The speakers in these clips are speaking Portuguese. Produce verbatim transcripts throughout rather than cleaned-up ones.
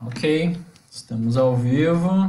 Ok, estamos ao vivo.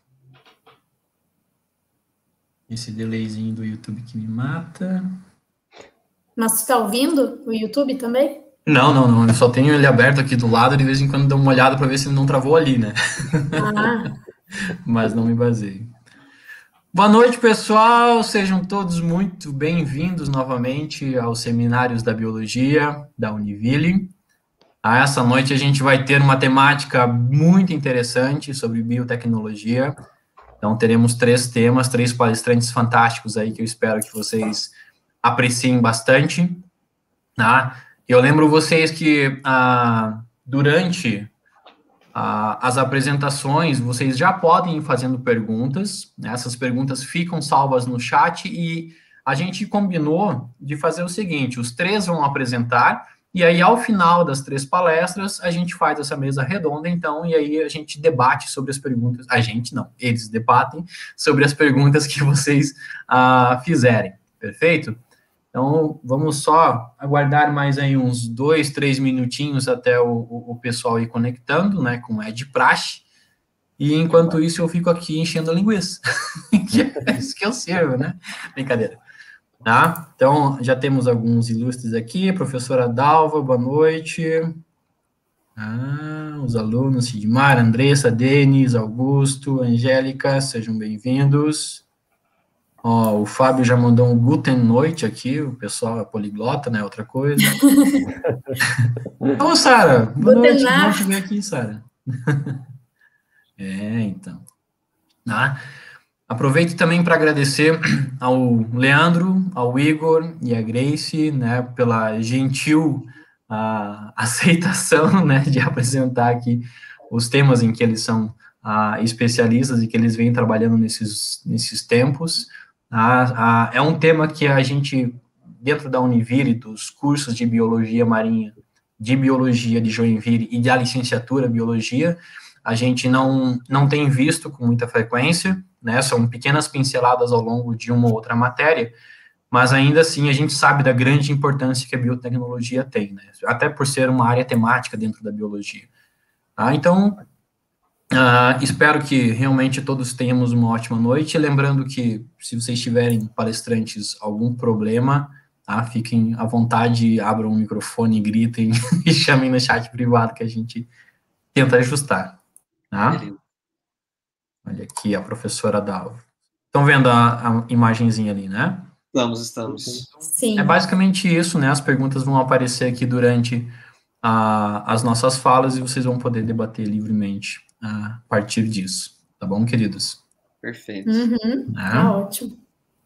Esse delayzinho do YouTube que me mata. Mas tu tá ouvindo o YouTube também? Não, não, não. Eu só tenho ele aberto aqui do lado, de vez em quando dou uma olhada para ver se ele não travou ali, né? Ah, Mas não me baseio. Boa noite, pessoal. Sejam todos muito bem-vindos novamente aos seminários da Biologia da Univille. Ah, essa noite a gente vai ter uma temática muito interessante sobre biotecnologia. Então, teremos três temas, três palestrantes fantásticos aí que eu espero que vocês apreciem bastante, tá? Eu lembro vocês que ah, durante ah, as apresentações vocês já podem ir fazendo perguntas, né? Essas perguntas ficam salvas no chat e a gente combinou de fazer o seguinte: os três vão apresentar e aí ao final das três palestras a gente faz essa mesa redonda, então, e aí a gente debate sobre as perguntas. A gente não, eles debatem sobre as perguntas que vocês ah, fizerem, perfeito? Então, vamos só aguardar mais aí uns dois, três minutinhos até o, o, o pessoal ir conectando, né, como é de praxe. E enquanto isso, eu fico aqui enchendo a linguiça. que é isso que eu sirvo, né? Brincadeira. Tá? Então, já temos alguns ilustres aqui. Professora Dalva, boa noite. Ah, os alunos, Sidmar, Andressa, Denis, Augusto, Angélica, sejam bem-vindos. Ó, o Fábio já mandou um Guten Noite aqui, o pessoal é poliglota, né? Outra coisa. Ô, Sara, boa Guten noite, bom te ver Nacht. aqui, Sara. É, então. Ah, aproveito também para agradecer ao Leandro, ao Igor e à Grace, né, pela gentil ah, aceitação, né, de apresentar aqui os temas em que eles são ah, especialistas e que eles vêm trabalhando nesses, nesses tempos. Ah, ah, é um tema que a gente, dentro da Univille, dos cursos de Biologia Marinha, de Biologia de Joinville e da licenciatura Biologia, a gente não, não tem visto com muita frequência, né? São pequenas pinceladas ao longo de uma ou outra matéria, mas ainda assim a gente sabe da grande importância que a biotecnologia tem, né? Até por ser uma área temática dentro da biologia. Tá? Então, uh, espero que realmente todos tenhamos uma ótima noite. Lembrando que, se vocês tiverem, palestrantes, algum problema, tá? Fiquem à vontade, abram o microfone, gritem e chamem no chat privado que a gente tenta ajustar. Tá? Olha aqui a professora Dalva. Estão vendo a, a imagenzinha ali, né? Estamos, estamos. É Sim. basicamente isso, né? As perguntas vão aparecer aqui durante a, as nossas falas e vocês vão poder debater livremente a partir disso. Tá bom, queridos? Perfeito. Uhum, Né? tá ótimo.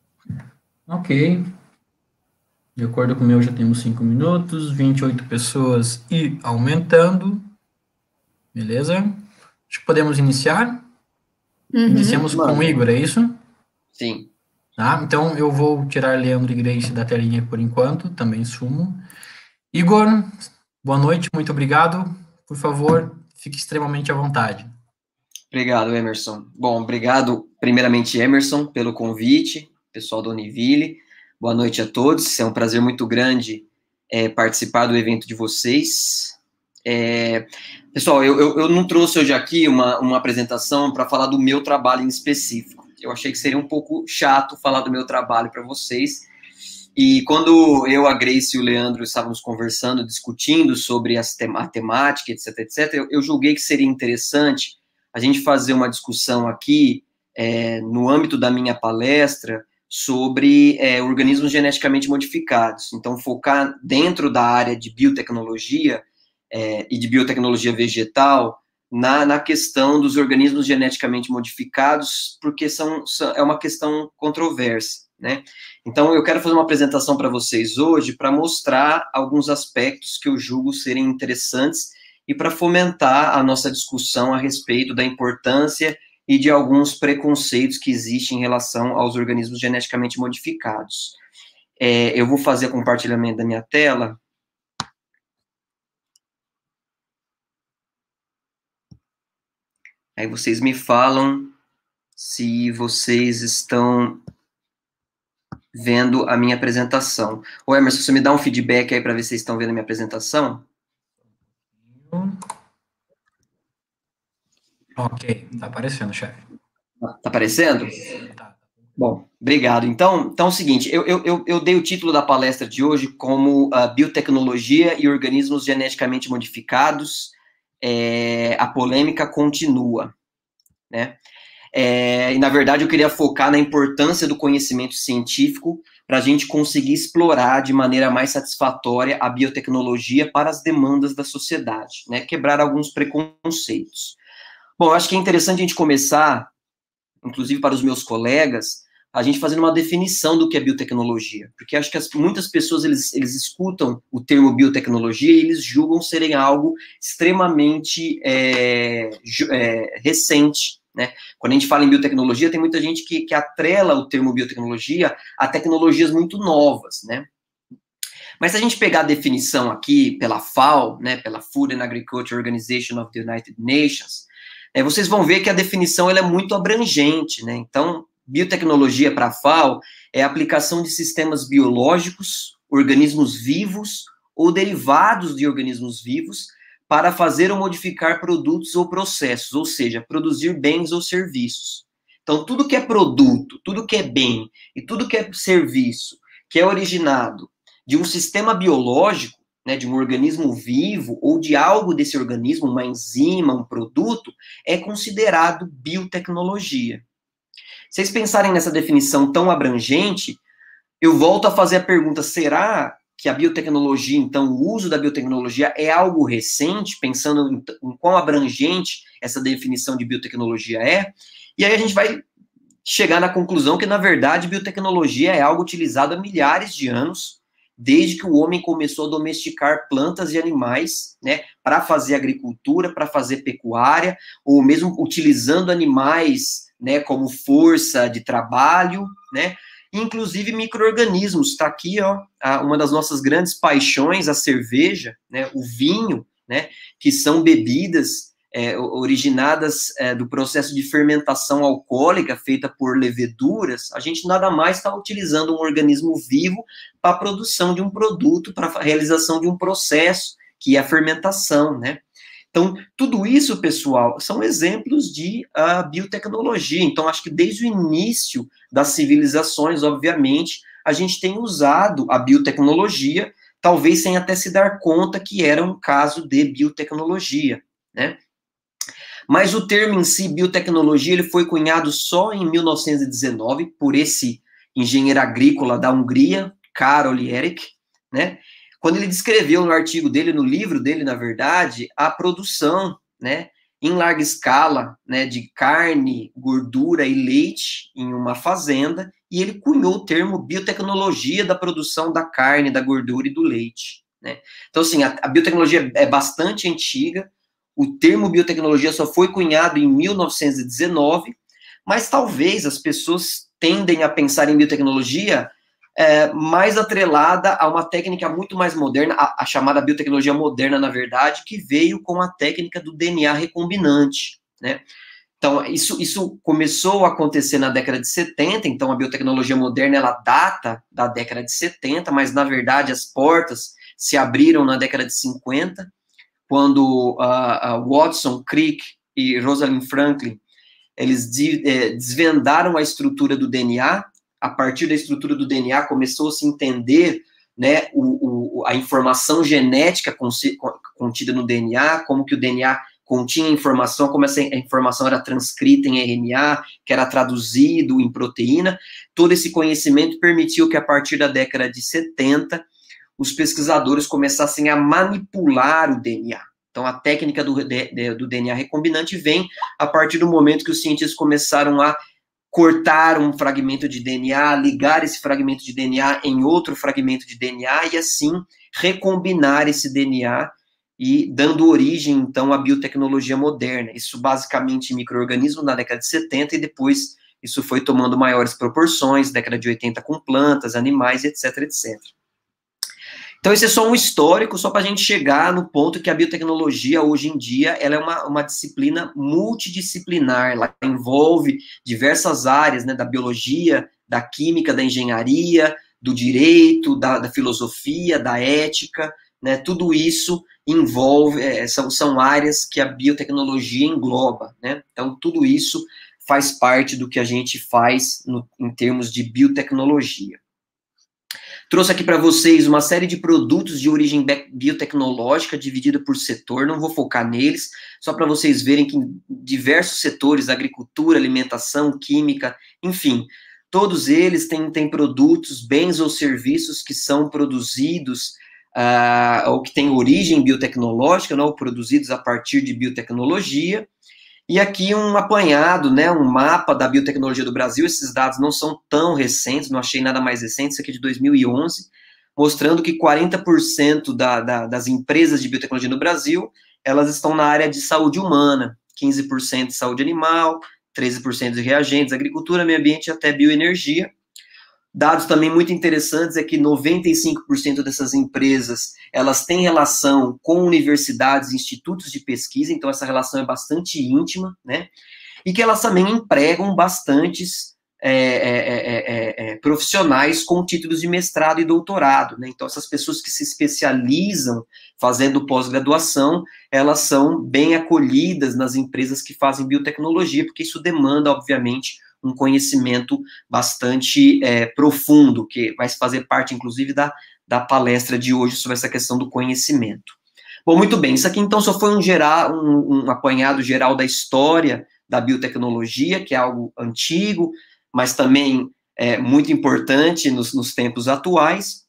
Ok. De acordo com o meu, já temos cinco minutos, vinte e oito pessoas e aumentando. Beleza? Acho que podemos iniciar. Uhum. Iniciamos com o Igor, é isso? Sim. Tá? Então, eu vou tirar Leandro e Grace da telinha por enquanto, também sumo. Igor, boa noite, muito obrigado. Por favor, fique extremamente à vontade. Obrigado, Emerson. Bom, obrigado, primeiramente, Emerson, pelo convite, pessoal da Univille. Boa noite a todos. É um prazer muito grande é, participar do evento de vocês. É, pessoal, eu, eu, eu não trouxe hoje aqui uma, uma apresentação para falar do meu trabalho em específico. Eu achei que seria um pouco chato falar do meu trabalho para vocês. E quando eu, a Grace e o Leandro estávamos conversando, discutindo sobre as tem a temática, etc, etc, eu, eu julguei que seria interessante a gente fazer uma discussão aqui, é, no âmbito da minha palestra, sobre é, organismos geneticamente modificados. Então, focar dentro da área de biotecnologia é, e de biotecnologia vegetal na, na questão dos organismos geneticamente modificados, porque são, são, é uma questão controversa, né? Então, eu quero fazer uma apresentação para vocês hoje para mostrar alguns aspectos que eu julgo serem interessantes e para fomentar a nossa discussão a respeito da importância e de alguns preconceitos que existem em relação aos organismos geneticamente modificados. É, eu vou fazer o compartilhamento da minha tela. Aí vocês me falam se vocês estão vendo a minha apresentação. Ô, Emerson, você me dá um feedback aí para ver se vocês estão vendo a minha apresentação? Ok, tá aparecendo, chefe. Tá aparecendo? Tá. Bom, obrigado. Então, então é o seguinte, eu, eu, eu dei o título da palestra de hoje como uh, Biotecnologia e Organismos Geneticamente Modificados, é, a polêmica continua, né? É, e, na verdade, eu queria focar na importância do conhecimento científico para a gente conseguir explorar de maneira mais satisfatória a biotecnologia para as demandas da sociedade, né? Quebrar alguns preconceitos. Bom, eu acho que é interessante a gente começar, inclusive para os meus colegas, a gente fazendo uma definição do que é biotecnologia, porque acho que as, muitas pessoas, eles, eles escutam o termo biotecnologia e eles julgam serem algo extremamente é, é, recente, né? Quando a gente fala em biotecnologia, tem muita gente que, que atrela o termo biotecnologia a tecnologias muito novas, né? Mas se a gente pegar a definição aqui pela F A O, né, pela Food and Agriculture Organization of the United Nations, é, vocês vão ver que a definição ela é muito abrangente, né? Então, biotecnologia para a F A O é a aplicação de sistemas biológicos, organismos vivos ou derivados de organismos vivos para fazer ou modificar produtos ou processos, ou seja, produzir bens ou serviços. Então, tudo que é produto, tudo que é bem e tudo que é serviço que é originado de um sistema biológico, né, de um organismo vivo ou de algo desse organismo, uma enzima, um produto, é considerado biotecnologia. Se vocês pensarem nessa definição tão abrangente, eu volto a fazer a pergunta, será que a biotecnologia, então, o uso da biotecnologia é algo recente, pensando em, em quão abrangente essa definição de biotecnologia é? E aí a gente vai chegar na conclusão que, na verdade, biotecnologia é algo utilizado há milhares de anos, desde que o homem começou a domesticar plantas e animais, né, para fazer agricultura, para fazer pecuária, ou mesmo utilizando animais, né, como força de trabalho, né, inclusive micro-organismos. Está aqui, ó, uma das nossas grandes paixões, a cerveja, né, o vinho, né, que são bebidas é, originadas é, do processo de fermentação alcoólica feita por leveduras. A gente nada mais está utilizando um organismo vivo para a produção de um produto, para a realização de um processo, que é a fermentação, né? Então, tudo isso, pessoal, são exemplos de uh, biotecnologia. Então, acho que desde o início das civilizações, obviamente, a gente tem usado a biotecnologia, talvez sem até se dar conta que era um caso de biotecnologia, né? Mas o termo em si, biotecnologia, ele foi cunhado só em mil novecentos e dezenove por esse engenheiro agrícola da Hungria, Karol Erik, né? Quando ele descreveu no artigo dele, no livro dele, na verdade, a produção, né, em larga escala, né, de carne, gordura e leite em uma fazenda, e ele cunhou o termo biotecnologia da produção da carne, da gordura e do leite, né? Então, assim, a, a biotecnologia é bastante antiga, o termo biotecnologia só foi cunhado em mil novecentos e dezenove, mas talvez as pessoas tendem a pensar em biotecnologia É, mais atrelada a uma técnica muito mais moderna, a, a chamada biotecnologia moderna, na verdade, que veio com a técnica do D N A recombinante, né? Então, isso, isso começou a acontecer na década de setenta, então a biotecnologia moderna, ela data da década de setenta, mas, na verdade, as portas se abriram na década de cinquenta, quando uh, uh, Watson, Crick e Rosalind Franklin, eles de, eh, desvendaram a estrutura do D N A. A partir da estrutura do D N A, começou a se entender, né, o, o, a informação genética contida no D N A, como que o D N A continha informação, como essa informação era transcrita em R N A, que era traduzido em proteína. Todo esse conhecimento permitiu que, a partir da década de setenta, os pesquisadores começassem a manipular o D N A. Então, a técnica do, de, do D N A recombinante vem a partir do momento que os cientistas começaram a cortar um fragmento de D N A, ligar esse fragmento de D N A em outro fragmento de D N A e, assim, recombinar esse D N A e dando origem, então, à biotecnologia moderna. Isso, basicamente, em micro-organismos na década de setenta, e depois isso foi tomando maiores proporções, década de oitenta com plantas, animais, etc, etcétera. Então, esse é só um histórico, só para a gente chegar no ponto que a biotecnologia, hoje em dia, ela é uma, uma disciplina multidisciplinar, ela envolve diversas áreas, né, da biologia, da química, da engenharia, do direito, da, da filosofia, da ética, né, tudo isso envolve, é, são, são áreas que a biotecnologia engloba, né? Então, tudo isso faz parte do que a gente faz no, em termos de biotecnologia. Trouxe aqui para vocês uma série de produtos de origem biotecnológica, dividida por setor, não vou focar neles, só para vocês verem que em diversos setores, agricultura, alimentação, química, enfim, todos eles têm, têm produtos, bens ou serviços que são produzidos, uh, ou que têm origem biotecnológica, não, produzidos a partir de biotecnologia. E aqui um apanhado, né, um mapa da biotecnologia do Brasil. Esses dados não são tão recentes, não achei nada mais recente, isso aqui é de dois mil e onze, mostrando que quarenta por cento da, da, das empresas de biotecnologia no Brasil, elas estão na área de saúde humana, quinze por cento de saúde animal, treze por cento de reagentes, agricultura, meio ambiente e até bioenergia. Dados também muito interessantes é que noventa e cinco por cento dessas empresas, elas têm relação com universidades e institutos de pesquisa, então essa relação é bastante íntima, né? E que elas também empregam bastantes é, é, é, é, profissionais com títulos de mestrado e doutorado, né? Então essas pessoas que se especializam fazendo pós-graduação, elas são bem acolhidas nas empresas que fazem biotecnologia, porque isso demanda, obviamente, um conhecimento bastante é, profundo, que vai fazer parte, inclusive, da, da palestra de hoje sobre essa questão do conhecimento. Bom, muito bem, isso aqui, então, só foi um, geral, um, um apanhado geral da história da biotecnologia, que é algo antigo, mas também é muito importante nos, nos tempos atuais.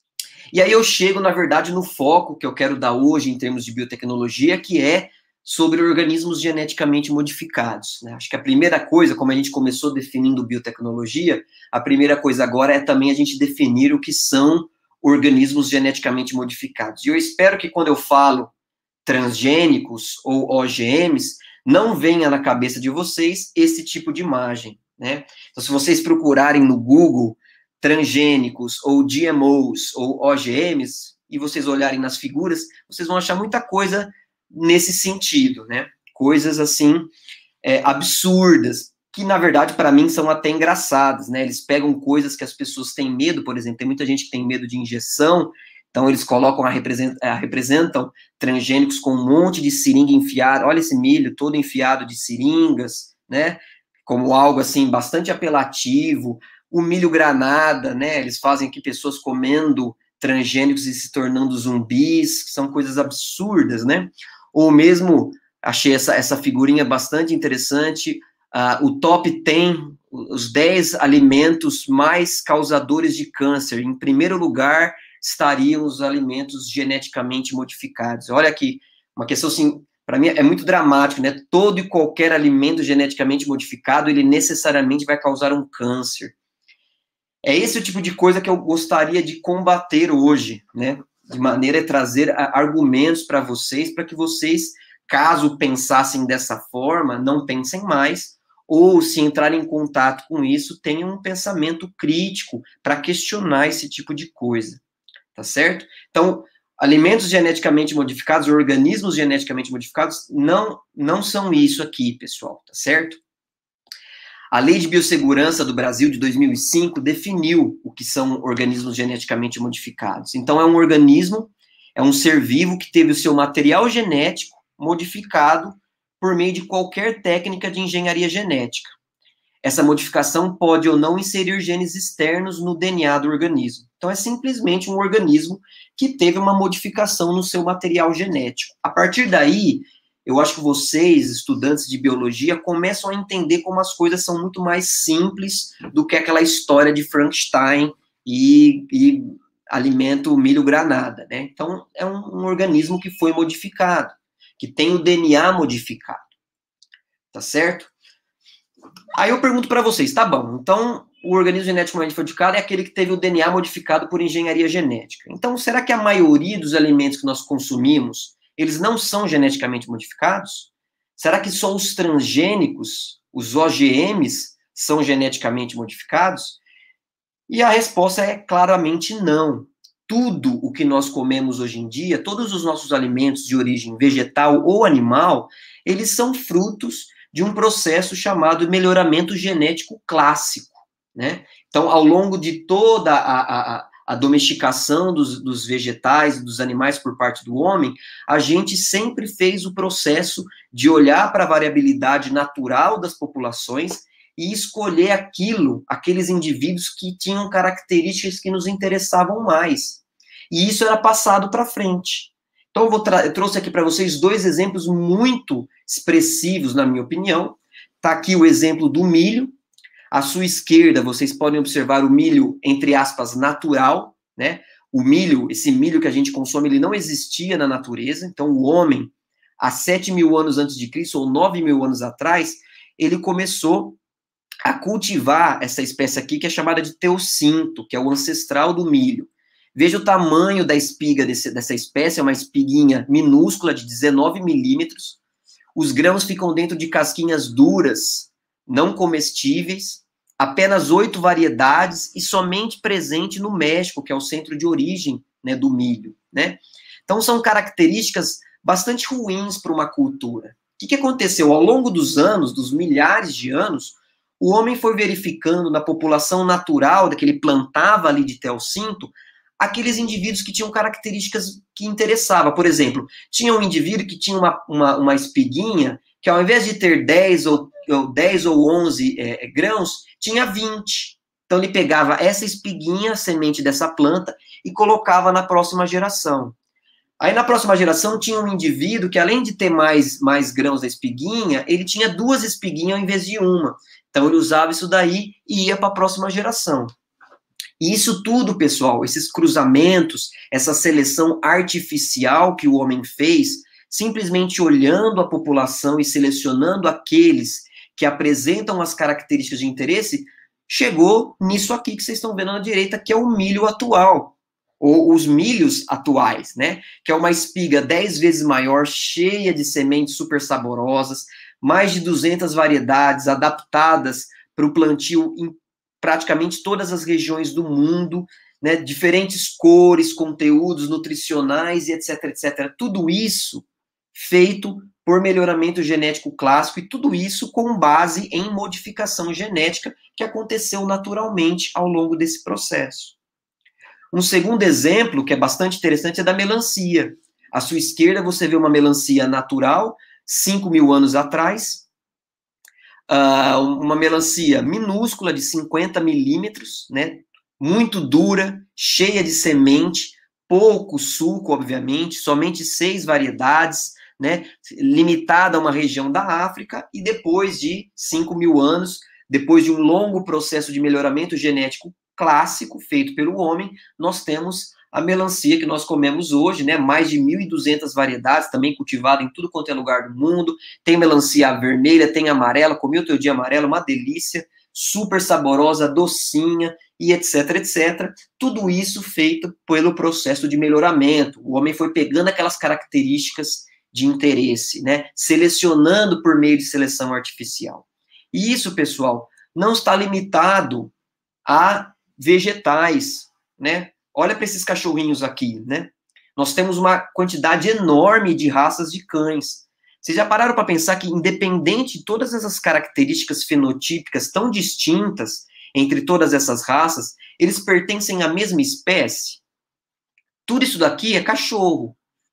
E aí eu chego, na verdade, no foco que eu quero dar hoje em termos de biotecnologia, que é sobre organismos geneticamente modificados, né? Acho que a primeira coisa, como a gente começou definindo biotecnologia, a primeira coisa agora é também a gente definir o que são organismos geneticamente modificados. E eu espero que quando eu falo transgênicos ou O G Ms, não venha na cabeça de vocês esse tipo de imagem, né? Então, se vocês procurarem no Google transgênicos ou G M Os ou O G Ms, e vocês olharem nas figuras, vocês vão achar muita coisa nesse sentido, né? Coisas assim é, absurdas, que na verdade para mim são até engraçadas, né? Eles pegam coisas que as pessoas têm medo, por exemplo, tem muita gente que tem medo de injeção, então eles colocam, a representam, a, representam transgênicos com um monte de seringa enfiada, olha esse milho todo enfiado de seringas, né? Como algo assim bastante apelativo. O milho granada, né? Eles fazem aqui pessoas comendo transgênicos e se tornando zumbis, que são coisas absurdas, né? Ou mesmo, achei essa, essa figurinha bastante interessante, uh, o top dez, os dez alimentos mais causadores de câncer. Em primeiro lugar, estariam os alimentos geneticamente modificados. Olha aqui, uma questão assim, para mim é muito dramático, né? Todo e qualquer alimento geneticamente modificado, ele necessariamente vai causar um câncer. É esse o tipo de coisa que eu gostaria de combater hoje, né? De maneira a trazer argumentos para vocês, para que vocês, caso pensassem dessa forma, não pensem mais, ou se entrarem em contato com isso, tenham um pensamento crítico para questionar esse tipo de coisa, tá certo? Então, alimentos geneticamente modificados, organismos geneticamente modificados, não, não são isso aqui, pessoal, tá certo? A Lei de Biossegurança do Brasil, de dois mil e cinco, definiu o que são organismos geneticamente modificados. Então, é um organismo, é um ser vivo que teve o seu material genético modificado por meio de qualquer técnica de engenharia genética. Essa modificação pode ou não inserir genes externos no D N A do organismo. Então, é simplesmente um organismo que teve uma modificação no seu material genético. A partir daí, eu acho que vocês, estudantes de biologia, começam a entender como as coisas são muito mais simples do que aquela história de Frankenstein e, e alimento milho granada, né? Então, é um, um organismo que foi modificado, que tem o D N A modificado, tá certo? Aí eu pergunto para vocês, tá bom, então o organismo geneticamente modificado é aquele que teve o D N A modificado por engenharia genética. Então, será que a maioria dos alimentos que nós consumimos, eles não são geneticamente modificados? Será que só os transgênicos, os O G Ms, são geneticamente modificados? E a resposta é claramente não. Tudo o que nós comemos hoje em dia, todos os nossos alimentos de origem vegetal ou animal, eles são frutos de um processo chamado melhoramento genético clássico, né? Então, ao longo de toda a, a, a domesticação dos, dos vegetais e dos animais por parte do homem, a gente sempre fez o processo de olhar para a variabilidade natural das populações e escolher aquilo, aqueles indivíduos que tinham características que nos interessavam mais. E isso era passado para frente. Então, eu, vou eu trouxe aqui para vocês dois exemplos muito expressivos, na minha opinião. Está aqui o exemplo do milho. À sua esquerda, vocês podem observar o milho, entre aspas, natural, né? O milho, esse milho que a gente consome, ele não existia na natureza. Então, o homem, há sete mil anos antes de Cristo, ou nove mil anos atrás, ele começou a cultivar essa espécie aqui, que é chamada de teoscinto, que é o ancestral do milho. Veja o tamanho da espiga desse, dessa espécie, é uma espiguinha minúscula de dezenove milímetros. Os grãos ficam dentro de casquinhas duras, não comestíveis, apenas oito variedades e somente presente no México, que é o centro de origem, né, do milho, né? Então, são características bastante ruins para uma cultura. O que, que aconteceu? Ao longo dos anos, dos milhares de anos, o homem foi verificando na população natural, que ele plantava ali de teoscinto, aqueles indivíduos que tinham características que interessavam. Por exemplo, tinha um indivíduo que tinha uma, uma, uma espiguinha, que ao invés de ter dez ou, ou, dez ou onze é, grãos, tinha vinte. Então ele pegava essa espiguinha, a semente dessa planta, e colocava na próxima geração. Aí na próxima geração tinha um indivíduo que, além de ter mais, mais grãos da espiguinha, ele tinha duas espiguinhas ao invés de uma. Então ele usava isso daí e ia para a próxima geração. E isso tudo, pessoal, esses cruzamentos, essa seleção artificial que o homem fez, simplesmente olhando a população e selecionando aqueles que apresentam as características de interesse, chegou nisso aqui que vocês estão vendo na direita, que é o milho atual, ou os milhos atuais, né? Que é uma espiga dez vezes maior, cheia de sementes super saborosas, mais de duzentas variedades adaptadas para o plantio em praticamente todas as regiões do mundo, né? Diferentes cores, conteúdos nutricionais e etc, etcétera. Tudo isso feito por melhoramento genético clássico e tudo isso com base em modificação genética que aconteceu naturalmente ao longo desse processo. Um segundo exemplo, que é bastante interessante, é da melancia. À sua esquerda você vê uma melancia natural, cinco mil anos atrás, uh, uma melancia minúscula de cinquenta milímetros, né, muito dura, cheia de semente, pouco suco, obviamente, somente seis variedades, né, limitada a uma região da África, e depois de cinco mil anos, depois de um longo processo de melhoramento genético clássico feito pelo homem, nós temos a melancia que nós comemos hoje, né, mais de mil e duzentas variedades, também cultivada em tudo quanto é lugar do mundo, tem melancia vermelha, tem amarela, comi outro dia amarela, uma delícia, super saborosa, docinha, e etc, etcétera. Tudo isso feito pelo processo de melhoramento. O homem foi pegando aquelas características de interesse, né, selecionando por meio de seleção artificial. E isso, pessoal, não está limitado a vegetais, né? Olha para esses cachorrinhos aqui, né? Nós temos uma quantidade enorme de raças de cães. Vocês já pararam para pensar que, independente de todas essas características fenotípicas tão distintas entre todas essas raças, eles pertencem à mesma espécie? Tudo isso daqui é cachorro.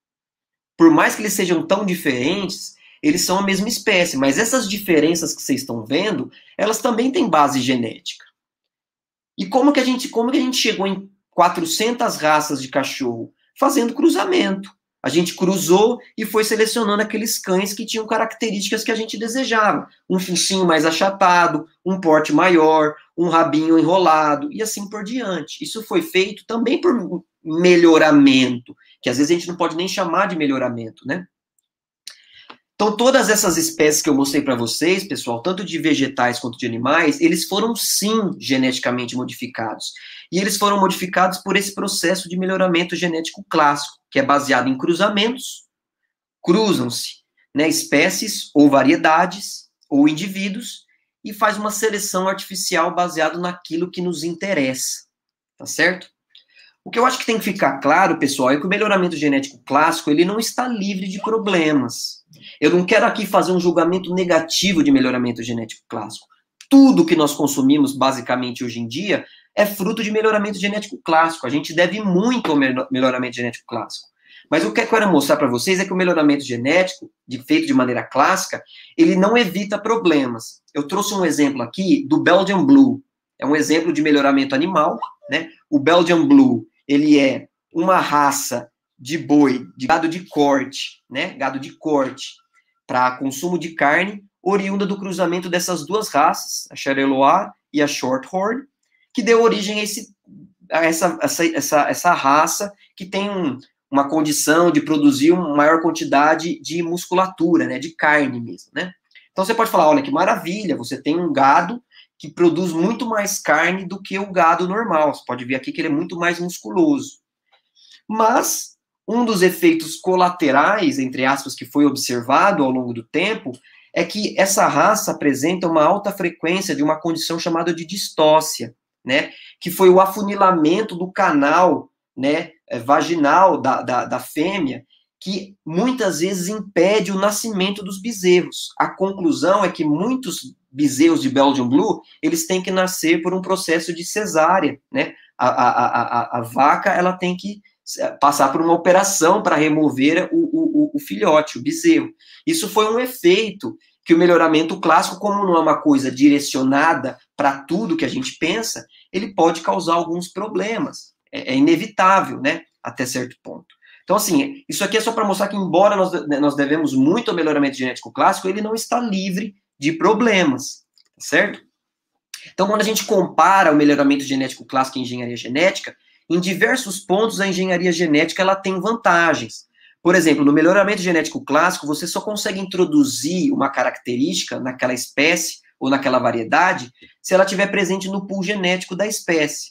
Por mais que eles sejam tão diferentes, eles são a mesma espécie, mas essas diferenças que vocês estão vendo, elas também têm base genética. E como que a gente, como que a gente chegou em quatrocentas raças de cachorro? Fazendo cruzamento. A gente cruzou e foi selecionando aqueles cães que tinham características que a gente desejava. Um focinho mais achatado, um porte maior, um rabinho enrolado, e assim por diante. Isso foi feito também por melhoramento, que às vezes a gente não pode nem chamar de melhoramento, né? Então, todas essas espécies que eu mostrei para vocês, pessoal, tanto de vegetais quanto de animais, eles foram, sim, geneticamente modificados. E eles foram modificados por esse processo de melhoramento genético clássico, que é baseado em cruzamentos. Cruzam-se, né, espécies ou variedades ou indivíduos e faz uma seleção artificial baseado naquilo que nos interessa. Tá certo? O que eu acho que tem que ficar claro, pessoal, é que o melhoramento genético clássico, ele não está livre de problemas. Eu não quero aqui fazer um julgamento negativo de melhoramento genético clássico. Tudo que nós consumimos, basicamente, hoje em dia, é fruto de melhoramento genético clássico. A gente deve muito ao melhoramento genético clássico. Mas o que eu quero mostrar para vocês é que o melhoramento genético, de, feito de maneira clássica, ele não evita problemas. Eu trouxe um exemplo aqui do Belgian Blue. É um exemplo de melhoramento animal, né? O Belgian Blue, ele é uma raça de boi, de gado de corte, né? Gado de corte, para consumo de carne, oriunda do cruzamento dessas duas raças, a Charleroi e a Shorthorn, que deu origem a, esse, a essa, essa, essa, essa raça que tem um, uma condição de produzir uma maior quantidade de musculatura, né, de carne mesmo, né? Então você pode falar, olha que maravilha, você tem um gado que produz muito mais carne do que o gado normal. Você pode ver aqui que ele é muito mais musculoso. Mas um dos efeitos colaterais, entre aspas, que foi observado ao longo do tempo, é que essa raça apresenta uma alta frequência de uma condição chamada de distócia, né? Que foi o afunilamento do canal, né, vaginal da, da, da fêmea, que muitas vezes impede o nascimento dos bezerros. A conclusão é que muitos bezerros de Belgian Blue, eles têm que nascer por um processo de cesárea, né? A, a, a, a vaca, ela tem que passar por uma operação para remover o, o, o filhote, o bezerro. Isso foi um efeito que o melhoramento clássico, como não é uma coisa direcionada para tudo que a gente pensa, ele pode causar alguns problemas. É, é inevitável, né? Até certo ponto. Então, assim, isso aqui é só para mostrar que, embora nós, nós devemos muito ao melhoramento genético clássico, ele não está livre de problemas, certo? Então, quando a gente compara o melhoramento genético clássico e a engenharia genética, em diversos pontos a engenharia genética ela tem vantagens. Por exemplo, no melhoramento genético clássico, você só consegue introduzir uma característica naquela espécie ou naquela variedade se ela estiver presente no pool genético da espécie.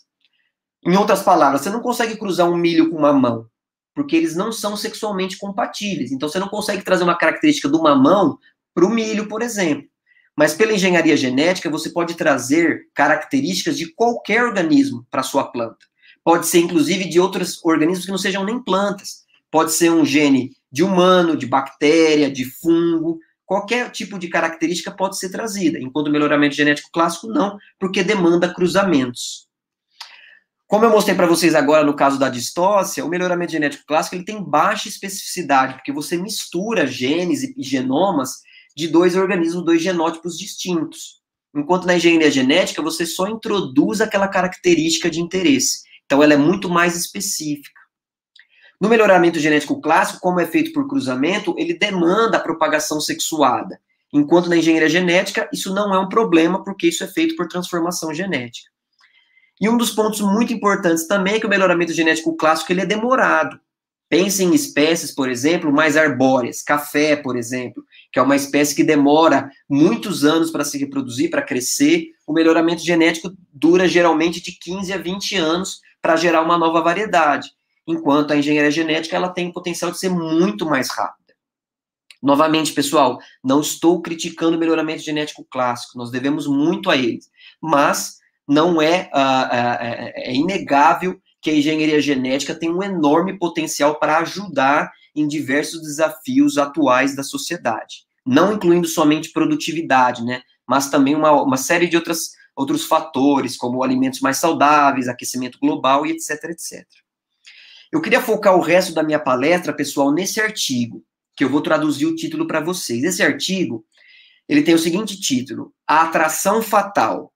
Em outras palavras, você não consegue cruzar um milho com mamão, porque eles não são sexualmente compatíveis. Então, você não consegue trazer uma característica do mamão para o milho, por exemplo. Mas pela engenharia genética, você pode trazer características de qualquer organismo para a sua planta. Pode ser, inclusive, de outros organismos que não sejam nem plantas. Pode ser um gene de humano, de bactéria, de fungo. Qualquer tipo de característica pode ser trazida. Enquanto o melhoramento genético clássico, não, porque demanda cruzamentos. Como eu mostrei para vocês agora no caso da distócia, o melhoramento genético clássico ele tem baixa especificidade, porque você mistura genes e genomas de dois organismos, dois genótipos distintos. Enquanto na engenharia genética, você só introduz aquela característica de interesse. Então, ela é muito mais específica. No melhoramento genético clássico, como é feito por cruzamento, ele demanda a propagação sexuada. Enquanto na engenharia genética, isso não é um problema, porque isso é feito por transformação genética. E um dos pontos muito importantes também é que o melhoramento genético clássico ele é demorado. Pense em espécies, por exemplo, mais arbóreas. Café, por exemplo, que é uma espécie que demora muitos anos para se reproduzir, para crescer. O melhoramento genético dura geralmente de quinze a vinte anos para gerar uma nova variedade. Enquanto a engenharia genética ela tem o potencial de ser muito mais rápida. Novamente, pessoal, não estou criticando o melhoramento genético clássico. Nós devemos muito a ele. Mas não é, uh, uh, é inegável que a engenharia genética tem um enorme potencial para ajudar em diversos desafios atuais da sociedade. Não incluindo somente produtividade, né? Mas também uma, uma série de outras, outros fatores, como alimentos mais saudáveis, aquecimento global e etc, etcétera. Eu queria focar o resto da minha palestra, pessoal, nesse artigo, que eu vou traduzir o título para vocês. Esse artigo, ele tem o seguinte título: A Atração Fatal.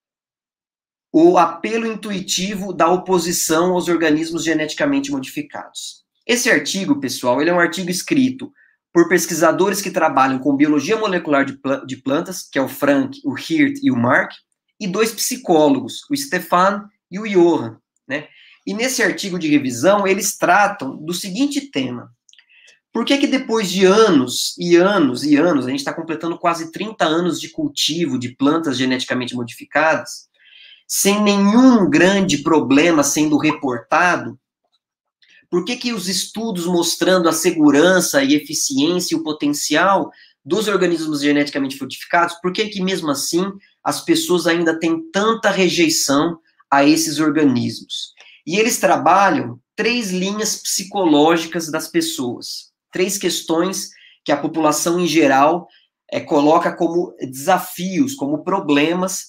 O apelo intuitivo da oposição aos organismos geneticamente modificados. Esse artigo, pessoal, ele é um artigo escrito por pesquisadores que trabalham com biologia molecular de plantas, que é o Frank, o Hirt e o Mark, e dois psicólogos, o Stefan e o Johan, né? E nesse artigo de revisão, eles tratam do seguinte tema: por que que depois de anos e anos e anos, a gente está completando quase trinta anos de cultivo de plantas geneticamente modificadas, sem nenhum grande problema sendo reportado, por que que os estudos mostrando a segurança e eficiência e o potencial dos organismos geneticamente modificados, por que que mesmo assim as pessoas ainda têm tanta rejeição a esses organismos? E eles trabalham três linhas psicológicas das pessoas, três questões que a população em geral é, coloca como desafios, como problemas,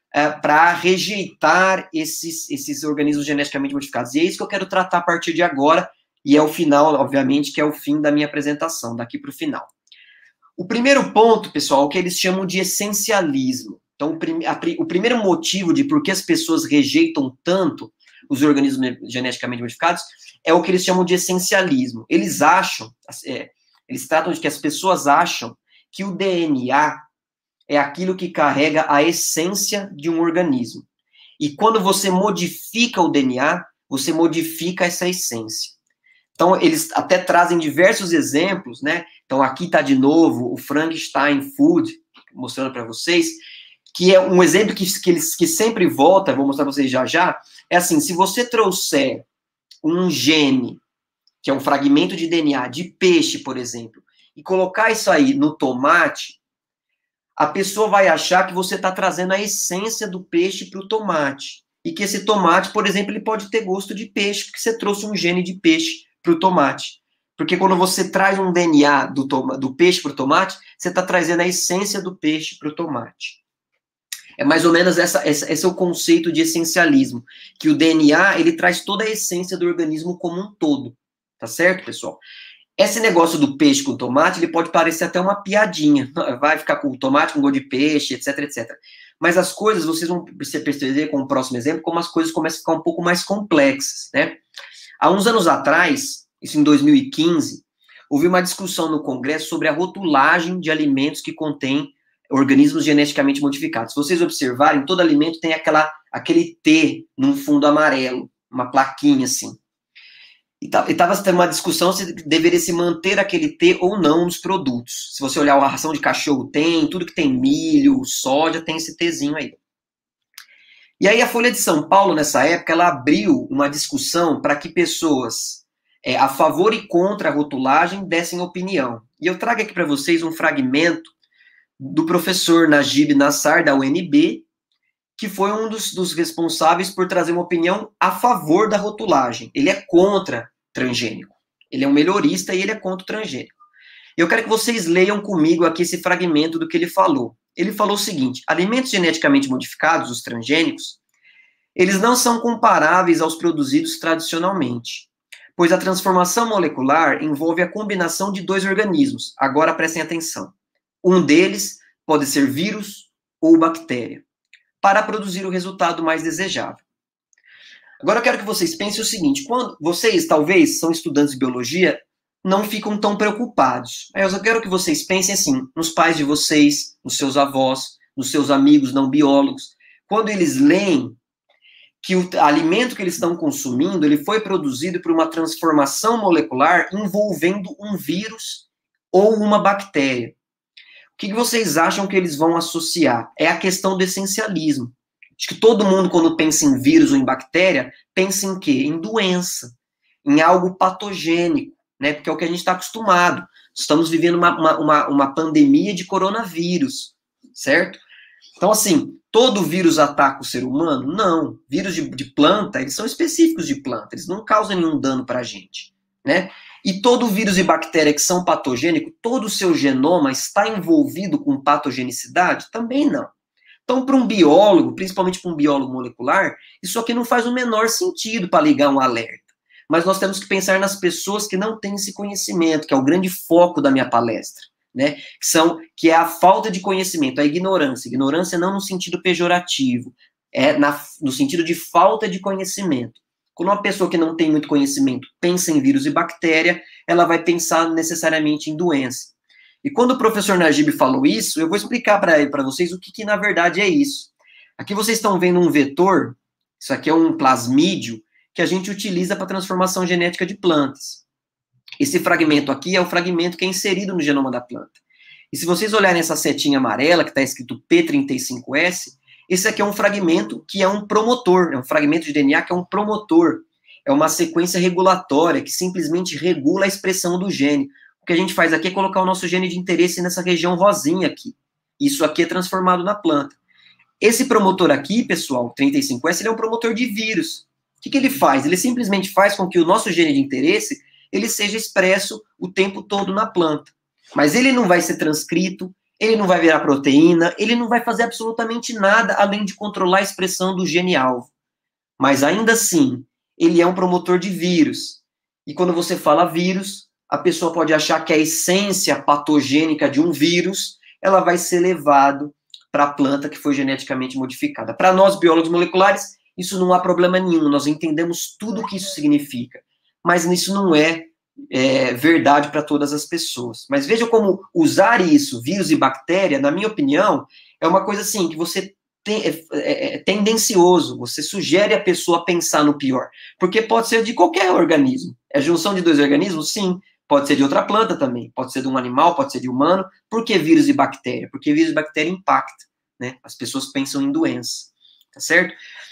é, para rejeitar esses, esses organismos geneticamente modificados. E é isso que eu quero tratar a partir de agora, e é o final, obviamente, que é o fim da minha apresentação, daqui para o final. O primeiro ponto, pessoal, é o que eles chamam de essencialismo. Então, o, prim a, o primeiro motivo de por que as pessoas rejeitam tanto os organismos geneticamente modificados é o que eles chamam de essencialismo. Eles acham, é, eles tratam de que as pessoas acham que o D N A é aquilo que carrega a essência de um organismo. E quando você modifica o D N A, você modifica essa essência. Então, eles até trazem diversos exemplos, né? Então, aqui está de novo o Frankenstein Food, mostrando para vocês, que é um exemplo que, que, eles, que sempre volta, vou mostrar para vocês já já, é assim, se você trouxer um gene, que é um fragmento de D N A de peixe, por exemplo, e colocar isso aí no tomate, a pessoa vai achar que você está trazendo a essência do peixe para o tomate. E que esse tomate, por exemplo, ele pode ter gosto de peixe, porque você trouxe um gene de peixe para o tomate. Porque quando você traz um D N A do, do peixe para o tomate, você está trazendo a essência do peixe para o tomate. É mais ou menos essa, essa, esse é o conceito de essencialismo, que o D N A, ele traz toda a essência do organismo como um todo. Tá certo, pessoal? Esse negócio do peixe com tomate, ele pode parecer até uma piadinha. Vai ficar com tomate com gosto de peixe, etc, etcétera. Mas as coisas, vocês vão perceber com o próximo exemplo, como as coisas começam a ficar um pouco mais complexas, né? Há uns anos atrás, isso em dois mil e quinze, houve uma discussão no Congresso sobre a rotulagem de alimentos que contêm organismos geneticamente modificados. Se vocês observarem, todo alimento tem aquela, aquele T num fundo amarelo, uma plaquinha assim. E estava tendo uma discussão se deveria se manter aquele T ou não nos produtos. Se você olhar a ração de cachorro, tem, tudo que tem milho, soja, tem esse Tzinho aí. E aí a Folha de São Paulo, nessa época, ela abriu uma discussão para que pessoas é, a favor e contra a rotulagem dessem opinião. E eu trago aqui para vocês um fragmento do professor Najib Nassar, da U N B, que foi um dos, dos responsáveis por trazer uma opinião a favor da rotulagem. Ele é contra transgênico. Ele é um melhorista e ele é contra o transgênico. Eu quero que vocês leiam comigo aqui esse fragmento do que ele falou. Ele falou o seguinte: alimentos geneticamente modificados, os transgênicos, eles não são comparáveis aos produzidos tradicionalmente, pois a transformação molecular envolve a combinação de dois organismos. Agora prestem atenção. Um deles pode ser vírus ou bactéria, para produzir o resultado mais desejável. Agora eu quero que vocês pensem o seguinte: quando vocês, talvez, são estudantes de biologia, não ficam tão preocupados. Eu só quero que vocês pensem assim, nos pais de vocês, nos seus avós, nos seus amigos não biólogos. Quando eles leem que o alimento que eles estão consumindo, ele foi produzido por uma transformação molecular envolvendo um vírus ou uma bactéria. O que vocês acham que eles vão associar? É a questão do essencialismo. Acho que todo mundo, quando pensa em vírus ou em bactéria, pensa em quê? Em doença, em algo patogênico, né? Porque é o que a gente está acostumado. Estamos vivendo uma, uma, uma, uma pandemia de coronavírus, certo? Então, assim, todo vírus ataca o ser humano? Não. Vírus de, de planta, eles são específicos de planta, eles não causam nenhum dano para a gente, né? E todo vírus e bactéria que são patogênicos, todo o seu genoma está envolvido com patogenicidade? Também não. Então, para um biólogo, principalmente para um biólogo molecular, isso aqui não faz o menor sentido para ligar um alerta. Mas nós temos que pensar nas pessoas que não têm esse conhecimento, que é o grande foco da minha palestra, né? Que, são, que é a falta de conhecimento, a ignorância. Ignorância não no sentido pejorativo, é na, no sentido de falta de conhecimento. Quando uma pessoa que não tem muito conhecimento pensa em vírus e bactéria, ela vai pensar necessariamente em doença. E quando o professor Najib falou isso, eu vou explicar para vocês o que, que na verdade é isso. Aqui vocês estão vendo um vetor, isso aqui é um plasmídio, que a gente utiliza para transformação genética de plantas. Esse fragmento aqui é o fragmento que é inserido no genoma da planta. E se vocês olharem essa setinha amarela, que está escrito P trinta e cinco S, esse aqui é um fragmento que é um promotor, é um fragmento de D N A que é um promotor. É uma sequência regulatória que simplesmente regula a expressão do gene. O que a gente faz aqui é colocar o nosso gene de interesse nessa região rosinha aqui. Isso aqui é transformado na planta. Esse promotor aqui, pessoal, trinta e cinco S, ele é um promotor de vírus. O que, que ele faz? Ele simplesmente faz com que o nosso gene de interesse ele seja expresso o tempo todo na planta. Mas ele não vai ser transcrito, ele não vai virar proteína, ele não vai fazer absolutamente nada além de controlar a expressão do gene-alvo. Mas ainda assim, ele é um promotor de vírus. E quando você fala vírus, a pessoa pode achar que a essência patogênica de um vírus, ela vai ser levado para a planta que foi geneticamente modificada. Para nós, biólogos moleculares, isso não há problema nenhum, nós entendemos tudo o que isso significa. Mas isso não é, é verdade para todas as pessoas. Mas veja como usar isso, vírus e bactéria, na minha opinião, é uma coisa assim, que você tem, é, é, é tendencioso, você sugere a pessoa a pensar no pior. Porque pode ser de qualquer organismo. É junção de dois organismos? Sim. Pode ser de outra planta também, pode ser de um animal, pode ser de humano. Por que vírus e bactéria? Porque vírus e bactéria impactam, né? As pessoas pensam em doença, tá certo?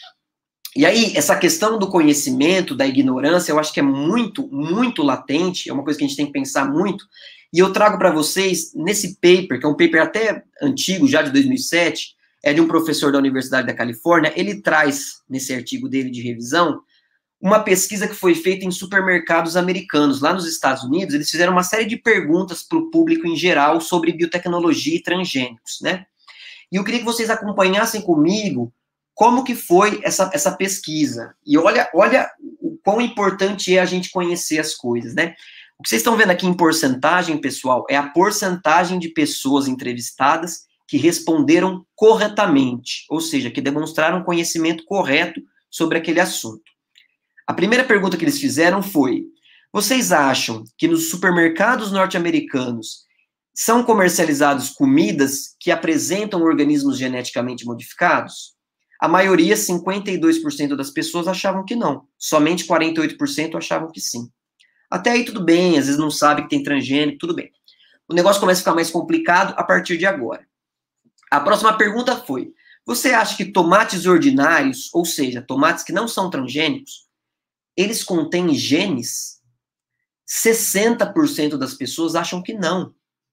E aí, essa questão do conhecimento, da ignorância, eu acho que é muito, muito latente, é uma coisa que a gente tem que pensar muito, e eu trago para vocês, nesse paper, que é um paper até antigo, já de dois mil e sete, é de um professor da Universidade da Califórnia, ele traz, nesse artigo dele de revisão, uma pesquisa que foi feita em supermercados americanos. Lá nos Estados Unidos, eles fizeram uma série de perguntas para o público em geral sobre biotecnologia e transgênicos, né? E eu queria que vocês acompanhassem comigo como que foi essa, essa pesquisa. E olha, olha o quão importante é a gente conhecer as coisas, né? O que vocês estão vendo aqui em porcentagem, pessoal, é a porcentagem de pessoas entrevistadas que responderam corretamente, ou seja, que demonstraram conhecimento correto sobre aquele assunto. A primeira pergunta que eles fizeram foi: vocês acham que nos supermercados norte-americanos são comercializados comidas que apresentam organismos geneticamente modificados? A maioria, cinquenta e dois por cento das pessoas achavam que não. Somente quarenta e oito por cento achavam que sim. Até aí tudo bem, às vezes não sabe que tem transgênico, tudo bem. O negócio começa a ficar mais complicado a partir de agora. A próxima pergunta foi: você acha que tomates ordinários, ou seja, tomates que não são transgênicos, eles contêm genes? sessenta por cento das pessoas acham que não.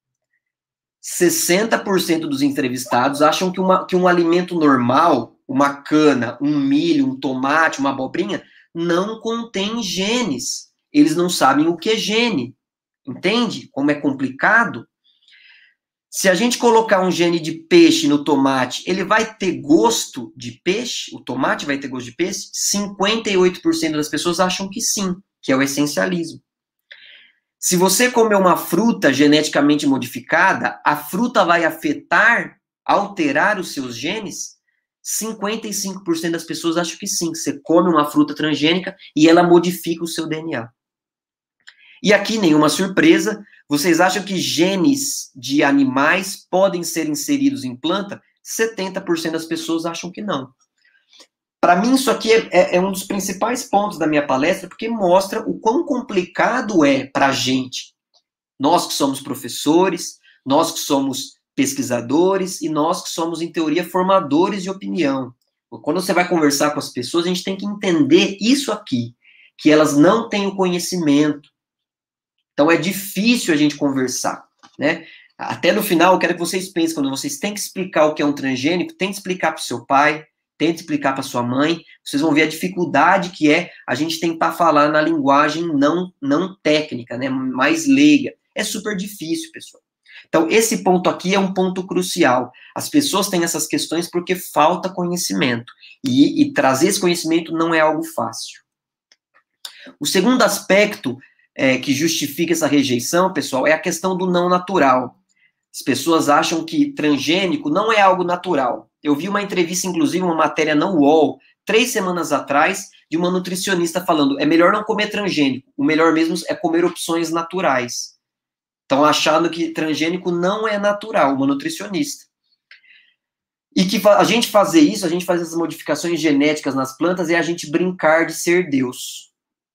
sessenta por cento dos entrevistados acham que, uma, que um alimento normal, uma cana, um milho, um tomate, uma abobrinha, não contém genes. Eles não sabem o que é gene. Entende como é complicado? Se a gente colocar um gene de peixe no tomate, ele vai ter gosto de peixe? O tomate vai ter gosto de peixe? cinquenta e oito por cento das pessoas acham que sim, que é o essencialismo. Se você comer uma fruta geneticamente modificada, a fruta vai afetar, alterar os seus genes? cinquenta e cinco por cento das pessoas acham que sim. Você come uma fruta transgênica e ela modifica o seu D N A. E aqui, nenhuma surpresa, vocês acham que genes de animais podem ser inseridos em planta? setenta por cento das pessoas acham que não. Para mim, isso aqui é, é, é um dos principais pontos da minha palestra, porque mostra o quão complicado é para a gente. Nós que somos professores, nós que somos pesquisadores e nós que somos, em teoria, formadores de opinião. Quando você vai conversar com as pessoas, a gente tem que entender isso aqui, que elas não têm o conhecimento. Então, é difícil a gente conversar, né? Até no final, eu quero que vocês pensem, quando vocês têm que explicar o que é um transgênico, tente explicar para o seu pai, tente explicar para sua mãe, vocês vão ver a dificuldade que é a gente tentar falar na linguagem não, não técnica, né? Mais leiga. É super difícil, pessoal. Então, esse ponto aqui é um ponto crucial. As pessoas têm essas questões porque falta conhecimento. E, e trazer esse conhecimento não é algo fácil. O segundo aspecto É, que justifica essa rejeição, pessoal, é a questão do não natural. As pessoas acham que transgênico não é algo natural. Eu vi uma entrevista, inclusive, uma matéria na U O L, três semanas atrás, de uma nutricionista falando, é melhor não comer transgênico, o melhor mesmo é comer opções naturais. Estão achando que transgênico não é natural, uma nutricionista. E que a gente fazer isso, a gente fazer essas modificações genéticas nas plantas, é a gente brincar de ser Deus.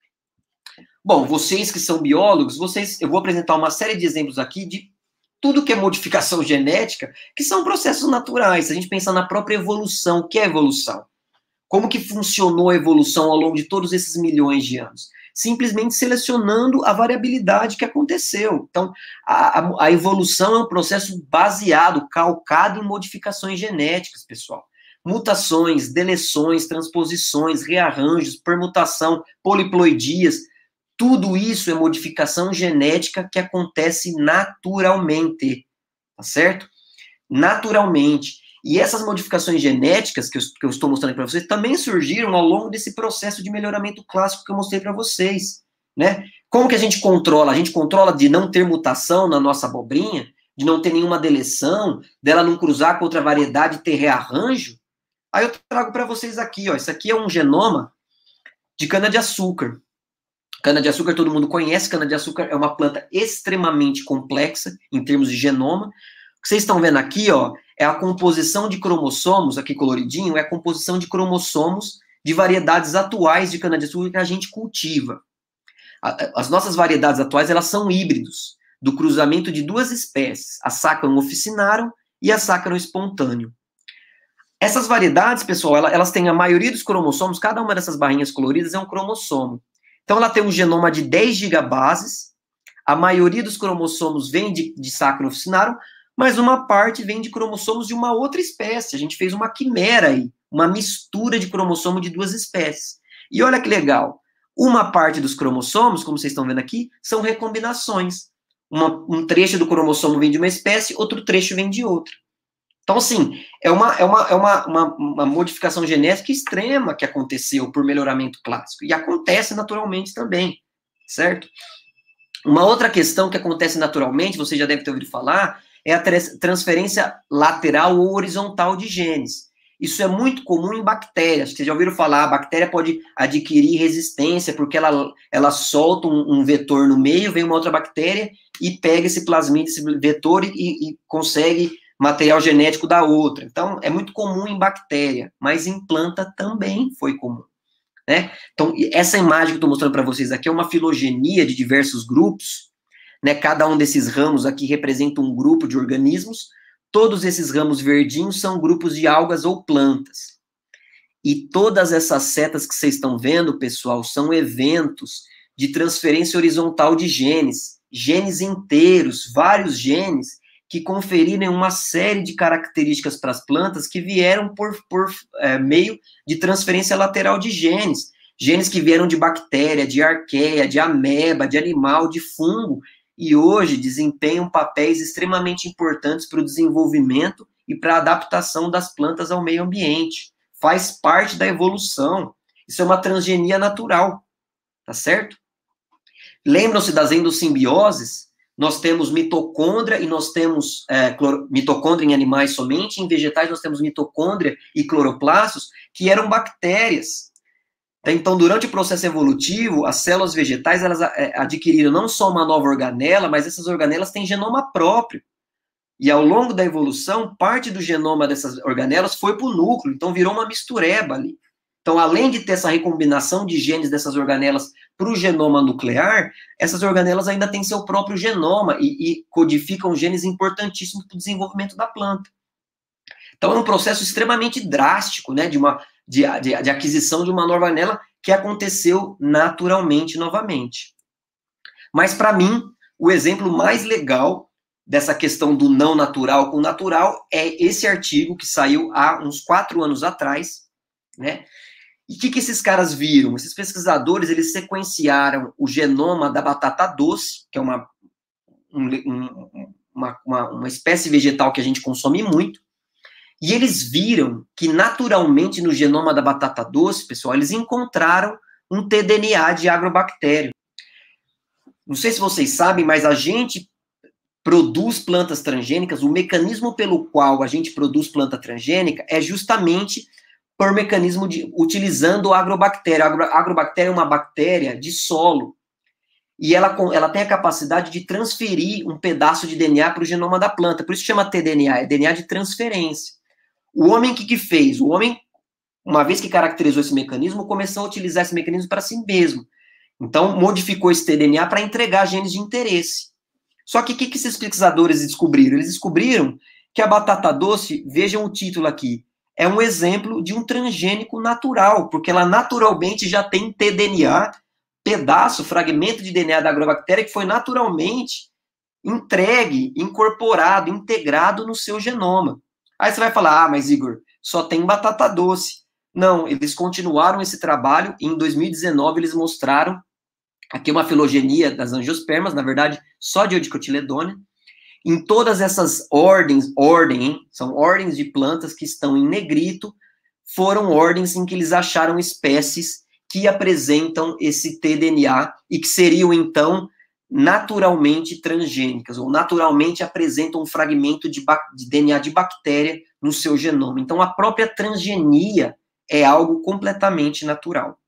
Bom, vocês que são biólogos, vocês, eu vou apresentar uma série de exemplos aqui de tudo que é modificação genética, que são processos naturais. Se a gente pensar na própria evolução, o que é evolução? Como que funcionou a evolução ao longo de todos esses milhões de anos? Simplesmente selecionando a variabilidade que aconteceu. Então, a, a, a evolução é um processo baseado, calcado em modificações genéticas, pessoal. Mutações, deleções, transposições, rearranjos, permutação, poliploidias. Tudo isso é modificação genética que acontece naturalmente, tá certo? naturalmente. E essas modificações genéticas que eu, que eu estou mostrando para vocês também surgiram ao longo desse processo de melhoramento clássico que eu mostrei para vocês, né? Como que a gente controla? A gente controla de não ter mutação na nossa abobrinha, de não ter nenhuma deleção, dela não cruzar com outra variedade e ter rearranjo. Aí eu trago para vocês aqui, ó, isso aqui é um genoma de cana-de-açúcar. Cana-de-açúcar todo mundo conhece, cana-de-açúcar é uma planta extremamente complexa em termos de genoma. O que vocês estão vendo aqui, ó, é a composição de cromossomos, aqui coloridinho, é a composição de cromossomos de variedades atuais de cana-de-açúcar que a gente cultiva. As nossas variedades atuais, elas são híbridos, do cruzamento de duas espécies, a Saccharum officinarum e a Saccharum espontâneo. Essas variedades, pessoal, elas têm a maioria dos cromossomos, cada uma dessas barrinhas coloridas é um cromossomo. Então, ela tem um genoma de dez gigabases, a maioria dos cromossomos vem de, de Saccharum officinarum, mas uma parte vem de cromossomos de uma outra espécie. A gente fez uma quimera aí, uma mistura de cromossomo de duas espécies. E olha que legal, uma parte dos cromossomos, como vocês estão vendo aqui, são recombinações. Uma, um trecho do cromossomo vem de uma espécie, outro trecho vem de outra. Então, assim, é uma, é uma, é uma, uma, uma modificação genética extrema que aconteceu por melhoramento clássico. E acontece naturalmente também, certo? Uma outra questão que acontece naturalmente, você já deve ter ouvido falar, é a transferência lateral ou horizontal de genes. Isso é muito comum em bactérias. Vocês já ouviram falar, a bactéria pode adquirir resistência porque ela, ela solta um, um vetor no meio, vem uma outra bactéria e pega esse plasmídio, esse vetor e, e consegue material genético da outra. Então, é muito comum em bactéria, mas em planta também foi comum, né? Então, essa imagem que eu estou mostrando para vocês aqui é uma filogenia de diversos grupos, né? Cada um desses ramos aqui representa um grupo de organismos. Todos esses ramos verdinhos são grupos de algas ou plantas. E todas essas setas que vocês estão vendo, pessoal, são eventos de transferência horizontal de genes, genes inteiros, vários genes, que conferiram uma série de características para as plantas que vieram por, por é, meio de transferência lateral de genes. Genes que vieram de bactéria, de arqueia, de ameba, de animal, de fungo, e hoje desempenham papéis extremamente importantes para o desenvolvimento e para a adaptação das plantas ao meio ambiente. Faz parte da evolução. Isso é uma transgenia natural, tá certo? Lembram-se das endossimbioses? Nós temos mitocôndria e nós temos é, mitocôndria em animais somente, em vegetais nós temos mitocôndria e cloroplastos, que eram bactérias. Então, durante o processo evolutivo, as células vegetais elas adquiriram não só uma nova organela, mas essas organelas têm genoma próprio. E ao longo da evolução, parte do genoma dessas organelas foi para o núcleo, então virou uma mistureba ali. Então, além de ter essa recombinação de genes dessas organelas para o genoma nuclear, essas organelas ainda têm seu próprio genoma e, e codificam genes importantíssimos para o desenvolvimento da planta. Então, é um processo extremamente drástico, né, de, uma, de, de, de aquisição de uma nova organela que aconteceu naturalmente novamente. Mas, para mim, o exemplo mais legal dessa questão do não natural com natural é esse artigo que saiu há uns quatro anos atrás, né? E o que, que esses caras viram? Esses pesquisadores, eles sequenciaram o genoma da batata doce, que é uma, um, uma, uma, uma espécie vegetal que a gente consome muito, e eles viram que naturalmente no genoma da batata doce, pessoal, eles encontraram um T D N A de agrobactério. Não sei se vocês sabem, mas a gente produz plantas transgênicas, o mecanismo pelo qual a gente produz planta transgênica é justamente por mecanismo de, utilizando a agrobactéria. A agro, agrobactéria é uma bactéria de solo, e ela, ela tem a capacidade de transferir um pedaço de D N A para o genoma da planta, por isso chama T D N A, é D N A de transferência. O homem, o que, que fez? O homem, uma vez que caracterizou esse mecanismo, começou a utilizar esse mecanismo para si mesmo. Então, modificou esse T D N A para entregar genes de interesse. Só que o que, que esses pesquisadores descobriram? Eles descobriram que a batata doce, vejam o título aqui, é um exemplo de um transgênico natural, porque ela naturalmente já tem T D N A, pedaço, fragmento de D N A da agrobactéria que foi naturalmente entregue, incorporado, integrado no seu genoma. Aí você vai falar, ah, mas Igor, só tem batata doce. Não, eles continuaram esse trabalho e em dois mil e dezenove eles mostraram aqui uma filogenia das angiospermas, na verdade, só de Eudicotilidonia. em todas essas ordens, ordem, hein? São ordens de plantas que estão em negrito, foram ordens em que eles acharam espécies que apresentam esse T D N A e que seriam, então, naturalmente transgênicas, ou naturalmente apresentam um fragmento de, de D N A de bactéria no seu genoma. Então, a própria transgenia é algo completamente natural.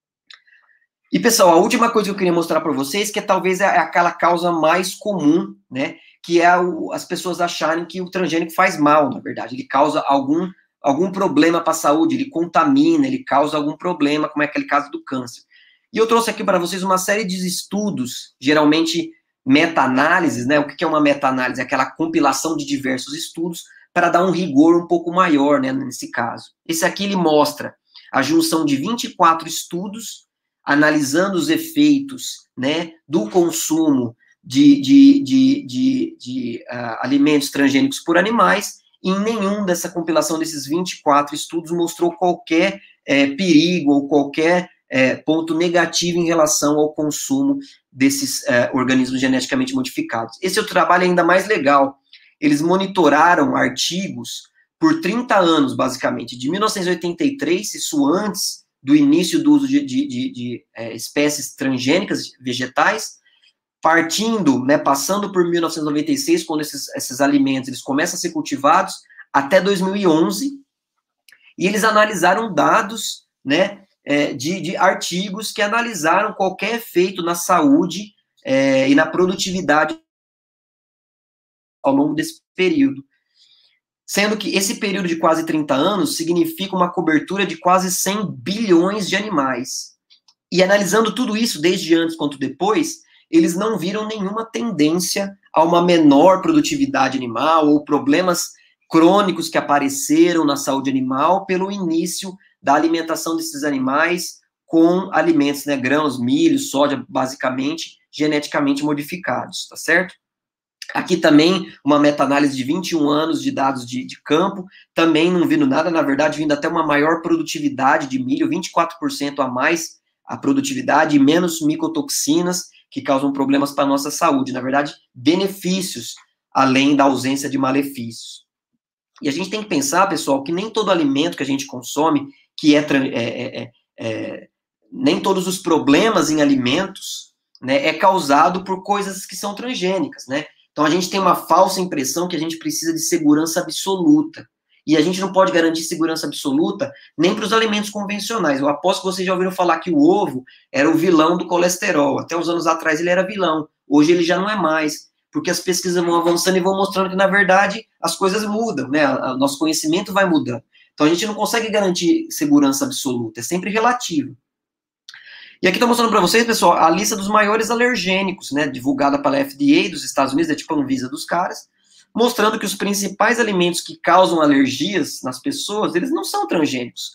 E, pessoal, a última coisa que eu queria mostrar para vocês, que é, talvez é aquela causa mais comum, né, que é o, as pessoas acharem que o transgênico faz mal, na verdade, ele causa algum, algum problema para a saúde, ele contamina, ele causa algum problema, como é aquele caso do câncer. E eu trouxe aqui para vocês uma série de estudos, geralmente meta-análises, né? O que é uma meta-análise? É aquela compilação de diversos estudos para dar um rigor um pouco maior, né, nesse caso. Esse aqui ele mostra a junção de vinte e quatro estudos, analisando os efeitos, né, do consumo de, de, de, de, de uh, alimentos transgênicos por animais, e em nenhum dessa compilação desses vinte e quatro estudos mostrou qualquer é, perigo ou qualquer É, ponto negativo em relação ao consumo desses é, organismos geneticamente modificados. Esse é o trabalho ainda mais legal. Eles monitoraram artigos por trinta anos, basicamente, de mil novecentos e oitenta e três, isso antes do início do uso de, de, de, de é, espécies transgênicas vegetais, partindo, né, passando por mil novecentos e noventa e seis, quando esses, esses alimentos eles começam a ser cultivados, até dois mil e onze, e eles analisaram dados, né, De, de artigos que analisaram qualquer efeito na saúde é, e na produtividade ao longo desse período. Sendo que esse período de quase trinta anos significa uma cobertura de quase cem bilhões de animais. E analisando tudo isso, desde antes quanto depois, eles não viram nenhuma tendência a uma menor produtividade animal ou problemas crônicos que apareceram na saúde animal pelo início da alimentação desses animais com alimentos, né, grãos, milho, soja, basicamente, geneticamente modificados, tá certo? Aqui também, uma meta-análise de vinte e um anos de dados de, de campo, também não vindo nada, na verdade, vindo até uma maior produtividade de milho, vinte e quatro por cento a mais a produtividade, e menos micotoxinas, que causam problemas para a nossa saúde, na verdade, benefícios, além da ausência de malefícios. E a gente tem que pensar, pessoal, que nem todo alimento que a gente consome, que é, é, é, é nem todos os problemas em alimentos, né, é causado por coisas que são transgênicas, né? Então a gente tem uma falsa impressão que a gente precisa de segurança absoluta. E a gente não pode garantir segurança absoluta nem para os alimentos convencionais. Eu aposto que vocês já ouviram falar que o ovo era o vilão do colesterol. Até uns anos atrás ele era vilão. Hoje ele já não é mais. Porque as pesquisas vão avançando e vão mostrando que, na verdade, as coisas mudam, né? O nosso conhecimento vai mudando. Então, a gente não consegue garantir segurança absoluta, é sempre relativo. E aqui estou mostrando para vocês, pessoal, a lista dos maiores alergênicos, né? Divulgada pela F D A dos Estados Unidos, é tipo a Anvisa dos caras, mostrando que os principais alimentos que causam alergias nas pessoas, eles não são transgênicos.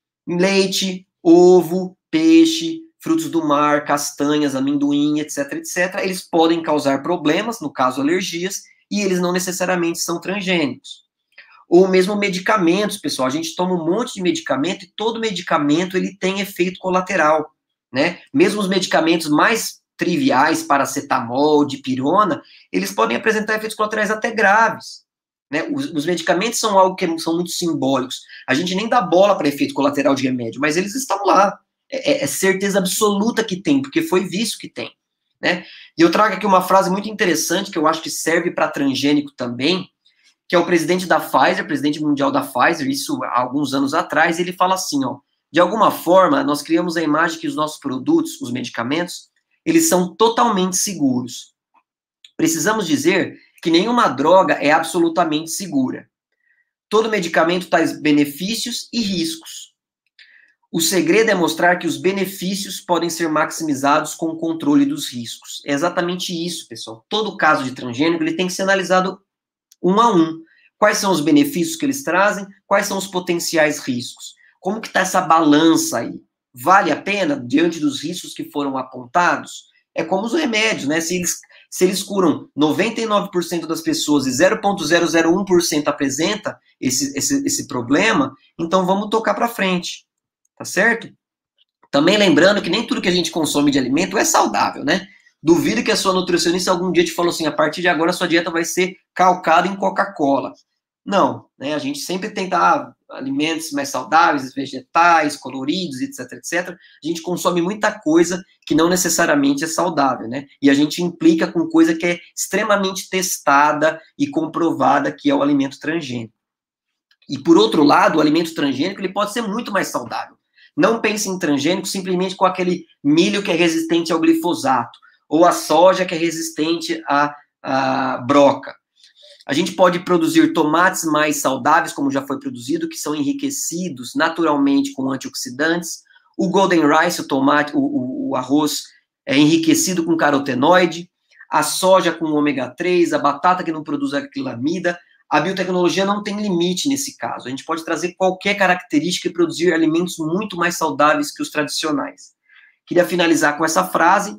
Leite, ovo, peixe, frutos do mar, castanhas, amendoim, etc, etcétera, eles podem causar problemas, no caso alergias, e eles não necessariamente são transgênicos. Ou mesmo medicamentos, pessoal, a gente toma um monte de medicamento e todo medicamento ele tem efeito colateral, né? Mesmo os medicamentos mais triviais, paracetamol, dipirona, eles podem apresentar efeitos colaterais até graves, né? Os, os medicamentos são algo que são muito simbólicos. A gente nem dá bola para efeito colateral de remédio, mas eles estão lá. É, é certeza absoluta que tem, porque foi visto que tem, né? E eu trago aqui uma frase muito interessante, que eu acho que serve para transgênico também, que é o presidente da Pfizer, presidente mundial da Pfizer, isso há alguns anos atrás, ele fala assim, ó, de alguma forma, nós criamos a imagem que os nossos produtos, os medicamentos, eles são totalmente seguros. Precisamos dizer que nenhuma droga é absolutamente segura. Todo medicamento traz benefícios e riscos. O segredo é mostrar que os benefícios podem ser maximizados com o controle dos riscos. É exatamente isso, pessoal. Todo caso de transgênico, ele tem que ser analisado um a um. Quais são os benefícios que eles trazem? Quais são os potenciais riscos? Como que está essa balança aí? Vale a pena, diante dos riscos que foram apontados? É como os remédios, né? Se eles, se eles curam noventa e nove por cento das pessoas e zero vírgula zero zero um por cento apresenta esse, esse, esse problema, então vamos tocar para frente. Tá certo? Também lembrando que nem tudo que a gente consome de alimento é saudável, né? Duvido que a sua nutricionista algum dia te falou assim, a partir de agora a sua dieta vai ser calcada em Coca-Cola. Não, né? A gente sempre tenta ah, alimentos mais saudáveis, vegetais, coloridos, etc, etcétera. A gente consome muita coisa que não necessariamente é saudável, né? E a gente implica com coisa que é extremamente testada e comprovada, que é o alimento transgênico. E, por outro lado, o alimento transgênico ele pode ser muito mais saudável. Não pense em transgênico simplesmente com aquele milho que é resistente ao glifosato, ou a soja que é resistente à, à broca. A gente pode produzir tomates mais saudáveis, como já foi produzido, que são enriquecidos naturalmente com antioxidantes. O golden rice, o tomate, o, o, o arroz é enriquecido com carotenoide. A soja com ômega três, a batata que não produz acrilamida. A biotecnologia não tem limite nesse caso. A gente pode trazer qualquer característica e produzir alimentos muito mais saudáveis que os tradicionais. Queria finalizar com essa frase.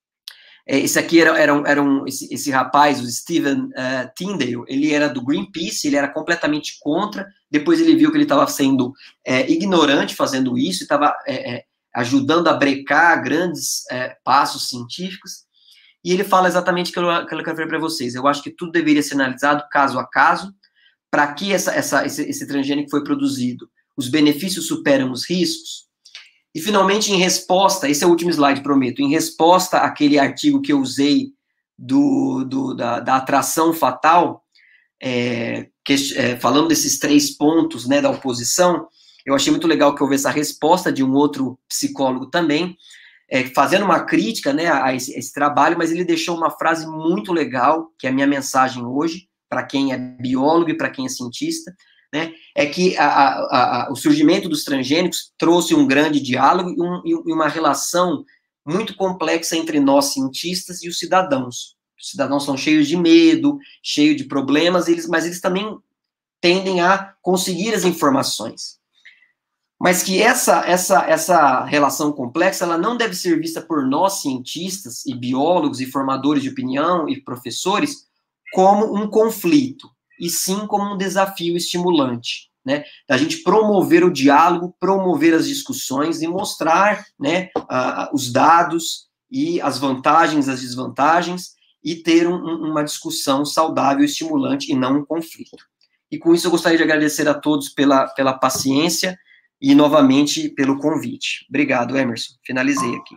Esse aqui era, era, um, era um, esse, esse rapaz, o Steven uh, Tyndale, ele era do Greenpeace, ele era completamente contra, depois ele viu que ele estava sendo é, ignorante fazendo isso, estava é, é, ajudando a brecar grandes é, passos científicos, e ele fala exatamente aquilo, aquilo que eu falei para vocês. Eu acho que tudo deveria ser analisado caso a caso, para que essa, essa, esse, esse transgênico foi produzido. Os benefícios superam os riscos. E, finalmente, em resposta, esse é o último slide, prometo, em resposta àquele artigo que eu usei do, do, da, da atração fatal, é, que, é, falando desses três pontos, né, da oposição, eu achei muito legal que houve essa resposta de um outro psicólogo também, é, fazendo uma crítica, né, a esse, esse trabalho, mas ele deixou uma frase muito legal, que é a minha mensagem hoje, para quem é biólogo e para quem é cientista, né, é que a, a, a, o surgimento dos transgênicos trouxe um grande diálogo e, um, e uma relação muito complexa entre nós, cientistas, e os cidadãos. Os cidadãos são cheios de medo, cheios de problemas, eles, mas eles também tendem a conseguir as informações. Mas que essa, essa, essa relação complexa, ela não deve ser vista por nós, cientistas e biólogos e formadores de opinião e professores, como um conflito, e sim como um desafio estimulante, né? Da gente promover o diálogo, promover as discussões e mostrar, né, uh, os dados e as vantagens, as desvantagens, e ter um, uma discussão saudável, estimulante, e não um conflito. E com isso eu gostaria de agradecer a todos pela, pela paciência e, novamente, pelo convite. Obrigado, Emerson. Finalizei aqui.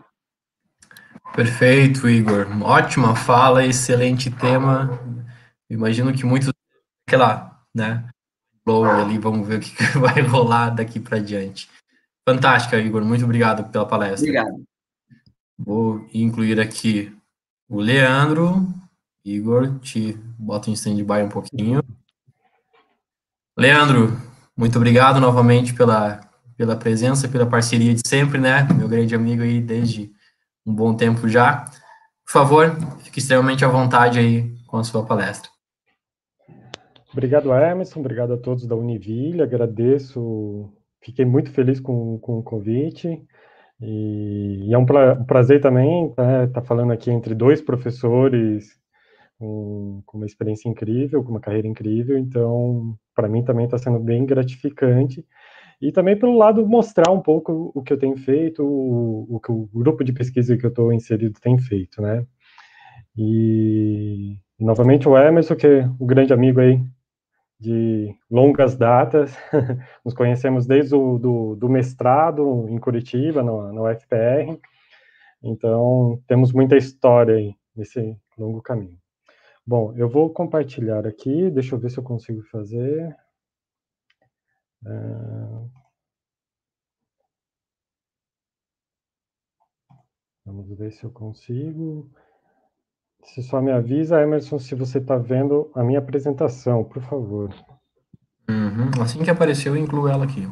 Perfeito, Igor. Ótima fala, excelente tema. Imagino que muitos, aquela, né, blow ali, vamos ver o que vai rolar daqui para diante. Fantástica, Igor. Muito obrigado pela palestra. Obrigado. Vou incluir aqui o Leandro. Igor, te bota em stand-by um pouquinho. Leandro, muito obrigado novamente pela, pela presença, pela parceria de sempre, né? Meu grande amigo aí desde um bom tempo já. Por favor, fique extremamente à vontade aí com a sua palestra. Obrigado, Emerson. Obrigado a todos da Univille. Agradeço. Fiquei muito feliz com, com o convite. E, e é um, pra, um prazer também estar tá, tá falando aqui entre dois professores com, com uma experiência incrível, com uma carreira incrível. Então, para mim também está sendo bem gratificante. E também pelo lado mostrar um pouco o que eu tenho feito, o, o que o grupo de pesquisa que eu estou inserido tem feito, né? E, e novamente o Emerson, que é um grande amigo aí de longas datas, nos conhecemos desde o do, do mestrado em Curitiba, no, no U F P R, então temos muita história aí nesse longo caminho. Bom, eu vou compartilhar aqui, deixa eu ver se eu consigo fazer. Uh, vamos ver se eu consigo. Você só me avisa, Emerson, se você está vendo a minha apresentação, por favor. Uhum. Assim que apareceu, eu incluo ela aqui.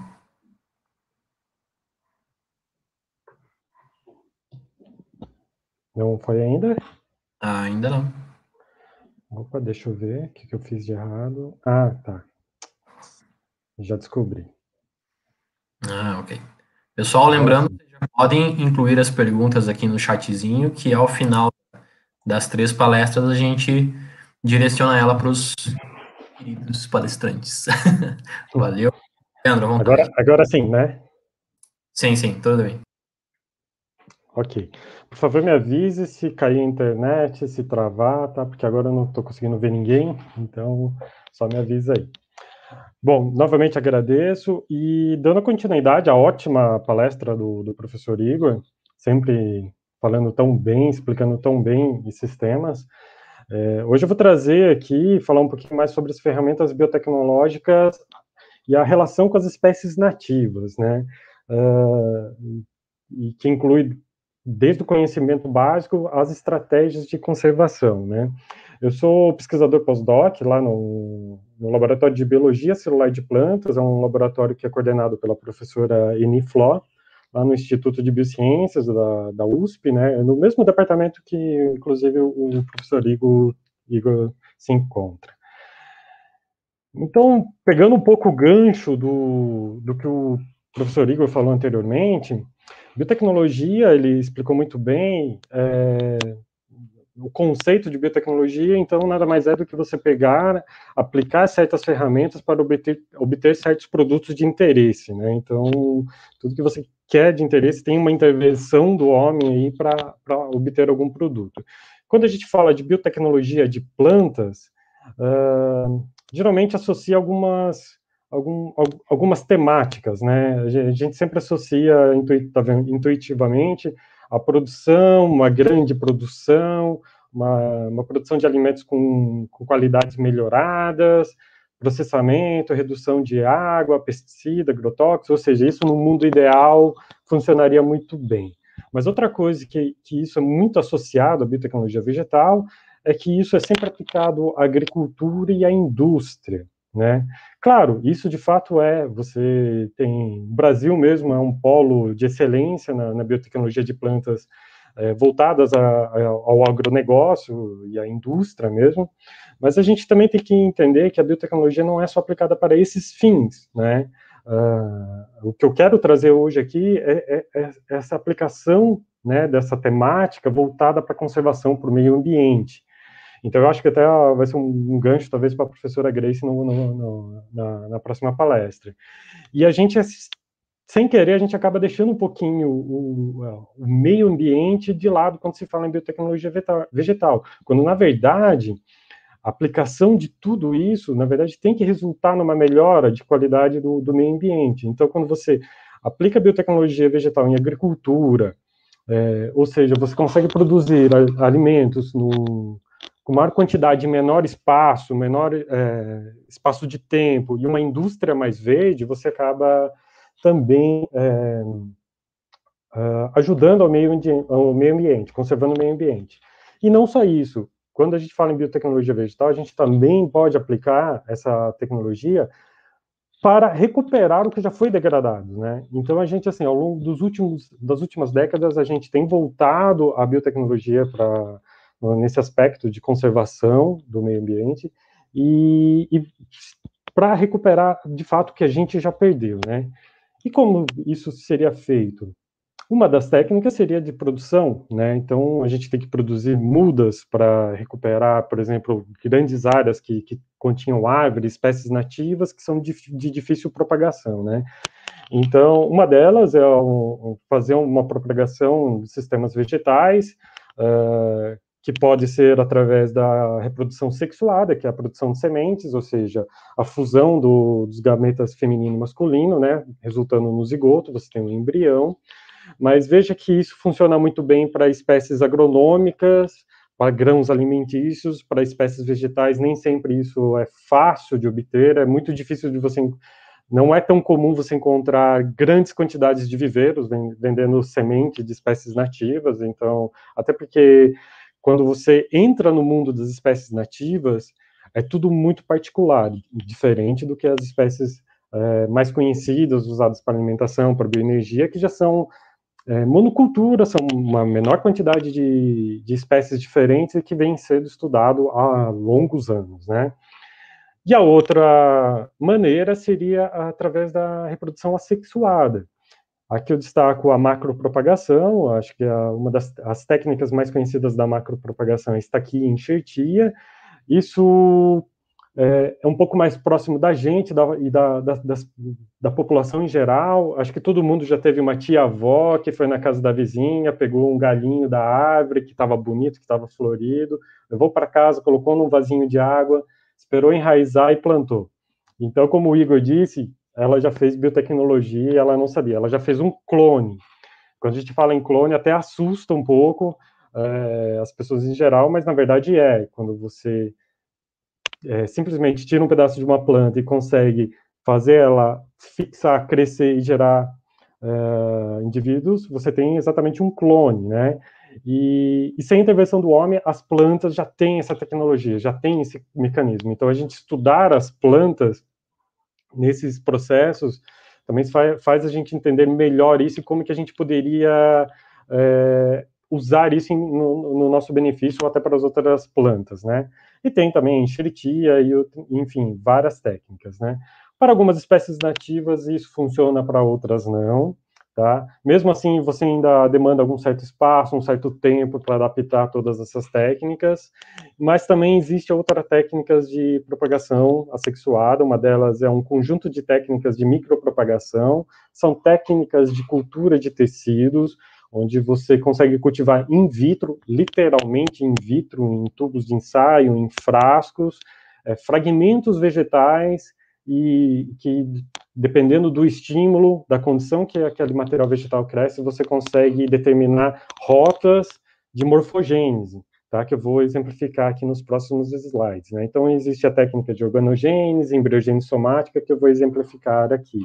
Não foi ainda? Ah, ainda não. Opa, deixa eu ver o que, que eu fiz de errado. Ah, tá. Já descobri. Ah, ok. Pessoal, lembrando, vocês já podem incluir as perguntas aqui no chatzinho, que ao final das três palestras a gente direciona ela para os queridos palestrantes. Valeu. Leandro, à vontade. Agora, agora sim, né? Sim, sim, tudo bem. Ok. Por favor, me avise se cair a internet, se travar, tá? Porque agora eu não estou conseguindo ver ninguém, então só me avisa aí. Bom, novamente agradeço e dando continuidade à ótima palestra do, do professor Igor, sempre falando tão bem, explicando tão bem esses temas. É, hoje eu vou trazer aqui, falar um pouquinho mais sobre as ferramentas biotecnológicas e a relação com as espécies nativas, né? Uh, e que inclui desde o conhecimento básico às estratégias de conservação, né? Eu sou pesquisador pós-doc lá no, no Laboratório de Biologia Celular de Plantas, é um laboratório que é coordenado pela professora Eni Fló, lá no Instituto de Biociências da, da U S P, né? No mesmo departamento que, inclusive, o professor Igor, Igor se encontra. Então, pegando um pouco o gancho do, do que o professor Igor falou anteriormente, biotecnologia, ele explicou muito bem é, o conceito de biotecnologia, então nada mais é do que você pegar, aplicar certas ferramentas para obter, obter certos produtos de interesse, né? Então, tudo que você quer de interesse tem uma intervenção do homem aí para obter algum produto. Quando a gente fala de biotecnologia de plantas, uh, geralmente associa algumas, algum, algumas temáticas, né? A gente sempre associa intuitivamente a produção, uma grande produção, uma, uma produção de alimentos com, com qualidades melhoradas, processamento, redução de água, pesticida, agrotóxicos, ou seja, isso no mundo ideal funcionaria muito bem. Mas outra coisa que, que isso é muito associado à biotecnologia vegetal é que isso é sempre aplicado à agricultura e à indústria, né? Claro, isso de fato é, você tem, o Brasil mesmo é um polo de excelência na, na biotecnologia de plantas é, voltadas a, a, ao agronegócio e à indústria mesmo, mas a gente também tem que entender que a biotecnologia não é só aplicada para esses fins, né? Uh, o que eu quero trazer hoje aqui é, é, é essa aplicação, né, dessa temática voltada para a conservação, para o meio ambiente. Então, eu acho que até vai ser um, um gancho, talvez, para a professora Grace no, no, no, na, na próxima palestra. E a gente, sem querer, a gente acaba deixando um pouquinho o, o meio ambiente de lado quando se fala em biotecnologia vegetal, quando, na verdade, a aplicação de tudo isso, na verdade, tem que resultar numa melhora de qualidade do, do meio ambiente. Então, quando você aplica a biotecnologia vegetal em agricultura, é, ou seja, você consegue produzir alimentos no com maior quantidade, menor espaço, menor é, espaço de tempo e uma indústria mais verde, você acaba também é, uh, ajudando ao meio, ao meio ambiente, conservando o meio ambiente. E não só isso, quando a gente fala em biotecnologia vegetal, a gente também pode aplicar essa tecnologia para recuperar o que já foi degradado, né? Então a gente, assim, ao longo dos últimos, das últimas décadas, a gente tem voltado a biotecnologia para nesse aspecto de conservação do meio ambiente e, e para recuperar, de fato, o que a gente já perdeu, né? E como isso seria feito? Uma das técnicas seria de produção, né? Então, a gente tem que produzir mudas para recuperar, por exemplo, grandes áreas que, que continham árvores, espécies nativas que são de, de difícil propagação, né? Então, uma delas é um, fazer uma propagação de sistemas vegetais, uh, que pode ser através da reprodução sexuada, que é a produção de sementes, ou seja, a fusão do, dos gametas feminino e masculino, né, resultando no zigoto, você tem um embrião, mas veja que isso funciona muito bem para espécies agronômicas, para grãos alimentícios, para espécies vegetais, nem sempre isso é fácil de obter, é muito difícil de você... Não é tão comum você encontrar grandes quantidades de viveiros vendendo semente de espécies nativas, então, até porque quando você entra no mundo das espécies nativas, é tudo muito particular, diferente do que as espécies é, mais conhecidas, usadas para alimentação, para bioenergia, que já são é, monoculturas, são uma menor quantidade de, de espécies diferentes e que vem sendo estudado há longos anos, né? E a outra maneira seria através da reprodução assexuada. Aqui eu destaco a macropropagação, acho que é uma das as técnicas mais conhecidas da macropropagação está aqui em Enxertia. Isso é, é um pouco mais próximo da gente da, e da, da, das, da população em geral. Acho que todo mundo já teve uma tia-avó que foi na casa da vizinha, pegou um galinho da árvore que estava bonito, que estava florido, levou para casa, colocou num vasinho de água, esperou enraizar e plantou. Então, como o Igor disse, ela já fez biotecnologia e ela não sabia, ela já fez um clone. Quando a gente fala em clone, até assusta um pouco é, as pessoas em geral, mas na verdade é, quando você é, simplesmente tira um pedaço de uma planta e consegue fazer ela fixar, crescer e gerar é, indivíduos, você tem exatamente um clone, né? E, e sem a intervenção do homem, as plantas já têm essa tecnologia, já têm esse mecanismo. Então, a gente estudar as plantas nesses processos também faz, faz a gente entender melhor isso e como que a gente poderia é, usar isso em, no, no nosso benefício ou até para as outras plantas, né? E tem também enxertia e, enfim, várias técnicas, né? Para algumas espécies nativas isso funciona, para outras não, tá? Mesmo assim, você ainda demanda algum certo espaço, um certo tempo para adaptar todas essas técnicas, mas também existe outras técnicas de propagação assexuada, uma delas é um conjunto de técnicas de micropropagação, são técnicas de cultura de tecidos, onde você consegue cultivar in vitro, literalmente in vitro, em tubos de ensaio, em frascos, é, fragmentos vegetais, e que, dependendo do estímulo, da condição que aquele material vegetal cresce, você consegue determinar rotas de morfogênese, tá? Que eu vou exemplificar aqui nos próximos slides, né? Então, existe a técnica de organogênese, embriogênese somática, que eu vou exemplificar aqui.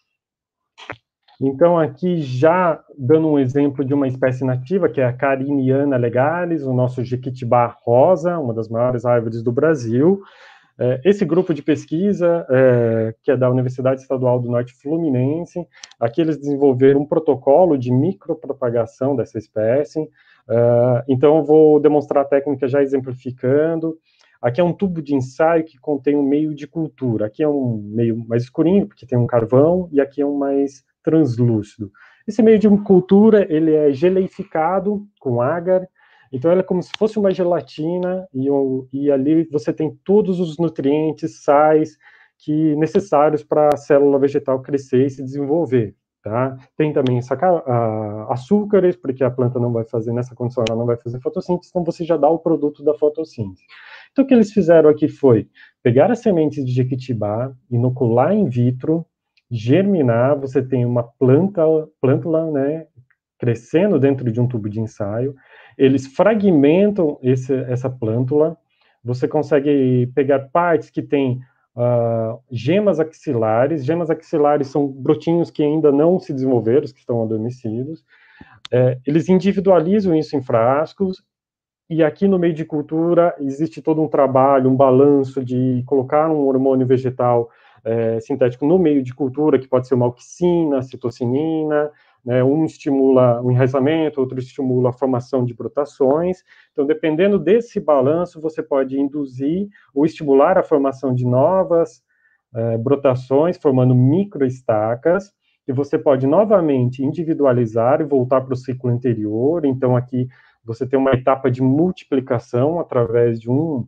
Então, aqui já dando um exemplo de uma espécie nativa, que é a Cariniana legalis, o nosso jequitibá rosa, uma das maiores árvores do Brasil. Esse grupo de pesquisa, é, que é da Universidade Estadual do Norte Fluminense, aqui eles desenvolveram um protocolo de micropropagação dessa espécie. Uh, então, eu vou demonstrar a técnica já exemplificando. Aqui é um tubo de ensaio que contém um meio de cultura. Aqui é um meio mais escurinho, porque tem um carvão, e aqui é um mais translúcido. Esse meio de cultura, ele é geleificado com agar. Então, ela é como se fosse uma gelatina, e, e ali você tem todos os nutrientes, sais, que necessários para a célula vegetal crescer e se desenvolver, tá? Tem também saca, uh, açúcares, porque a planta não vai fazer, nessa condição, ela não vai fazer fotossíntese, então você já dá o produto da fotossíntese. Então, o que eles fizeram aqui foi pegar as sementes de jequitibá, inocular in vitro, germinar, você tem uma planta, plântula, né, crescendo dentro de um tubo de ensaio, eles fragmentam esse, essa plântula, você consegue pegar partes que têm uh, gemas axilares, gemas axilares são brotinhos que ainda não se desenvolveram, que estão adormecidos, é, eles individualizam isso em frascos, e aqui no meio de cultura existe todo um trabalho, um balanço de colocar um hormônio vegetal é, sintético no meio de cultura, que pode ser uma auxina, citocinina, né, um estimula o enraizamento, outro estimula a formação de brotações. Então, dependendo desse balanço, você pode induzir ou estimular a formação de novas é, brotações, formando microestacas, e você pode novamente individualizar e voltar para o ciclo anterior. Então, aqui você tem uma etapa de multiplicação através de um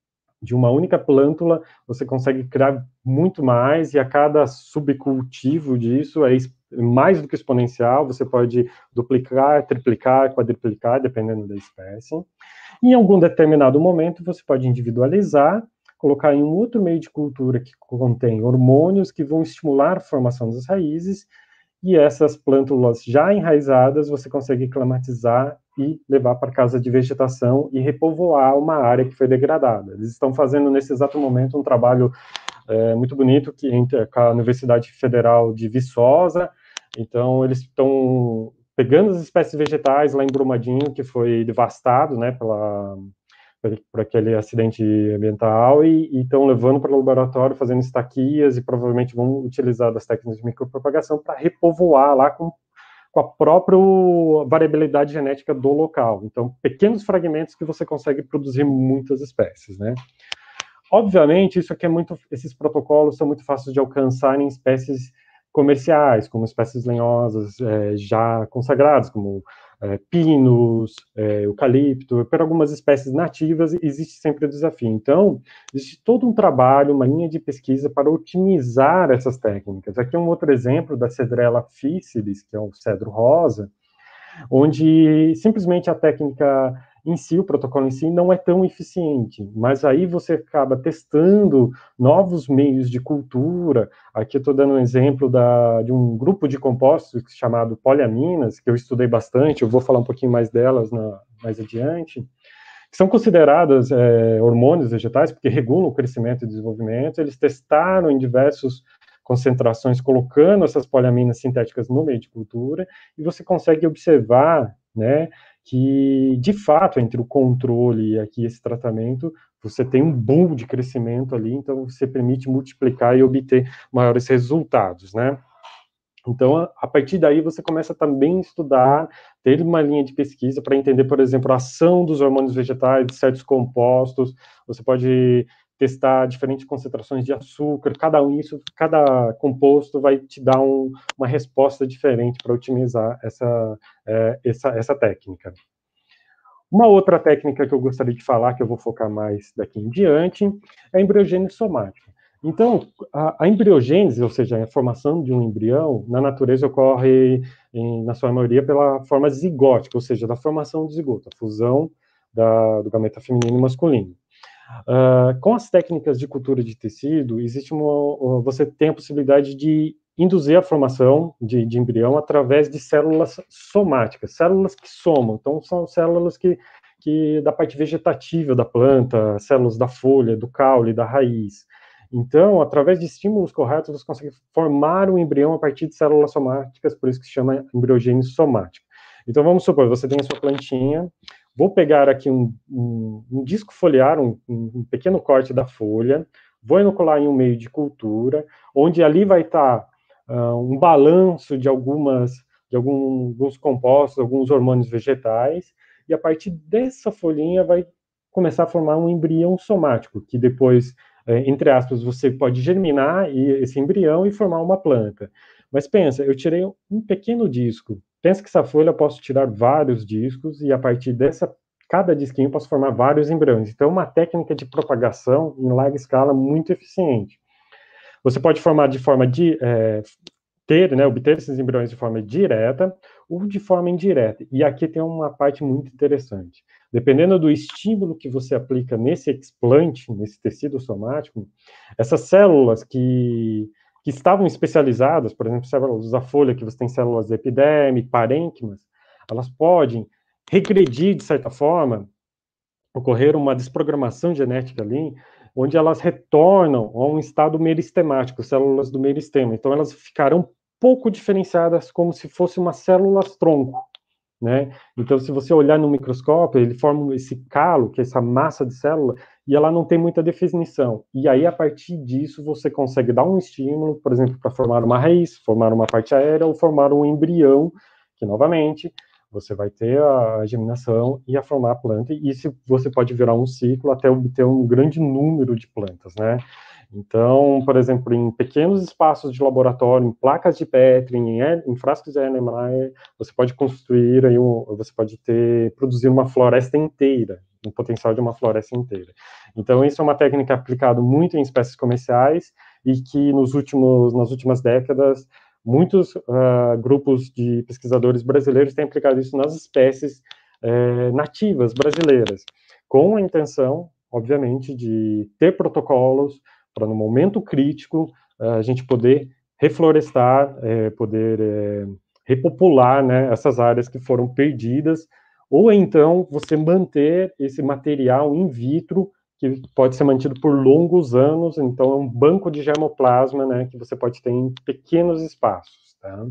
de uma única plântula, você consegue criar muito mais, e a cada subcultivo disso é mais do que exponencial, você pode duplicar, triplicar, quadriplicar, dependendo da espécie. Em algum determinado momento, você pode individualizar, colocar em um outro meio de cultura que contém hormônios que vão estimular a formação das raízes, e essas plântulas já enraizadas, você consegue climatizar e levar para casa de vegetação e repovoar uma área que foi degradada. Eles estão fazendo, nesse exato momento, um trabalho é, muito bonito que entre com a Universidade Federal de Viçosa. Então, eles estão pegando as espécies vegetais lá em Brumadinho, que foi devastado, né, pela, por aquele acidente ambiental, e estão levando para o laboratório, fazendo estaquias, e provavelmente vão utilizar das técnicas de micropropagação para repovoar lá com com a própria variabilidade genética do local. Então, pequenos fragmentos que você consegue produzir muitas espécies, né? Obviamente, isso aqui é muito, esses protocolos são muito fáceis de alcançar em espécies comerciais, como espécies lenhosas é, já consagradas, como é, pinos, é, eucalipto, por algumas espécies nativas, existe sempre o desafio. Então, existe todo um trabalho, uma linha de pesquisa para otimizar essas técnicas. Aqui é um outro exemplo da Cedrela officinalis, que é o cedro rosa, onde simplesmente a técnica em si, o protocolo em si, não é tão eficiente, mas aí você acaba testando novos meios de cultura. Aqui eu estou dando um exemplo da, de um grupo de compostos chamado poliaminas, que eu estudei bastante, eu vou falar um pouquinho mais delas na, mais adiante, que são consideradas é, hormônios vegetais, porque regulam o crescimento e desenvolvimento. Eles testaram em diversas concentrações, colocando essas poliaminas sintéticas no meio de cultura, e você consegue observar, né, que, de fato, entre o controle e aqui esse tratamento, você tem um boom de crescimento ali, então você permite multiplicar e obter maiores resultados, né? Então, a partir daí, você começa também a estudar, ter uma linha de pesquisa para entender, por exemplo, a ação dos hormônios vegetais, de certos compostos. Você pode testar diferentes concentrações de açúcar, cada um, isso, cada composto vai te dar um, uma resposta diferente para otimizar essa, é, essa, essa técnica. Uma outra técnica que eu gostaria de falar, que eu vou focar mais daqui em diante, é a embriogênese somática. Então, a, a embriogênese, ou seja, a formação de um embrião, na natureza ocorre, em, na sua maioria, pela forma zigótica, ou seja, da formação do zigoto, a fusão da, do gameta feminino e masculino. Uh, com as técnicas de cultura de tecido, existe uma, você tem a possibilidade de induzir a formação de, de embrião através de células somáticas, células que somam. Então, são células que, que da parte vegetativa da planta, células da folha, do caule, da raiz. Então, através de estímulos corretos, você consegue formar um embrião a partir de células somáticas, por isso que se chama embriogênese somática. Então, vamos supor, você tem a sua plantinha, vou pegar aqui um, um, um disco foliar, um, um pequeno corte da folha, vou inocular em um meio de cultura, onde ali vai estar uh, um balanço de, algumas, de algum, alguns compostos, alguns hormônios vegetais, e a partir dessa folhinha vai começar a formar um embrião somático, que depois, entre aspas, você pode germinar esse embrião e formar uma planta. Mas pensa, eu tirei um pequeno disco. Pensa que essa folha eu posso tirar vários discos e a partir dessa, cada disquinho eu posso formar vários embriões. Então é uma técnica de propagação em larga escala muito eficiente. Você pode formar de forma de é, ter, né, obter esses embriões de forma direta ou de forma indireta. E aqui tem uma parte muito interessante. Dependendo do estímulo que você aplica nesse explante, nesse tecido somático, essas células que, que estavam especializadas, por exemplo, células da folha, que você tem células de epiderme, parênquimas, elas podem regredir, de certa forma, ocorrer uma desprogramação genética ali, onde elas retornam a um estado meristemático, células do meristema. Então, elas ficarão pouco diferenciadas, como se fossem umas células tronco, né? Então, se você olhar no microscópio, ele forma esse calo, que é essa massa de célula, e ela não tem muita definição. E aí, a partir disso, você consegue dar um estímulo, por exemplo, para formar uma raiz, formar uma parte aérea, ou formar um embrião, que, novamente, você vai ter a germinação e a formar a planta, e isso você pode virar um ciclo até obter um grande número de plantas, né? Então, por exemplo, em pequenos espaços de laboratório, em placas de Petri, em, em frascos de Erlenmeyer, você pode construir, aí um, você pode ter, produzir uma floresta inteira, um potencial de uma floresta inteira. Então, isso é uma técnica aplicada muito em espécies comerciais e que nos últimos, nas últimas décadas, muitos uh, grupos de pesquisadores brasileiros têm aplicado isso nas espécies uh, nativas brasileiras, com a intenção, obviamente, de ter protocolos para, no momento crítico, uh, a gente poder reflorestar, uh, poder uh, repopular, né, essas áreas que foram perdidas, ou então você manter esse material in vitro, que pode ser mantido por longos anos, então é um banco de germoplasma, né, que você pode ter em pequenos espaços, tá?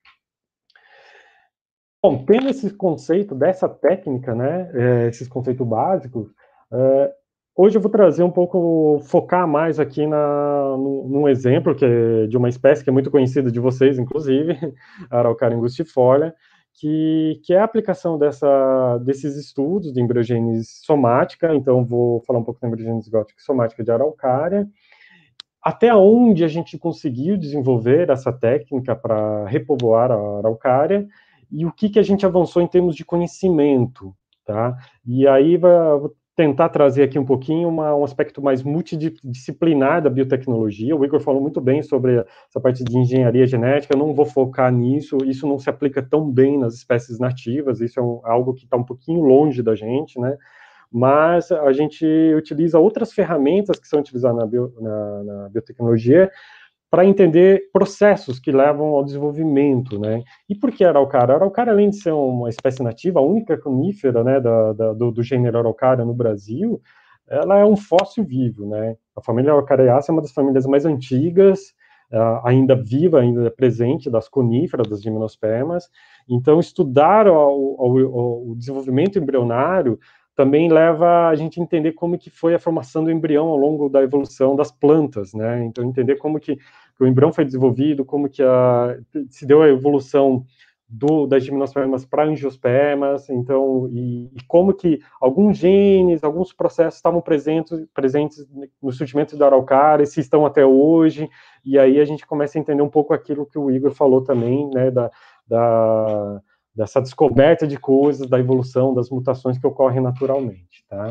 Bom, tendo esse conceito dessa técnica, né, é, esses conceitos básicos, é, hoje eu vou trazer um pouco, focar mais aqui na, num, num exemplo que é de uma espécie que é muito conhecida de vocês, inclusive, a Araucaria angustifolia, Que, que é a aplicação dessa, desses estudos de embriogênese somática. Então, vou falar um pouco da embriogênese gótica somática de Araucária, até onde a gente conseguiu desenvolver essa técnica para repovoar a Araucária, e o que, que a gente avançou em termos de conhecimento, tá? E aí vou tentar trazer aqui um pouquinho uma, um aspecto mais multidisciplinar da biotecnologia. O Igor falou muito bem sobre essa parte de engenharia genética, eu não vou focar nisso, isso não se aplica tão bem nas espécies nativas, isso é um, algo que está um pouquinho longe da gente, né? Mas a gente utiliza outras ferramentas que são utilizadas na, bio, na, na biotecnologia para entender processos que levam ao desenvolvimento, né? E por que a araucária? A araucária, além de ser uma espécie nativa, a única conífera, né, da, da, do, do gênero araucária no Brasil, ela é um fóssil vivo, né? A família Araucariaceae é uma das famílias mais antigas, uh, ainda viva, ainda presente, das coníferas, das gimnospermas. Então, estudar o, o, o desenvolvimento embrionário também leva a gente a entender como que foi a formação do embrião ao longo da evolução das plantas, né? Então, entender como que, que o embrião foi desenvolvido, como que a, se deu a evolução do, das gimnospermas para angiospermas, então, e, e como que alguns genes, alguns processos estavam presentes, presentes no surgimento da araucária, se estão até hoje, e aí a gente começa a entender um pouco aquilo que o Igor falou também, né, da... da dessa descoberta de coisas, da evolução, das mutações que ocorrem naturalmente, tá?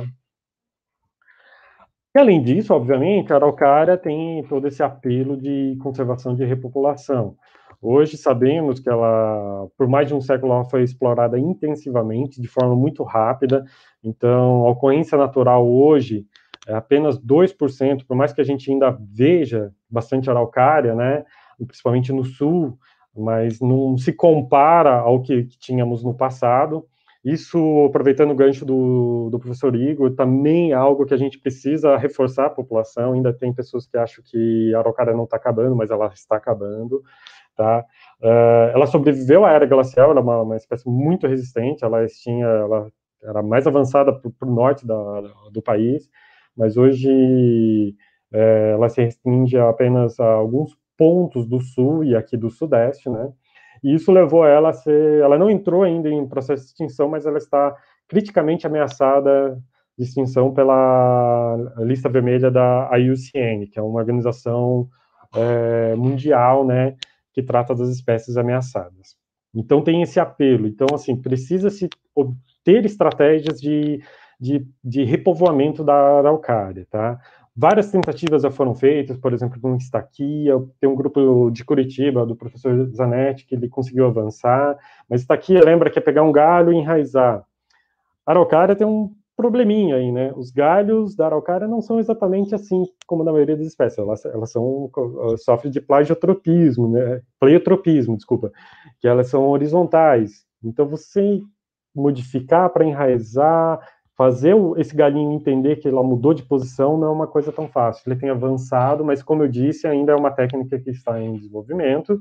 E, além disso, obviamente, a araucária tem todo esse apelo de conservação de repopulação. Hoje sabemos que ela, por mais de um século, ela foi explorada intensivamente, de forma muito rápida, então a ocorrência natural hoje é apenas dois por cento, por mais que a gente ainda veja bastante araucária, né, principalmente no sul, mas não se compara ao que, que tínhamos no passado. Isso, aproveitando o gancho do, do professor Igor, também é algo que a gente precisa reforçar a população. Ainda tem pessoas que acham que a araucária não está acabando, mas ela está acabando, tá? Uh, ela sobreviveu à era glacial, ela é uma, uma espécie muito resistente, ela, tinha, ela era mais avançada para o norte da, do país, mas hoje é, ela se restringe a apenas a alguns pontos do sul e aqui do sudeste, né? E isso levou ela a ser... Ela não entrou ainda em processo de extinção, mas ela está criticamente ameaçada de extinção pela lista vermelha da I U C N, que é uma organização é, mundial, né, que trata das espécies ameaçadas. Então tem esse apelo. Então, assim, precisa-se ter estratégias de, de, de repovoamento da araucária, tá? Várias tentativas já foram feitas, por exemplo, com estaquia, tem um grupo de Curitiba, do professor Zanetti, que ele conseguiu avançar, mas estaquia lembra que é pegar um galho e enraizar. A araucária tem um probleminha aí, né? Os galhos da araucária não são exatamente assim como na maioria das espécies, elas, elas são, sofrem de plagiotropismo, né? Pleiotropismo, desculpa, que elas são horizontais. Então, você modificar para enraizar, fazer esse galinho entender que ela mudou de posição não é uma coisa tão fácil. Ele tem avançado, mas, como eu disse, ainda é uma técnica que está em desenvolvimento.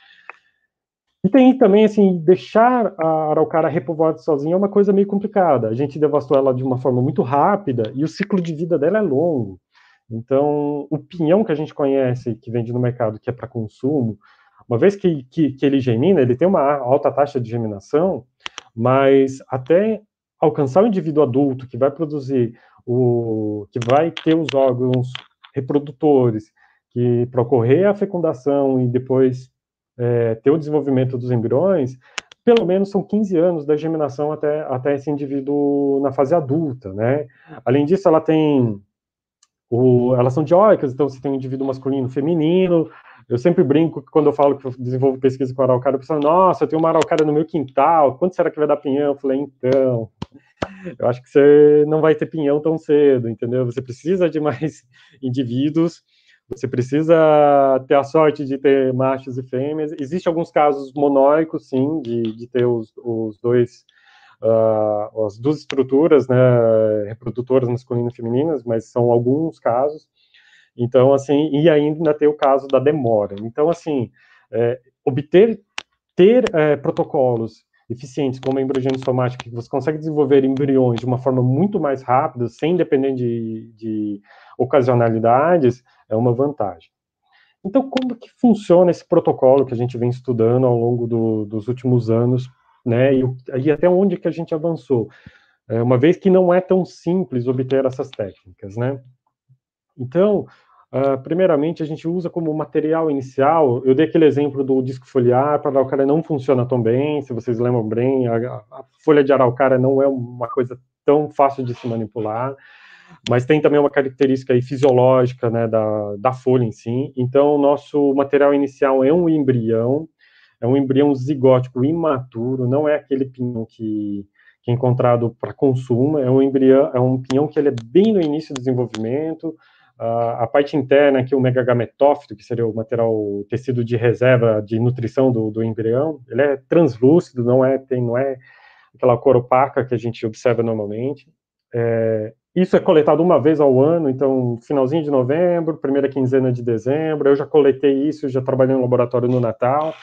E tem também, assim, deixar a araucária repovoada sozinha é uma coisa meio complicada. A gente devastou ela de uma forma muito rápida e o ciclo de vida dela é longo. Então, o pinhão que a gente conhece, que vende no mercado, que é para consumo, uma vez que, que, que ele germina, ele tem uma alta taxa de germinação, mas até alcançar o indivíduo adulto que vai produzir, o, que vai ter os órgãos reprodutores, que para ocorrer a fecundação e depois é, ter o desenvolvimento dos embriões, pelo menos são quinze anos da germinação até, até esse indivíduo na fase adulta, né? Além disso, ela tem o, elas são dioicas, então você tem um indivíduo masculino e feminino. Eu sempre brinco que quando eu falo que eu desenvolvo pesquisa com araucária, o pessoal, nossa, eu tenho uma araucária no meu quintal, quanto será que vai dar pinhão? Eu falei, então, eu acho que você não vai ter pinhão tão cedo, entendeu? Você precisa de mais indivíduos, você precisa ter a sorte de ter machos e fêmeas. Existem alguns casos monóicos, sim, de, de ter os, os dois, uh, as duas estruturas, né, reprodutoras masculinas e femininas, mas são alguns casos. Então, assim, e ainda tem o caso da demora. Então, assim, é, obter, ter é, protocolos eficientes como a embriogênese somática, que você consegue desenvolver embriões de uma forma muito mais rápida, sem depender de, de ocasionalidades, é uma vantagem. Então, como que funciona esse protocolo que a gente vem estudando ao longo do, dos últimos anos, né, e, e até onde que a gente avançou? É, uma vez que não é tão simples obter essas técnicas, né? Então, Uh, primeiramente, a gente usa como material inicial, eu dei aquele exemplo do disco foliar, para araucária não funciona tão bem, se vocês lembram bem, a, a folha de araucária não é uma coisa tão fácil de se manipular, mas tem também uma característica aí fisiológica, né, da, da folha em si. Então, o nosso material inicial é um embrião, é um embrião zigótico imaturo, não é aquele pinhão que, que é encontrado para consumo, é um embrião, é um pinhão que ele é bem no início do desenvolvimento. Uh, a parte interna, aqui o megagametófito, que seria o material, o tecido de reserva de nutrição do, do embrião, ele é translúcido, não é, tem, não é aquela cor opaca que a gente observa normalmente. É, isso é coletado uma vez ao ano, então, finalzinho de novembro, primeira quinzena de dezembro, eu já coletei isso, já trabalhei no laboratório no Natal,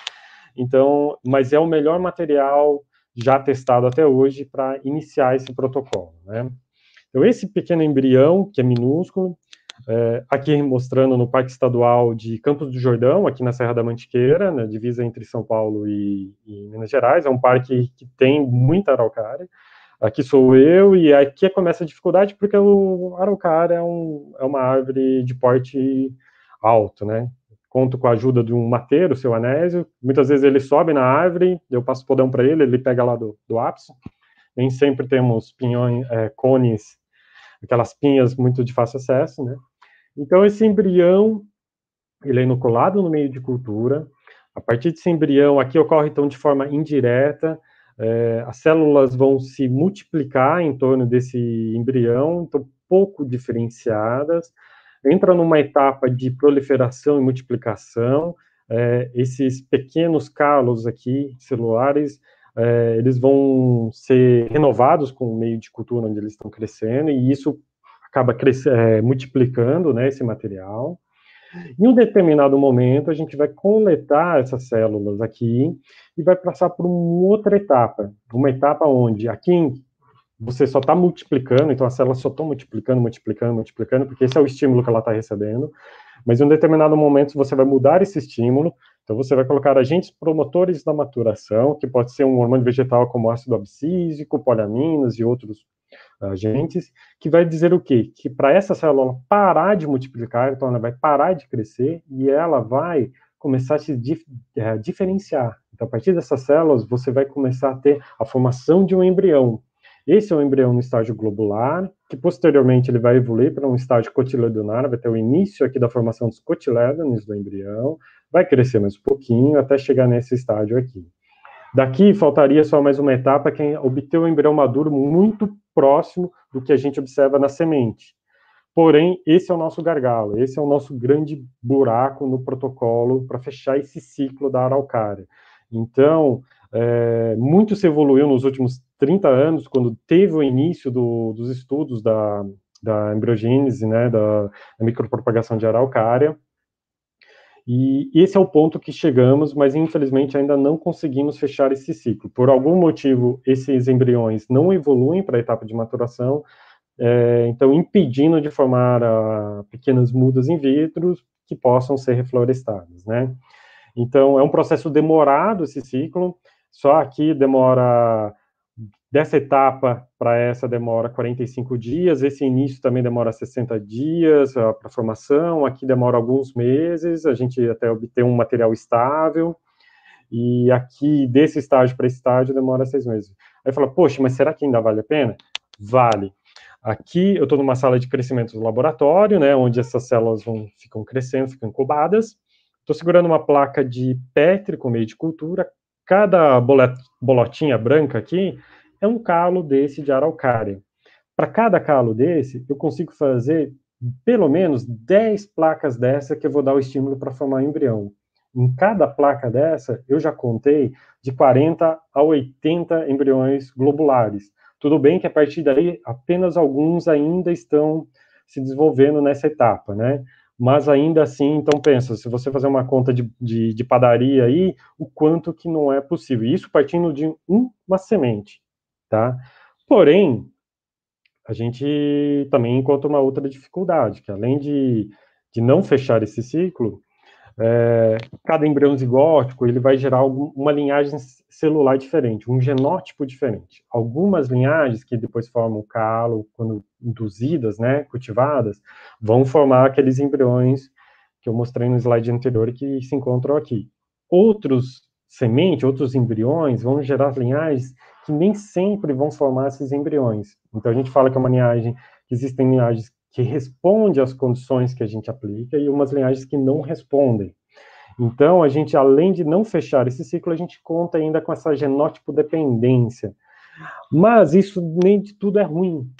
então, mas é o melhor material já testado até hoje para iniciar esse protocolo, né? Então, esse pequeno embrião, que é minúsculo, é, aqui mostrando no Parque Estadual de Campos do Jordão, aqui na Serra da Mantiqueira, na divisa entre São Paulo e, e Minas Gerais, é um parque que tem muita araucária. Aqui sou eu, e aqui começa a dificuldade, porque o araucária é, um, é uma árvore de porte alto, né? Conto com a ajuda de um mateiro, o seu Anésio, muitas vezes ele sobe na árvore, eu passo o podão para ele, ele pega lá do, do ápice. Nem sempre temos pinhões, é, cones, aquelas pinhas muito de fácil acesso, né? Então, esse embrião, ele é inoculado no meio de cultura. A partir desse embrião, aqui ocorre, então, de forma indireta, é, as células vão se multiplicar em torno desse embrião, então, pouco diferenciadas, entra numa etapa de proliferação e multiplicação, é, esses pequenos calos aqui, celulares, é, eles vão ser renovados com o meio de cultura onde eles estão crescendo, e isso acaba crescendo, é, multiplicando, né, esse material. Em um determinado momento, a gente vai coletar essas células aqui e vai passar por uma outra etapa, uma etapa onde aqui você só está multiplicando, então as células só estão multiplicando, multiplicando, multiplicando, porque esse é o estímulo que ela está recebendo, mas em um determinado momento você vai mudar esse estímulo, então você vai colocar agentes promotores da maturação, que pode ser um hormônio vegetal como ácido abscísico, poliaminas e outros agentes, que vai dizer o quê? Que para essa célula parar de multiplicar, então ela vai parar de crescer e ela vai começar a se dif é, diferenciar. Então, a partir dessas células, você vai começar a ter a formação de um embrião. Esse é um embrião no estágio globular, que posteriormente ele vai evoluir para um estágio cotiledonar, vai ter o início aqui da formação dos cotilédones do embrião, vai crescer mais um pouquinho até chegar nesse estágio aqui. Daqui faltaria só mais uma etapa, que é obter o embrião maduro muito próximo do que a gente observa na semente. Porém, esse é o nosso gargalo, esse é o nosso grande buraco no protocolo para fechar esse ciclo da araucária. Então, é, muito se evoluiu nos últimos trinta anos, quando teve o início do, dos estudos da, da embriogênese, né, da, da micropropagação de araucária. E esse é o ponto que chegamos, mas infelizmente ainda não conseguimos fechar esse ciclo. Por algum motivo, esses embriões não evoluem para a etapa de maturação, é, então impedindo de formar a, pequenas mudas in vitro que possam ser reflorestadas, né? Então, é um processo demorado esse ciclo, só aqui demora, dessa etapa para essa demora quarenta e cinco dias, esse início também demora sessenta dias para a formação, aqui demora alguns meses, a gente até obter um material estável, e aqui desse estágio para esse estágio demora seis meses. Aí fala, poxa, mas será que ainda vale a pena? Vale. Aqui eu estou numa sala de crescimento do laboratório, né, onde essas células vão, ficam crescendo, ficam incubadas. Estou segurando uma placa de Petri com meio de cultura. Cada bolotinha branca aqui é um calo desse de araucária. Para cada calo desse, eu consigo fazer pelo menos dez placas dessa que eu vou dar o estímulo para formar embrião. Em cada placa dessa, eu já contei de quarenta a oitenta embriões globulares. Tudo bem que a partir daí, apenas alguns ainda estão se desenvolvendo nessa etapa, né? Mas ainda assim, então pensa, se você fazer uma conta de, de, de padaria aí, o quanto que não é possível. Isso partindo de um, uma semente, tá? Porém, a gente também encontra uma outra dificuldade, que além de, de não fechar esse ciclo, é, cada embrião zigótico ele vai gerar algum, uma linhagem celular diferente, um genótipo diferente. Algumas linhagens que depois formam o calo, quando induzidas, né, cultivadas, vão formar aqueles embriões que eu mostrei no slide anterior e que se encontram aqui. Outros sementes, outros embriões vão gerar linhagens que nem sempre vão formar esses embriões. Então a gente fala que é uma linhagem, que existem linhagens que respondem às condições que a gente aplica e umas linhagens que não respondem. Então, a gente, além de não fechar esse ciclo, a gente conta ainda com essa genótipo dependência. Mas isso nem de tudo é ruim,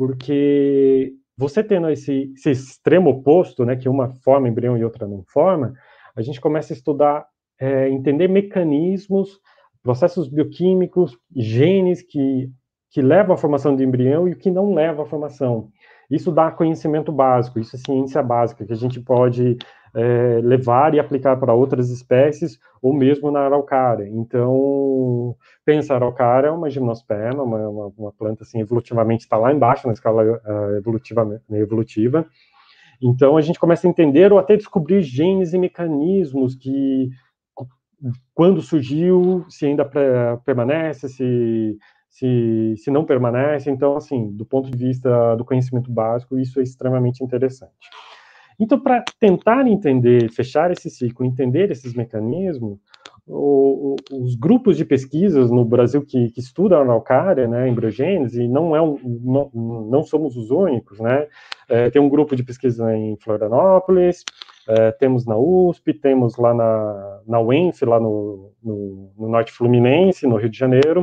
porque você tendo esse, esse extremo oposto, né, que uma forma embrião e outra não forma, a gente começa a estudar, é, entender mecanismos, processos bioquímicos, genes que, que levam à formação do embrião e o que não leva à formação. Isso dá conhecimento básico, isso é ciência básica, que a gente pode é, levar e aplicar para outras espécies, ou mesmo na araucária. Então, pensa, a araucária é uma gimnosperma, uma, uma, uma planta assim, evolutivamente está lá embaixo na escala uh, evolutiva, evolutiva. Então, a gente começa a entender ou até descobrir genes e mecanismos que, quando surgiu, se ainda permanece, se... Se, se não permanece. Então, assim, do ponto de vista do conhecimento básico, isso é extremamente interessante. Então, para tentar entender, fechar esse ciclo, entender esses mecanismos, o, o, os grupos de pesquisas no Brasil que, que estudam a araucária, né, embriogênese, não, é um, não, não somos os únicos, né? É, tem um grupo de pesquisa em Florianópolis, é, temos na U S P, temos lá na, na U E N F, lá no, no, no Norte Fluminense, no Rio de Janeiro.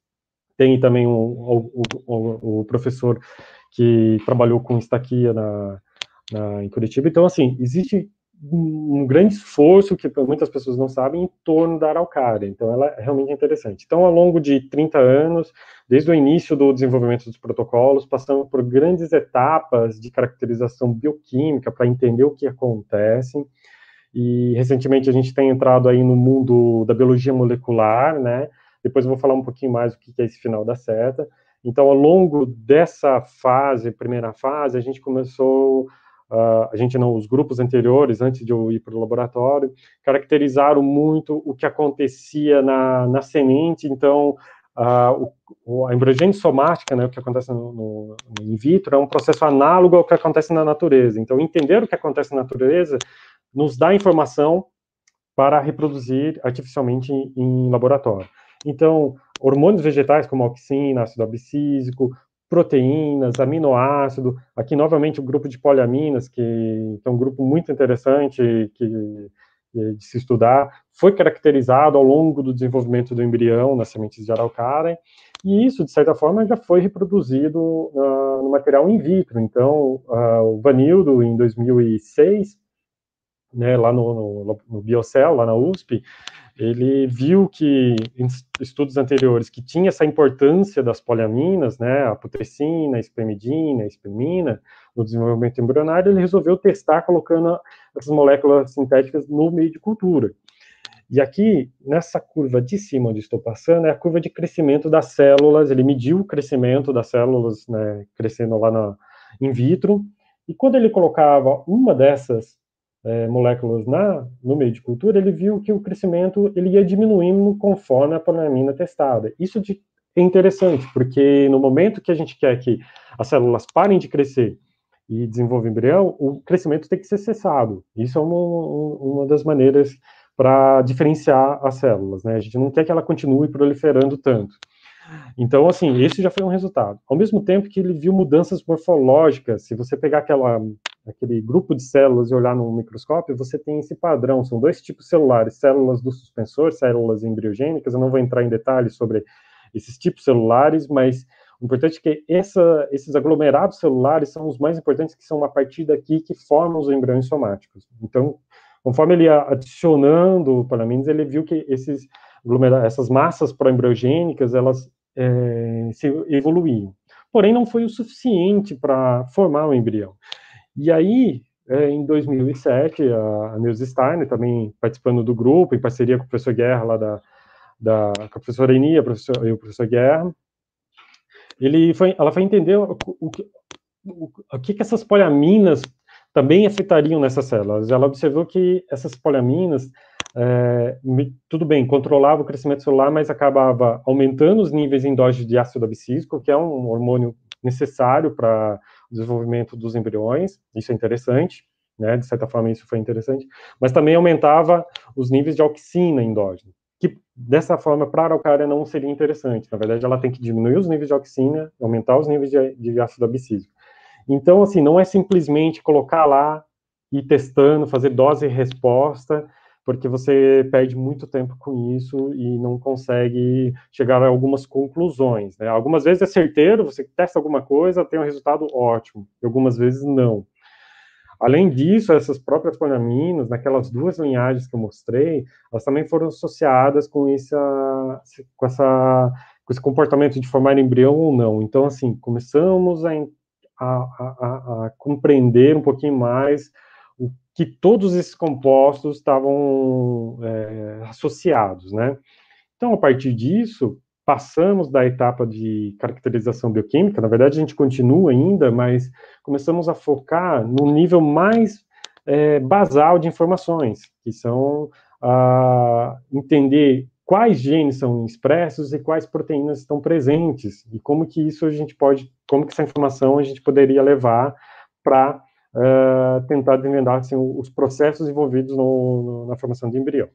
Tem também o, o, o, o professor que trabalhou com estaquia na, na, em Curitiba. Então, assim, existe um, um grande esforço que muitas pessoas não sabem em torno da araucária. Então, ela é realmente interessante. Então, ao longo de trinta anos, desde o início do desenvolvimento dos protocolos, passamos por grandes etapas de caracterização bioquímica para entender o que acontece. E, recentemente, a gente tem entrado aí no mundo da biologia molecular, né? Depois eu vou falar um pouquinho mais do que é esse final da seta. Então, ao longo dessa fase, primeira fase, a gente começou, uh, a gente não, os grupos anteriores, antes de eu ir para o laboratório, caracterizaram muito o que acontecia na, na semente. Então, uh, o, a embriogênese somática, né, o que acontece no, no, no in vitro, é um processo análogo ao que acontece na natureza. Então, entender o que acontece na natureza nos dá informação para reproduzir artificialmente em, em laboratório. Então, hormônios vegetais como auxina, ácido abscísico, proteínas, aminoácido, aqui novamente o grupo de poliaminas, que, que é um grupo muito interessante que, de se estudar, foi caracterizado ao longo do desenvolvimento do embrião nas sementes de araucária, e isso, de certa forma, já foi reproduzido uh, no material in vitro. Então, uh, o Vanildo, em dois mil e seis, né, lá no, no, no Biocell, lá na U S P, ele viu que, em estudos anteriores, que tinha essa importância das poliaminas, né, a putrescina, a espermidina, a espermina, no desenvolvimento embrionário. Ele resolveu testar colocando essas moléculas sintéticas no meio de cultura. E aqui, nessa curva de cima onde estou passando, é a curva de crescimento das células. Ele mediu o crescimento das células, né, crescendo lá na, in vitro, e quando ele colocava uma dessas É, moléculas na, no meio de cultura, ele viu que o crescimento ele ia diminuindo conforme a poliamina testada. Isso de, é interessante, porque no momento que a gente quer que as células parem de crescer e desenvolver embrião, o crescimento tem que ser cessado. Isso é uma, uma das maneiras para diferenciar as células, né? A gente não quer que ela continue proliferando tanto. Então, assim, esse já foi um resultado. Ao mesmo tempo que ele viu mudanças morfológicas, se você pegar aquela, aquele grupo de células e olhar no microscópio, você tem esse padrão, são dois tipos celulares, células do suspensor, células embriogênicas. Eu não vou entrar em detalhes sobre esses tipos celulares, mas o importante é que essa, esses aglomerados celulares são os mais importantes, que são a partir daqui que formam os embriões somáticos. Então, conforme ele ia adicionando poliaminas, ele viu que esses essas massas proembriogênicas, elas é, se evoluíam. Porém, não foi o suficiente para formar o embrião. E aí, é, em dois mil e sete, a Nilce Steiner, também participando do grupo, em parceria com o professor Guerra, lá da, da com a professora Enia professor, e o professor Guerra, ele foi, ela foi entender o, o, o, o que, que essas poliaminas também afetariam nessas células. Ela observou que essas poliaminas, é, tudo bem, controlava o crescimento celular, mas acabava aumentando os níveis endógenos de ácido abscísico, que é um hormônio necessário para o desenvolvimento dos embriões. Isso é interessante, né? De certa forma isso foi interessante, mas também aumentava os níveis de auxina endógena, que dessa forma para a araucária não seria interessante. Na verdade, ela tem que diminuir os níveis de auxina, aumentar os níveis de, de ácido abscísico. Então, assim, não é simplesmente colocar lá e ir testando, fazer dose e resposta, porque você perde muito tempo com isso e não consegue chegar a algumas conclusões, né? Algumas vezes é certeiro, você testa alguma coisa, tem um resultado ótimo, e algumas vezes não. Além disso, essas próprias poliaminas, naquelas duas linhagens que eu mostrei, elas também foram associadas com, essa, com, essa, com esse comportamento de formar embrião ou não. Então, assim, começamos a A, a, a compreender um pouquinho mais o que todos esses compostos estavam é, associados, né? Então, a partir disso, passamos da etapa de caracterização bioquímica, na verdade a gente continua ainda, mas começamos a focar no nível mais é, basal de informações, que são a, entender quais genes são expressos e quais proteínas estão presentes, e como que isso a gente pode, como que essa informação a gente poderia levar para uh, tentar desvendar assim, os processos envolvidos no, no, na formação de embrião.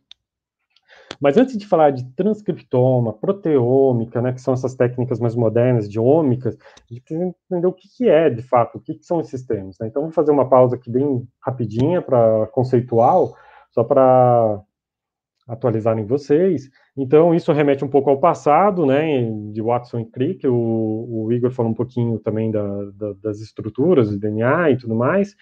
Mas antes de falar de transcriptoma, proteômica, né, que são essas técnicas mais modernas de ômicas, a gente precisa entender o que, que é, de fato, o que, que são esses termos, né? Então, vou fazer uma pausa aqui bem rapidinha, para conceitual, só para atualizarem vocês. Então, isso remete um pouco ao passado, né, de Watson e Crick. O, o Igor falou um pouquinho também da, da, das estruturas do D N A e tudo mais,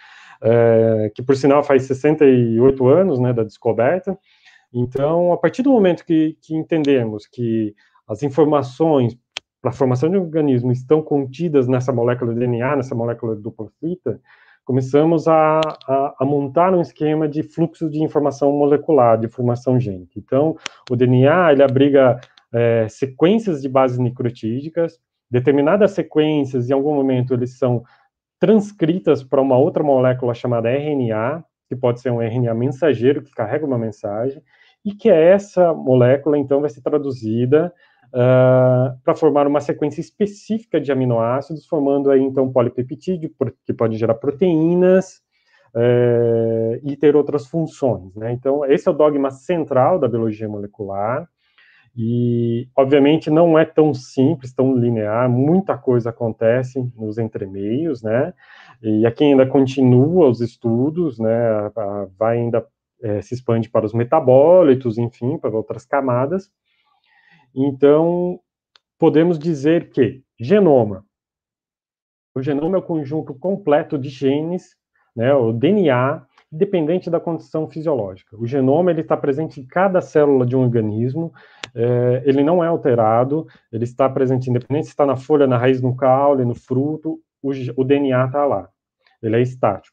é, que, por sinal, faz sessenta e oito anos, né, da descoberta. Então, a partir do momento que, que entendemos que as informações para a formação de um organismo estão contidas nessa molécula de D N A, nessa molécula de dupla fita, começamos a, a, a montar um esquema de fluxo de informação molecular, de informação gênica. Então, o D N A, ele abriga é, sequências de bases nucleotídicas, determinadas sequências, em algum momento, eles são transcritas para uma outra molécula chamada R N A, que pode ser um R N A mensageiro, que carrega uma mensagem, e que essa molécula, então, vai ser traduzida uh, para formar uma sequência específica de aminoácidos, formando aí, então, polipeptídeo, que pode gerar proteínas uh, e ter outras funções, né? Então, esse é o dogma central da biologia molecular, e, obviamente, não é tão simples, tão linear, muita coisa acontece nos entremeios, né? E aqui ainda continua os estudos, né? Vai ainda é, se expande para os metabólitos, enfim, para outras camadas. Então, podemos dizer que genoma. O genoma é o conjunto completo de genes, né? O D N A, independente da condição fisiológica. O genoma, ele está presente em cada célula de um organismo, é, ele não é alterado, ele está presente independente se está na folha, na raiz, no caule, no fruto, o, o D N A está lá, ele é estático.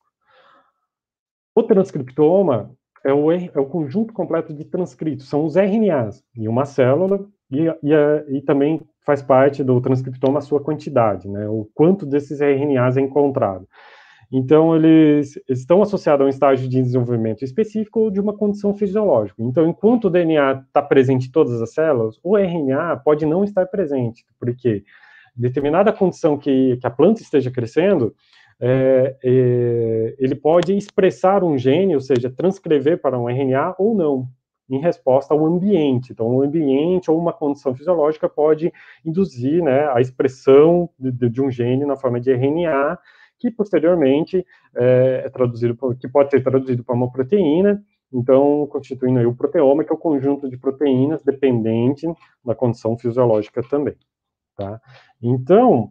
O transcriptoma é o, é o conjunto completo de transcritos, são os R N As em uma célula, e, e, e também faz parte do transcriptoma a sua quantidade, né, o quanto desses R N As é encontrado. Então, eles estão associados a um estágio de desenvolvimento específico ou de uma condição fisiológica. Então, enquanto o D N A está presente em todas as células, o R N A pode não estar presente, porque determinada condição que, que a planta esteja crescendo, é, é, ele pode expressar um gene, ou seja, transcrever para um R N A ou não, em resposta ao ambiente. Então, o ambiente ou uma condição fisiológica pode induzir, né, a expressão de, de um gene na forma de R N A, que posteriormente é, é traduzido, que pode ser traduzido para uma proteína, então constituindo aí o proteoma, que é o conjunto de proteínas dependente da condição fisiológica também, tá? Então,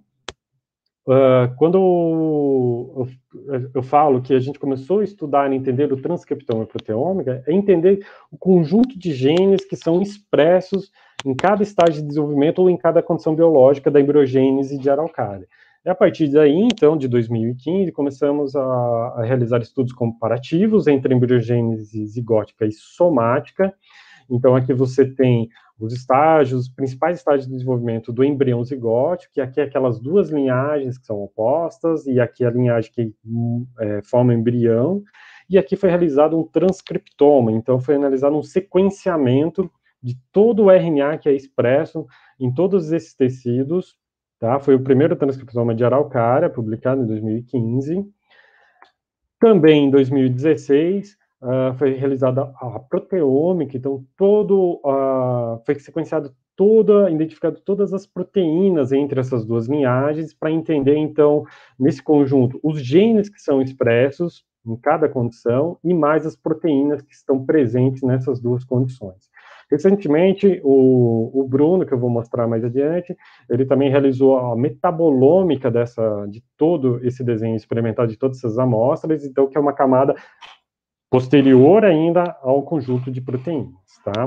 uh, quando eu, eu, eu falo que a gente começou a estudar e entender o transcriptoma e proteômica, é entender o conjunto de genes que são expressos em cada estágio de desenvolvimento ou em cada condição biológica da embriogênese de araucária. E a partir daí, então, de dois mil e quinze, começamos a, a realizar estudos comparativos entre embriogênese zigótica e somática. Então, aqui você tem os estágios, os principais estágios de desenvolvimento do embrião zigótico, que aqui é aquelas duas linhagens que são opostas, e aqui a linhagem que é, forma o embrião, e aqui foi realizado um transcriptoma, então foi analisado um sequenciamento de todo o R N A que é expresso em todos esses tecidos, tá? Foi o primeiro transcriptoma de araucária, publicado em dois mil e quinze. Também em dois mil e dezesseis, uh, foi realizada a proteômica, então todo, uh, foi sequenciado toda, identificado todas as proteínas entre essas duas linhagens, para entender, então, nesse conjunto, os genes que são expressos em cada condição, e mais as proteínas que estão presentes nessas duas condições. Recentemente, o, o Bruno, que eu vou mostrar mais adiante, ele também realizou a metabolômica dessa, de todo esse desenho experimental de todas essas amostras, então, que é uma camada posterior ainda ao conjunto de proteínas, tá?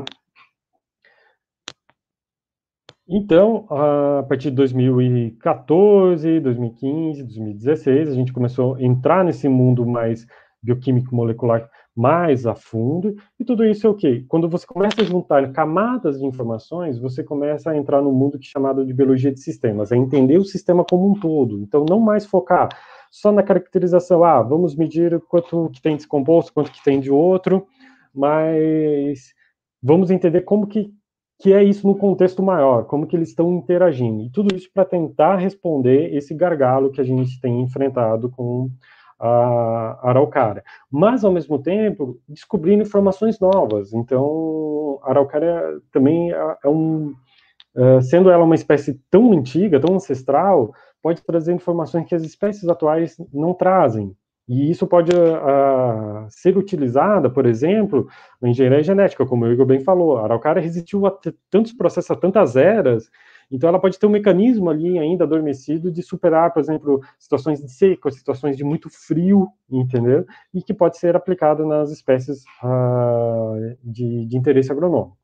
Então, a partir de dois mil e quatorze, dois mil e quinze, dois mil e dezesseis, a gente começou a entrar nesse mundo mais bioquímico molecular mais a fundo, e tudo isso é o quê? Quando você começa a juntar camadas de informações, você começa a entrar no mundo que é chamado de biologia de sistemas, é entender o sistema como um todo. Então, não mais focar só na caracterização, ah, vamos medir quanto que tem de composto, quanto que tem de outro, mas vamos entender como que que é isso no contexto maior, como que eles estão interagindo, e tudo isso para tentar responder esse gargalo que a gente tem enfrentado com a araucária, mas, ao mesmo tempo, descobrindo informações novas. Então, a araucária também é um, sendo ela uma espécie tão antiga, tão ancestral, pode trazer informações que as espécies atuais não trazem. E isso pode uh, ser utilizada, por exemplo, na engenharia genética, como o Igor bem falou. A araucária resistiu a tantos processos, a tantas eras, então ela pode ter um mecanismo ali ainda adormecido de superar, por exemplo, situações de seca, situações de muito frio, entendeu? E que pode ser aplicado nas espécies uh, de, de interesse agronômico.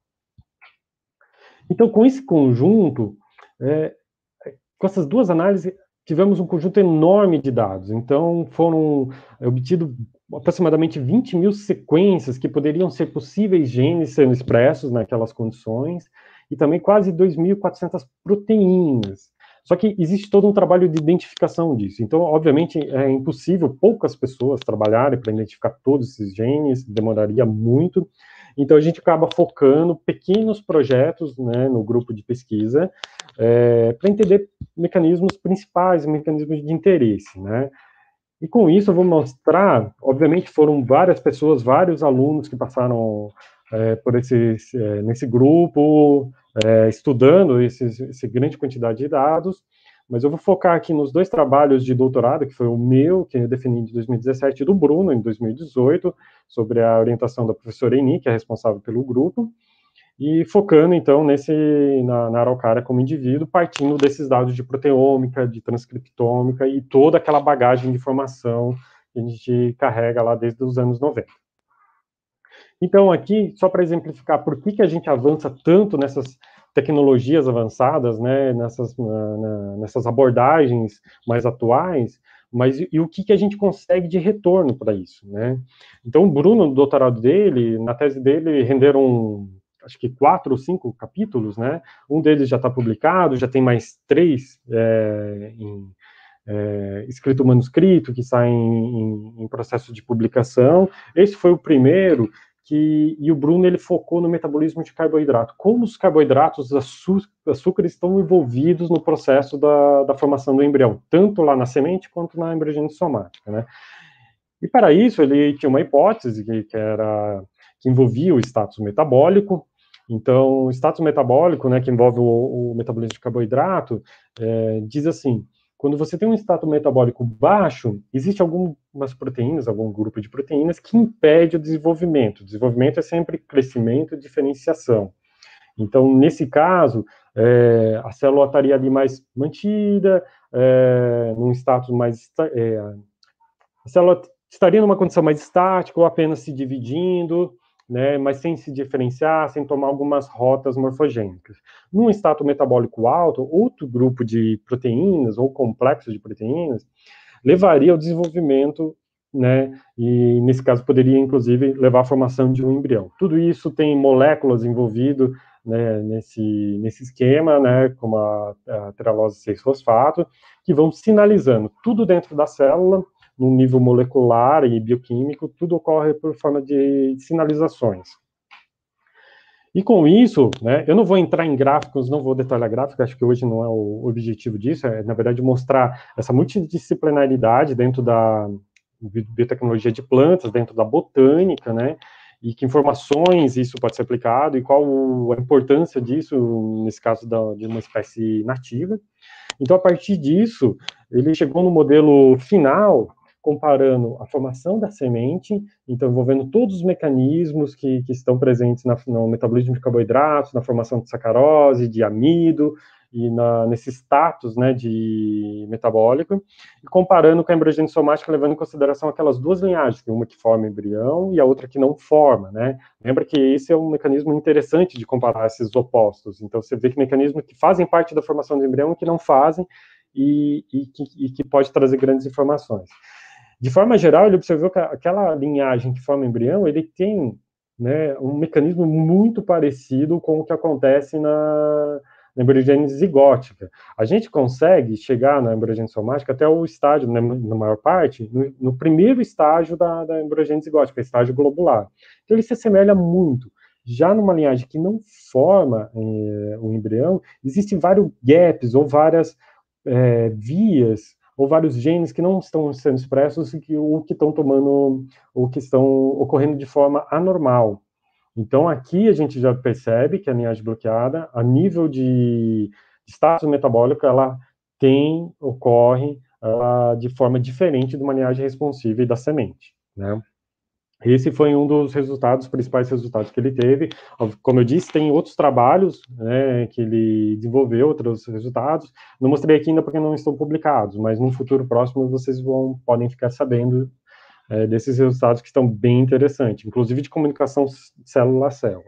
Então, com esse conjunto, é, com essas duas análises, tivemos um conjunto enorme de dados. Então, foram obtidos aproximadamente vinte mil sequências que poderiam ser possíveis genes sendo expressos naquelas condições, e também quase dois mil e quatrocentas proteínas. Só que existe todo um trabalho de identificação disso. Então, obviamente, é impossível poucas pessoas trabalharem para identificar todos esses genes, demoraria muito. Então, a gente acaba focando pequenos projetos, né, no grupo de pesquisa, é, para entender mecanismos principais, mecanismos de interesse, né? E com isso eu vou mostrar, obviamente foram várias pessoas, vários alunos que passaram é, por esse, é, nesse grupo, é, estudando esses, essa grande quantidade de dados, mas eu vou focar aqui nos dois trabalhos de doutorado, que foi o meu, que eu defini em dois mil e dezessete, e do Bruno, em dois mil e dezoito, sobre a orientação da professora Eni, que é responsável pelo grupo, e focando, então, nesse, na, na araucária como indivíduo, partindo desses dados de proteômica, de transcriptômica e toda aquela bagagem de informação que a gente carrega lá desde os anos noventa. Então, aqui, só para exemplificar por que, que a gente avança tanto nessas tecnologias avançadas, né, nessas, na, na, nessas abordagens mais atuais, mas e, e o que, que a gente consegue de retorno para isso, né? Então, o Bruno, no doutorado dele, na tese dele, renderam acho que quatro ou cinco capítulos, né? Um deles já está publicado, já tem mais três é, em, é, escrito manuscrito, que saem em, em processo de publicação. Esse foi o primeiro, que, e o Bruno ele focou no metabolismo de carboidrato. Como os carboidratos, os açúcares estão envolvidos no processo da, da formação do embrião, tanto lá na semente quanto na embriogênese somática, né? E para isso ele tinha uma hipótese que, que era que envolvia o status metabólico. Então, o status metabólico, né, que envolve o, o metabolismo de carboidrato, é, diz assim: quando você tem um status metabólico baixo, existe algumas proteínas, algum grupo de proteínas que impede o desenvolvimento. O desenvolvimento é sempre crescimento e diferenciação. Então, nesse caso, é, a célula estaria ali mais mantida, é, num status mais... É, a célula estaria numa condição mais estática ou apenas se dividindo, né, mas sem se diferenciar, sem tomar algumas rotas morfogênicas. Num status metabólico alto, outro grupo de proteínas, ou complexo de proteínas, levaria ao desenvolvimento, né, e nesse caso poderia, inclusive, levar à formação de um embrião. Tudo isso tem moléculas envolvidas né, nesse, nesse esquema, né, como a, a trelose seis fosfato, que vão sinalizando tudo dentro da célula, no nível molecular e bioquímico, tudo ocorre por forma de sinalizações. E com isso, né, eu não vou entrar em gráficos, não vou detalhar gráficos, acho que hoje não é o objetivo disso, é, na verdade, mostrar essa multidisciplinaridade dentro da biotecnologia de plantas, dentro da botânica, né, e que informações isso pode ser aplicado, e qual a importância disso, nesse caso da, de uma espécie nativa. Então, a partir disso, ele chegou no modelo final, comparando a formação da semente, então envolvendo todos os mecanismos que, que estão presentes na, no metabolismo de carboidratos, na formação de sacarose, de amido, e na, nesse status, né, de metabólico, e comparando com a embriogênese somática, levando em consideração aquelas duas linhagens, uma que forma embrião e a outra que não forma, né? Lembra que esse é um mecanismo interessante de comparar esses opostos. Então, você vê que mecanismos que fazem parte da formação do embrião e que não fazem, e, e, que, e que pode trazer grandes informações. De forma geral, ele observou que aquela linhagem que forma embrião, ele tem, né, um mecanismo muito parecido com o que acontece na, na embriogênese zigótica. A gente consegue chegar na embriogênese somática até o estágio, né, na maior parte, no, no primeiro estágio da, da embriogênese zigótica, estágio globular. Então, ele se assemelha muito. Já numa linhagem que não forma eh, o embrião, existem vários gaps ou várias eh, vias ou vários genes que não estão sendo expressos e que, ou que estão tomando, ou que estão ocorrendo de forma anormal. Então, aqui a gente já percebe que a linhagem bloqueada, a nível de status metabólico, ela tem, ocorre ela, de forma diferente de uma linhagem responsiva e da semente, né? Esse foi um dos resultados, principais resultados que ele teve. Como eu disse, tem outros trabalhos, né, que ele desenvolveu, outros resultados. Não mostrei aqui ainda porque não estão publicados, mas no futuro próximo vocês vão, podem ficar sabendo é, desses resultados que estão bem interessantes, inclusive de comunicação célula a célula.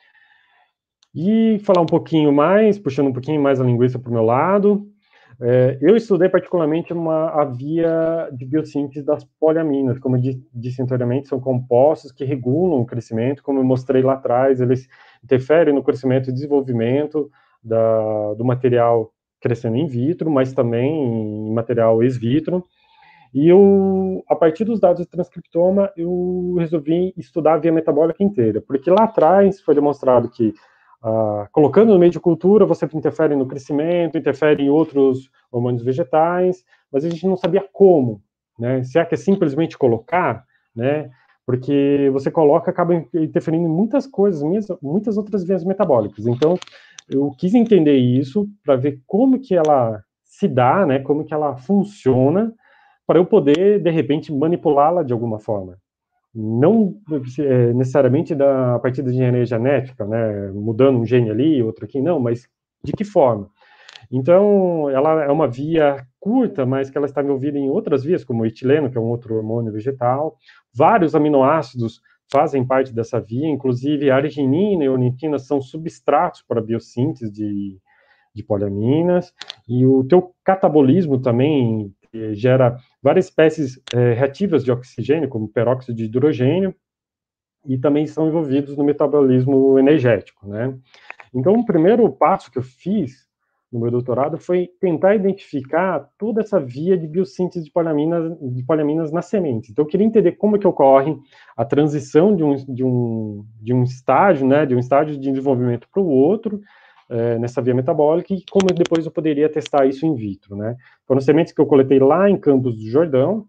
E falar um pouquinho mais, puxando um pouquinho mais a linguiça para o meu lado, É, eu estudei particularmente uma, a via de biossíntese das poliaminas, como eu disse anteriormente, são compostos que regulam o crescimento, como eu mostrei lá atrás, eles interferem no crescimento e desenvolvimento da, do material crescendo in vitro, mas também em material ex vitro. E eu, a partir dos dados de transcriptoma, eu resolvi estudar a via metabólica inteira, porque lá atrás foi demonstrado que Uh, colocando no meio de cultura, você interfere no crescimento, interfere em outros hormônios vegetais, mas a gente não sabia como, né? Se é que é simplesmente colocar, né? Porque você coloca, acaba interferindo em muitas coisas, muitas outras vias metabólicas. Então, eu quis entender isso para ver como que ela se dá, né? Como que ela funciona, para eu poder, de repente, manipulá-la de alguma forma. Não é, necessariamente da, a partir da engenharia genética, né, mudando um gene ali, outro aqui, não, mas de que forma? Então, ela é uma via curta, mas que ela está envolvida em outras vias, como o etileno, que é um outro hormônio vegetal. Vários aminoácidos fazem parte dessa via, inclusive a arginina e a ornitina são substratos para a biossíntese de, de poliaminas, e o teu catabolismo também gera várias espécies é, reativas de oxigênio, como peróxido de hidrogênio, e também são envolvidos no metabolismo energético, né? Então, o primeiro passo que eu fiz no meu doutorado foi tentar identificar toda essa via de biossíntese de poliaminas, de poliaminas na semente. Então, eu queria entender como que ocorre a transição de um, de um, de um estágio, né, de um estágio de desenvolvimento para o outro, É, nessa via metabólica, e como depois eu poderia testar isso in vitro, né? Foram sementes que eu coletei lá em Campos do Jordão,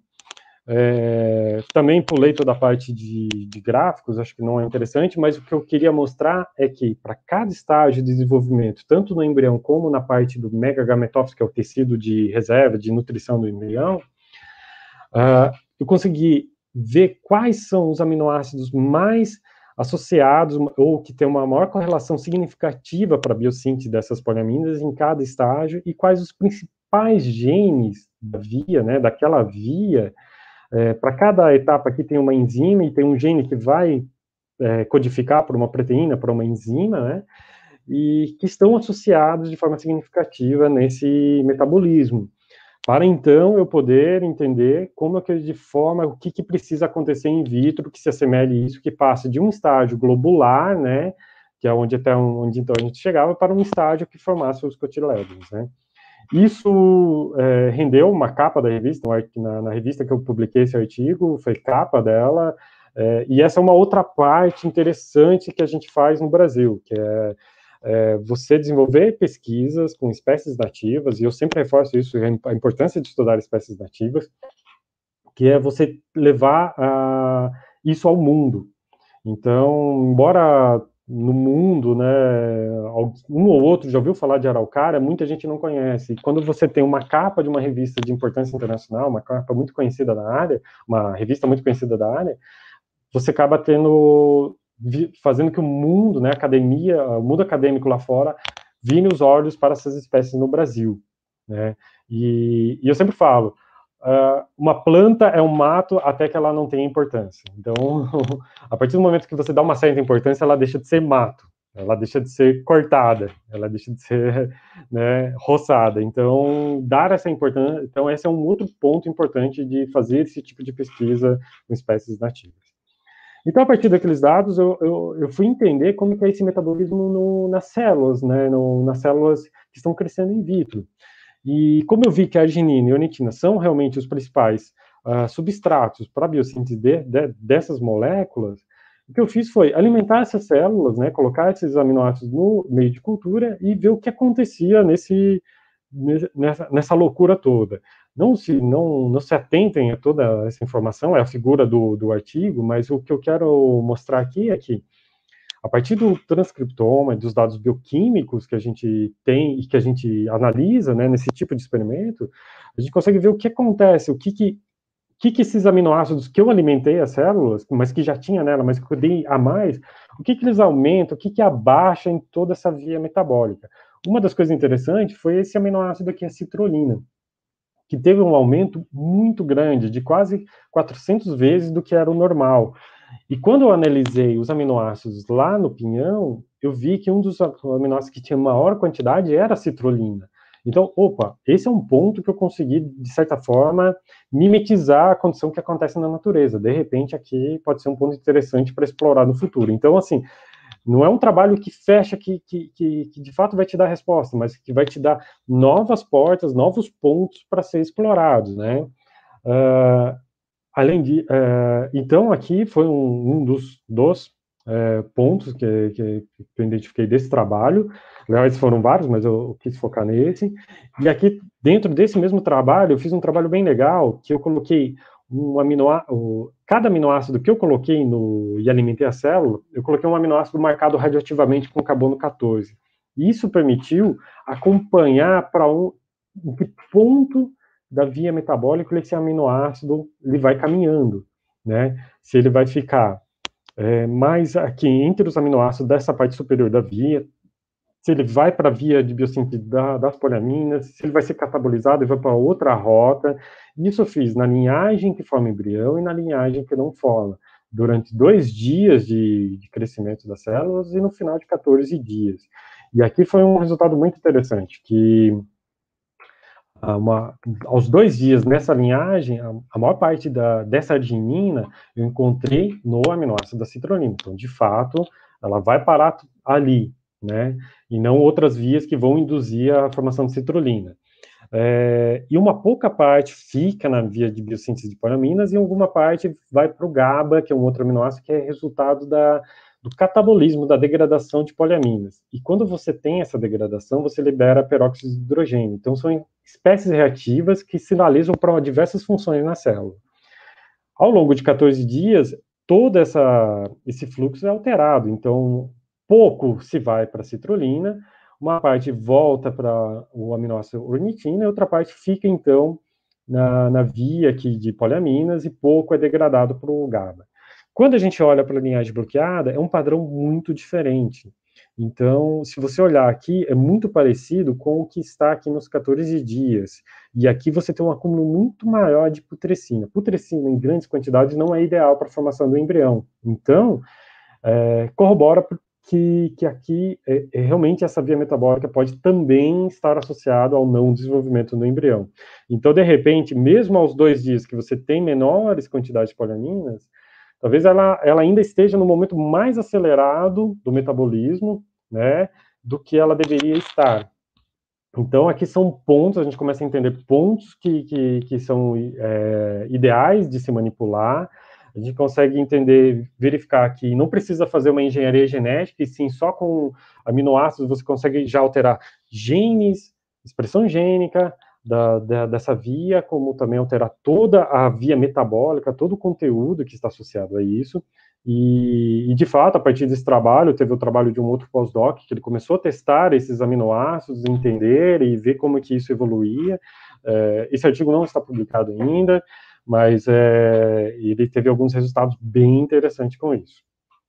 é, também pulei toda a parte de, de gráficos, acho que não é interessante, mas o que eu queria mostrar é que para cada estágio de desenvolvimento, tanto no embrião como na parte do megagametófito, que é o tecido de reserva, de nutrição do embrião, uh, eu consegui ver quais são os aminoácidos mais associados, ou que tem uma maior correlação significativa para a biossíntese dessas poliaminas em cada estágio, e quais os principais genes da via, né, daquela via. É, para cada etapa aqui tem uma enzima, e tem um gene que vai é, codificar por uma proteína, para uma enzima, né, e que estão associados de forma significativa nesse metabolismo, para então eu poder entender como é que de forma, o que, que precisa acontecer in vitro, que se assemelhe isso, que passe de um estágio globular, né, que é onde, até onde então a gente chegava, para um estágio que formasse os cotilédonos, né? Isso é, rendeu uma capa da revista, na, na revista que eu publiquei esse artigo, foi capa dela, é, e essa é uma outra parte interessante que a gente faz no Brasil, que é, é você desenvolver pesquisas com espécies nativas, e eu sempre reforço isso, a importância de estudar espécies nativas, que é você levar a, isso ao mundo. Então, embora no mundo, né, um ou outro já ouviu falar de araucária, muita gente não conhece. E quando você tem uma capa de uma revista de importância internacional, uma capa muito conhecida da área, uma revista muito conhecida da área, você acaba tendo, fazendo que o mundo, né, a academia, o mundo acadêmico lá fora, vire os olhos para essas espécies no Brasil, né? E, e eu sempre falo, Uh, uma planta é um mato até que ela não tenha importância. Então, a partir do momento que você dá uma certa importância, ela deixa de ser mato, ela deixa de ser cortada, ela deixa de ser, né, roçada. Então, dar essa importância, então esse é um outro ponto importante de fazer esse tipo de pesquisa com espécies nativas. Então, a partir daqueles dados, eu, eu, eu fui entender como que é esse metabolismo no, nas células, né, no, nas células que estão crescendo in vitro. E como eu vi que a arginina e a onitina são realmente os principais uh, substratos para a biossíntese de, de, dessas moléculas, o que eu fiz foi alimentar essas células, né, colocar esses aminoácidos no meio de cultura e ver o que acontecia nesse, nessa, nessa loucura toda. Não se, não, não se atentem a toda essa informação, é a figura do, do artigo, mas o que eu quero mostrar aqui é que a partir do transcriptoma e dos dados bioquímicos que a gente tem e que a gente analisa, né, nesse tipo de experimento, a gente consegue ver o que acontece, o que que, que, que esses aminoácidos que eu alimentei as células, mas que já tinha nela, mas que eu dei a mais, o que que eles aumentam, o que que abaixa em toda essa via metabólica. Uma das coisas interessantes foi esse aminoácido aqui, a citrulina, que teve um aumento muito grande, de quase quatrocentas vezes do que era o normal. E quando eu analisei os aminoácidos lá no pinhão, eu vi que um dos aminoácidos que tinha maior quantidade era a citrulina. Então, opa, esse é um ponto que eu consegui, de certa forma, mimetizar a condição que acontece na natureza. De repente, aqui pode ser um ponto interessante para explorar no futuro. Então, assim, não é um trabalho que fecha, que, que, que, que de fato vai te dar resposta, mas que vai te dar novas portas, novos pontos para ser explorados, né? Uh, Além de, uh, então, aqui foi um, um dos, dos uh, pontos que, que, que eu identifiquei desse trabalho. Aliás, foram vários, mas eu, eu quis focar nesse. E aqui, dentro desse mesmo trabalho, eu fiz um trabalho bem legal, que eu coloquei um aminoácido, cada aminoácido que eu coloquei no, e alimentei a célula, eu coloquei um aminoácido marcado radioativamente com carbono quatorze. E isso permitiu acompanhar para um, um que ponto da via metabólica esse aminoácido ele vai caminhando, né? Se ele vai ficar é, mais aqui entre os aminoácidos dessa parte superior da via, se ele vai para a via de biossíntese da, das poliaminas, se ele vai ser catabolizado e vai para outra rota. Isso eu fiz na linhagem que forma embrião e na linhagem que não forma, durante dois dias de, de crescimento das células e no final de quatorze dias. E aqui foi um resultado muito interessante, que Uma, aos dois dias nessa linhagem, a, a maior parte da, dessa arginina eu encontrei no aminoácido da citrulina. Então, de fato, ela vai parar ali, né? E não outras vias que vão induzir a formação de citrulina. É, e uma pouca parte fica na via de biossíntese de poliaminas e alguma parte vai para o GABA, que é um outro aminoácido que é resultado da, do catabolismo, da degradação de poliaminas. E quando você tem essa degradação, você libera peróxido de hidrogênio. Então, são espécies reativas que sinalizam para diversas funções na célula. Ao longo de quatorze dias, todo essa, esse fluxo é alterado. Então, pouco se vai para a citrulina, uma parte volta para o aminoácido ornitina e outra parte fica, então, na, na via aqui de poliaminas e pouco é degradado para o GABA. Quando a gente olha para a linhagem bloqueada, é um padrão muito diferente. Então, se você olhar aqui, é muito parecido com o que está aqui nos quatorze dias. E aqui você tem um acúmulo muito maior de putrescina. Putrescina em grandes quantidades não é ideal para a formação do embrião. Então, é, corrobora que, que aqui é, é, realmente essa via metabólica pode também estar associada ao não desenvolvimento do embrião. Então, de repente, mesmo aos dois dias que você tem menores quantidades de poliaminas, talvez ela, ela ainda esteja no momento mais acelerado do metabolismo, né, do que ela deveria estar. Então, aqui são pontos, a gente começa a entender pontos que, que, que são é, ideais de se manipular. A gente consegue entender, verificar que não precisa fazer uma engenharia genética, e sim, só com aminoácidos você consegue já alterar genes, expressão gênica da, da, dessa via, como também alterar toda a via metabólica, todo o conteúdo que está associado a isso. E, e, de fato, a partir desse trabalho, teve o trabalho de um outro pós-doc, que ele começou a testar esses aminoácidos, entender e ver como que isso evoluía. É, esse artigo não está publicado ainda, mas é, ele teve alguns resultados bem interessantes com isso.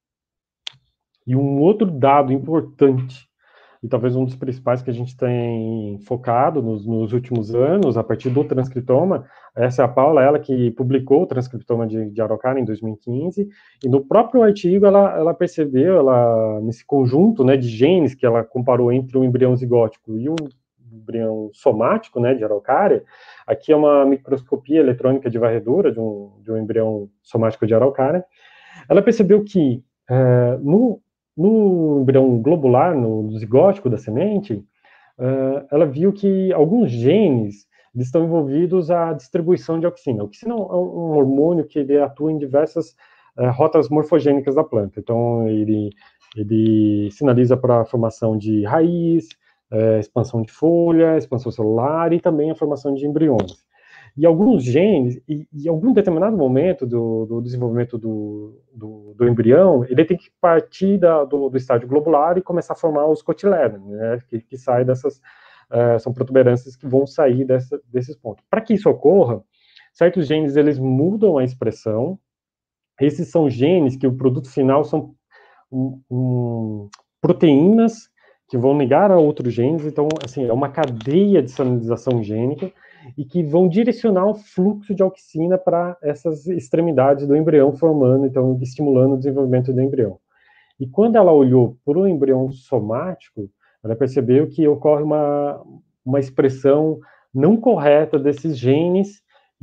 E um outro dado importante, e talvez um dos principais que a gente tem focado nos, nos últimos anos, a partir do transcriptoma, essa é a Paula, ela que publicou o transcriptoma de, de Araucária em dois mil e quinze, e no próprio artigo ela, ela percebeu, ela, nesse conjunto, né, de genes que ela comparou entre o embrião zigótico e o embrião somático, né, de Araucária, aqui é uma microscopia eletrônica de varredura de um, de um embrião somático de Araucária, ela percebeu que é, no No embrião globular, no zigótico da semente, uh, ela viu que alguns genes eles estão envolvidos à distribuição de auxina. A auxina é um hormônio que ele atua em diversas uh, rotas morfogênicas da planta. Então, ele, ele sinaliza para a formação de raiz, uh, expansão de folha, expansão celular e também a formação de embriões. E alguns genes, e em algum determinado momento do, do desenvolvimento do, do, do embrião, ele tem que partir da, do, do estágio globular e começar a formar os cotilédones, né, que, que saem dessas, uh, são protuberâncias que vão sair dessa, desses pontos. Para que isso ocorra, certos genes, eles mudam a expressão, esses são genes que o produto final são um, um, proteínas que vão ligar a outros genes, então, assim, é uma cadeia de sinalização gênica, e que vão direcionar o fluxo de auxina para essas extremidades do embrião, formando, então, estimulando o desenvolvimento do embrião. E quando ela olhou para o embrião somático, ela percebeu que ocorre uma, uma expressão não correta desses genes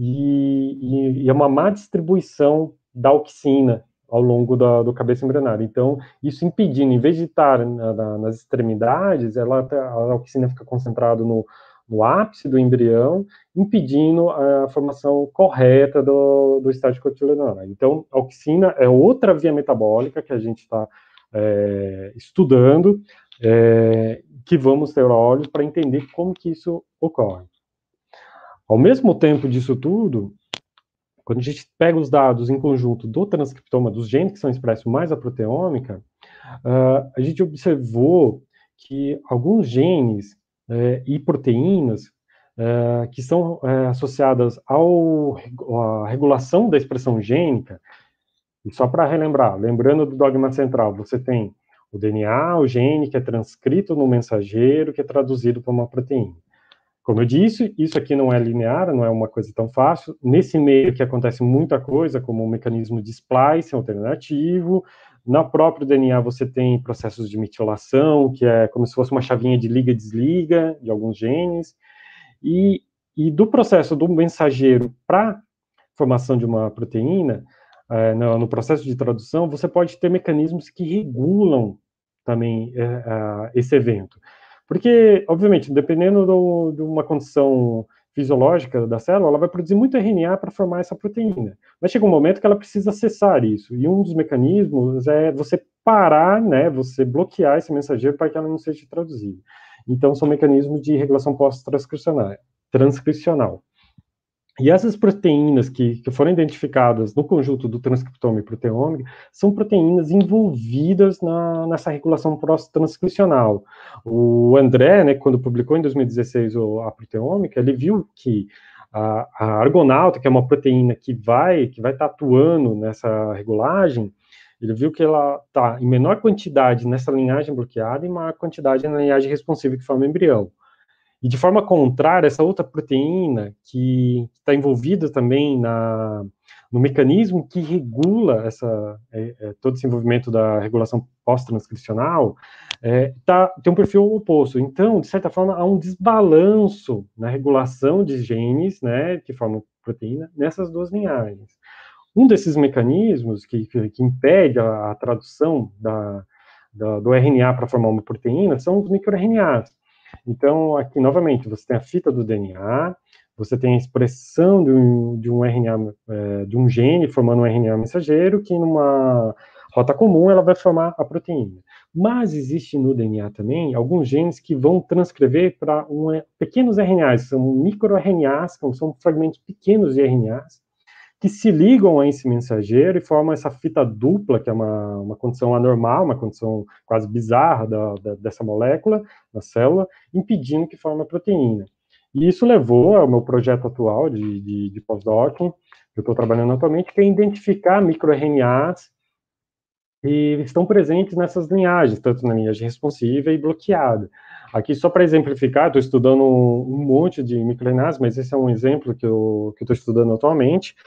e, e, e é uma má distribuição da auxina ao longo da, do cabeça embrionário. Então, isso impedindo, em vez de estar na, na, nas extremidades, ela, a auxina fica concentrada no no ápice do embrião, impedindo a formação correta do, do estágio cotiledôneo. Então, a auxina é outra via metabólica que a gente está é, estudando, é, que vamos ter olhos para entender como que isso ocorre. Ao mesmo tempo disso tudo, quando a gente pega os dados em conjunto do transcriptoma, dos genes que são expressos mais a proteômica, uh, a gente observou que alguns genes É, e proteínas é, que são é, associadas ao, à regulação da expressão gênica, e só para relembrar, lembrando do dogma central, você tem o D N A, o gene, que é transcrito no mensageiro, que é traduzido para uma proteína. Como eu disse, isso aqui não é linear, não é uma coisa tão fácil. Nesse meio que acontece muita coisa, como o mecanismo de splicing alternativo. Na própria D N A você tem processos de metilação, que é como se fosse uma chavinha de liga e desliga de alguns genes. E, e do processo do mensageiro para formação de uma proteína, é, no, no processo de tradução, você pode ter mecanismos que regulam também é, é, esse evento. Porque, obviamente, dependendo do, de uma condição fisiológica da célula, ela vai produzir muito R N A para formar essa proteína. Mas chega um momento que ela precisa acessar isso. E um dos mecanismos é você parar, né, você bloquear esse mensageiro para que ela não seja traduzida. Então, são mecanismos de regulação pós-transcricional. Transcricional. E essas proteínas que, que foram identificadas no conjunto do transcriptoma e proteômica são proteínas envolvidas na, nessa regulação pós-transcricional. O André, né, quando publicou em dois mil e dezesseis a proteômica, ele viu que a, a argonauta, que é uma proteína que vai que vai estar atuando nessa regulagem, ele viu que ela está em menor quantidade nessa linhagem bloqueada e maior quantidade na linhagem responsiva que forma o embrião. E de forma contrária, essa outra proteína que está envolvida também na, no mecanismo que regula essa, é, é, todo esse envolvimento da regulação pós-transcricional, é, tá, tem um perfil oposto. Então, de certa forma, há um desbalanço na regulação de genes, né, que formam proteína, nessas duas linhagens. Um desses mecanismos que, que, que impede a, a tradução da, da, do R N A para formar uma proteína são os microR N As. Então, aqui, novamente, você tem a fita do D N A, você tem a expressão de um, de um R N A, é, de um gene formando um R N A mensageiro, que numa rota comum ela vai formar a proteína. Mas existe no D N A também alguns genes que vão transcrever para um, pequenos R N As, são microR N As, são fragmentos pequenos de R N As, que se ligam a esse mensageiro e formam essa fita dupla, que é uma, uma condição anormal, uma condição quase bizarra da, da, dessa molécula, da célula, impedindo que forme a proteína. E isso levou ao meu projeto atual de, de, de pós-doc, que eu estou trabalhando atualmente, que é identificar microR N As que estão presentes nessas linhagens, tanto na linhagem responsiva e bloqueada. Aqui, só para exemplificar, estou estudando um, um monte de microR N As, mas esse é um exemplo que eu estou estudando atualmente.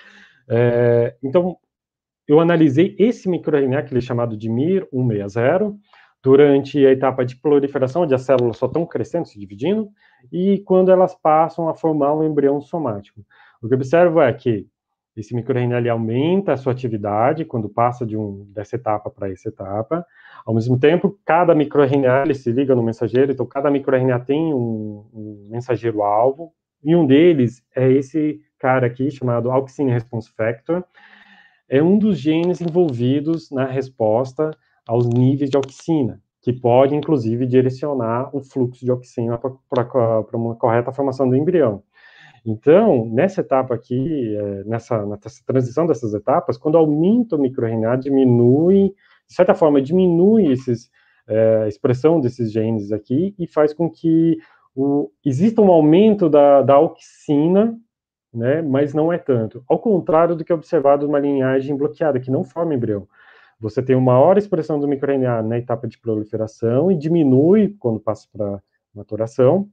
É, então, eu analisei esse microR N A, que ele é chamado de M I R cento e sessenta, durante a etapa de proliferação, onde as células só estão crescendo, se dividindo, e quando elas passam a formar um embrião somático. O que eu observo é que esse microR N A ele aumenta a sua atividade quando passa de um, dessa etapa para essa etapa. Ao mesmo tempo, cada microR N A ele se liga no mensageiro, então cada microR N A tem um, um mensageiro-alvo, e um deles é esse cara aqui, chamado Auxin Response Factor. É um dos genes envolvidos na resposta aos níveis de auxina, que pode, inclusive, direcionar o fluxo de auxina para uma correta formação do embrião. Então, nessa etapa aqui, nessa, nessa transição dessas etapas, quando aumenta o microR N A, diminui, de certa forma, diminui esses, é, a expressão desses genes aqui e faz com que o, exista um aumento da, da auxina, né, mas não é tanto. Ao contrário do que é observado numa linhagem bloqueada, que não forma embrião. Você tem uma maior expressão do microR N A na etapa de proliferação e diminui quando passa para maturação.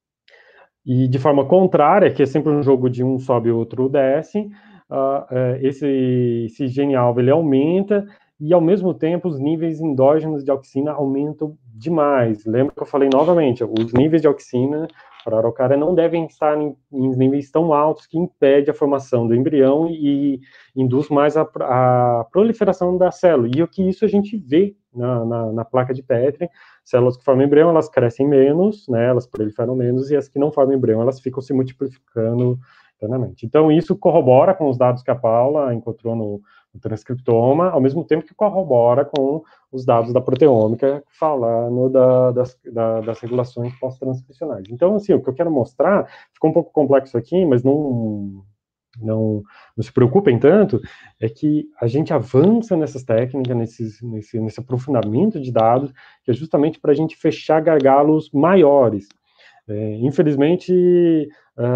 E de forma contrária, que é sempre um jogo de um sobe e o outro desce, uh, uh, esse, esse gene-alvo ele aumenta e, ao mesmo tempo, os níveis endógenos de auxina aumentam demais. Lembra que eu falei novamente, os níveis de auxina para a araucária não devem estar em, em níveis tão altos que impede a formação do embrião e, e induz mais a, a proliferação da célula. E o que isso a gente vê na, na, na placa de Petri, células que formam embrião, elas crescem menos, né, elas proliferam menos, e as que não formam embrião, elas ficam se multiplicando internamente. Então, isso corrobora com os dados que a Paula encontrou no, no transcriptoma, ao mesmo tempo que corrobora com os dados da proteômica, falando da, das, da, das regulações pós-transcricionais. Então, assim, o que eu quero mostrar, ficou um pouco complexo aqui, mas não... Não, não se preocupem tanto, é que a gente avança nessas técnicas, nesses, nesse, nesse aprofundamento de dados, que é justamente para a gente fechar gargalos maiores. É, infelizmente,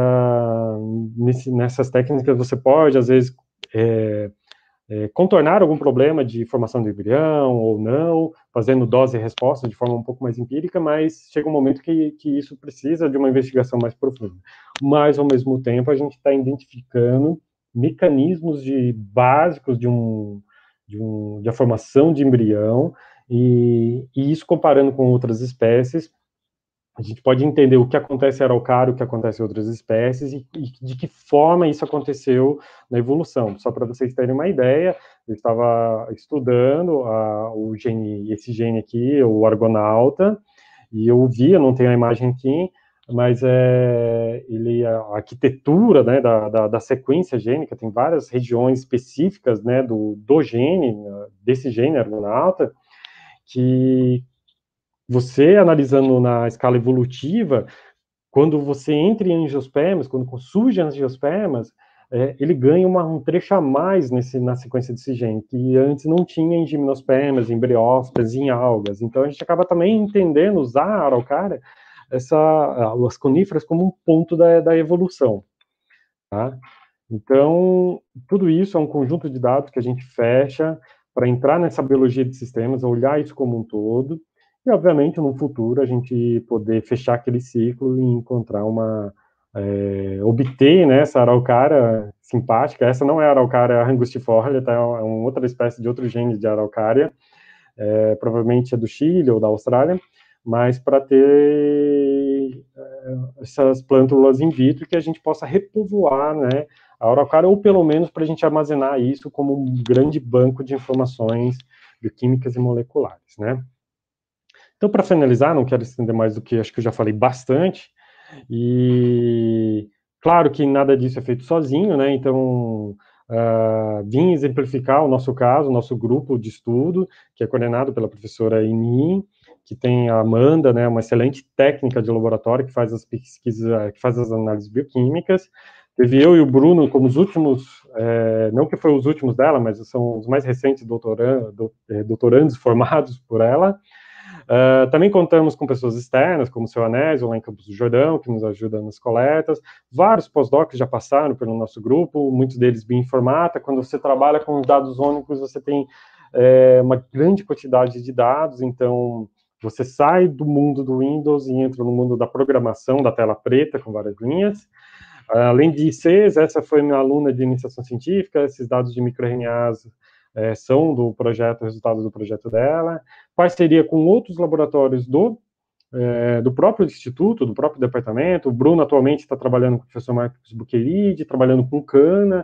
uh, nesse, nessas técnicas você pode, às vezes, é, é, contornar algum problema de formação de embrião ou não, fazendo dose e resposta de forma um pouco mais empírica, mas chega um momento que, que isso precisa de uma investigação mais profunda. Mas, ao mesmo tempo, a gente está identificando mecanismos de, básicos de, um, de, um, de a formação de embrião, e, e isso comparando com outras espécies, a gente pode entender o que acontece em araucária, o que acontece em outras espécies, e, e de que forma isso aconteceu na evolução. Só para vocês terem uma ideia, eu estava estudando a, o gene, esse gene aqui, o argonauta, e eu vi, eu não tenho a imagem aqui, mas é, ele, a arquitetura, né, da, da, da sequência gênica, tem várias regiões específicas, né, do, do gene, desse gene argonauta, que você, analisando na escala evolutiva, quando você entra em angiospermas, quando surge angiospermas, é, ele ganha uma, um trecho a mais nesse, na sequência desse gene, que antes não tinha em gimnospermas, em briófitas, em algas. Então, a gente acaba também entendendo, usar a araucária, essa, as coníferas como um ponto da, da evolução. Tá? Então, tudo isso é um conjunto de dados que a gente fecha para entrar nessa biologia de sistemas, olhar isso como um todo, e, obviamente, no futuro, a gente poder fechar aquele ciclo e encontrar uma... É, obter, né, essa araucária simpática. Essa não é a araucária angustifolia, tá? É uma outra espécie de outro gene de araucária, é, provavelmente é do Chile ou da Austrália, mas para ter é, essas plântulas in vitro que a gente possa repovoar, né, a Araucária, ou pelo menos para a gente armazenar isso como um grande banco de informações bioquímicas e moleculares, né? Então, para finalizar, não quero estender mais do que acho que eu já falei bastante, e claro que nada disso é feito sozinho, né? Então, uh, vim exemplificar o nosso caso, o nosso grupo de estudo, que é coordenado pela professora Eni, que tem a Amanda, né, uma excelente técnica de laboratório que faz as pesquisas, que faz as análises bioquímicas. Teve eu e o Bruno como os últimos, é, não que foi os últimos dela, mas são os mais recentes doutoran, do, é, doutorandos formados por ela. Uh, também contamos com pessoas externas, como o seu Anésio, lá em Campos do Jordão, que nos ajuda nas coletas. Vários pós-docs já passaram pelo nosso grupo, muitos deles bioinformata. Quando você trabalha com dados únicos, você tem é, uma grande quantidade de dados, então você sai do mundo do Windows e entra no mundo da programação, da tela preta, com várias linhas. Além de C E S, essa foi minha aluna de iniciação científica, esses dados de micro-R N As é, são do projeto, resultado do projeto dela. Parceria com outros laboratórios do, é, do próprio instituto, do próprio departamento. O Bruno atualmente está trabalhando com o professor Marcos Buqueride, trabalhando com Cana.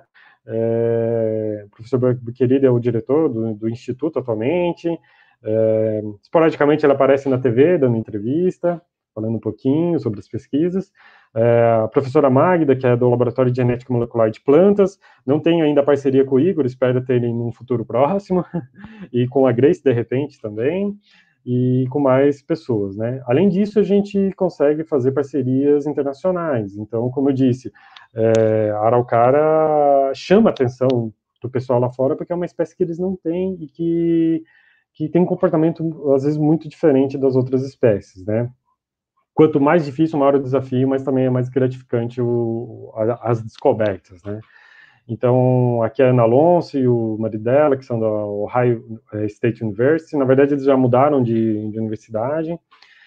É, o professor Buqueride é o diretor do, do instituto atualmente. É, esporadicamente ele aparece na T V, dando entrevista, falando um pouquinho sobre as pesquisas. É, a professora Magda, que é do Laboratório de Genética Molecular de Plantas, não tem ainda parceria com o Igor, espero ter em um futuro próximo, e com a Grace, de repente, também, e com mais pessoas, né? Além disso, a gente consegue fazer parcerias internacionais. Então, como eu disse, é, a Araucária chama a atenção do pessoal lá fora, porque é uma espécie que eles não têm e que, que tem um comportamento, às vezes, muito diferente das outras espécies, né? Quanto mais difícil, maior o desafio, mas também é mais gratificante o, a, as descobertas, né? Então, aqui é a Ana Alonso e o marido dela, que são da Ohio State University. Na verdade, eles já mudaram de, de universidade.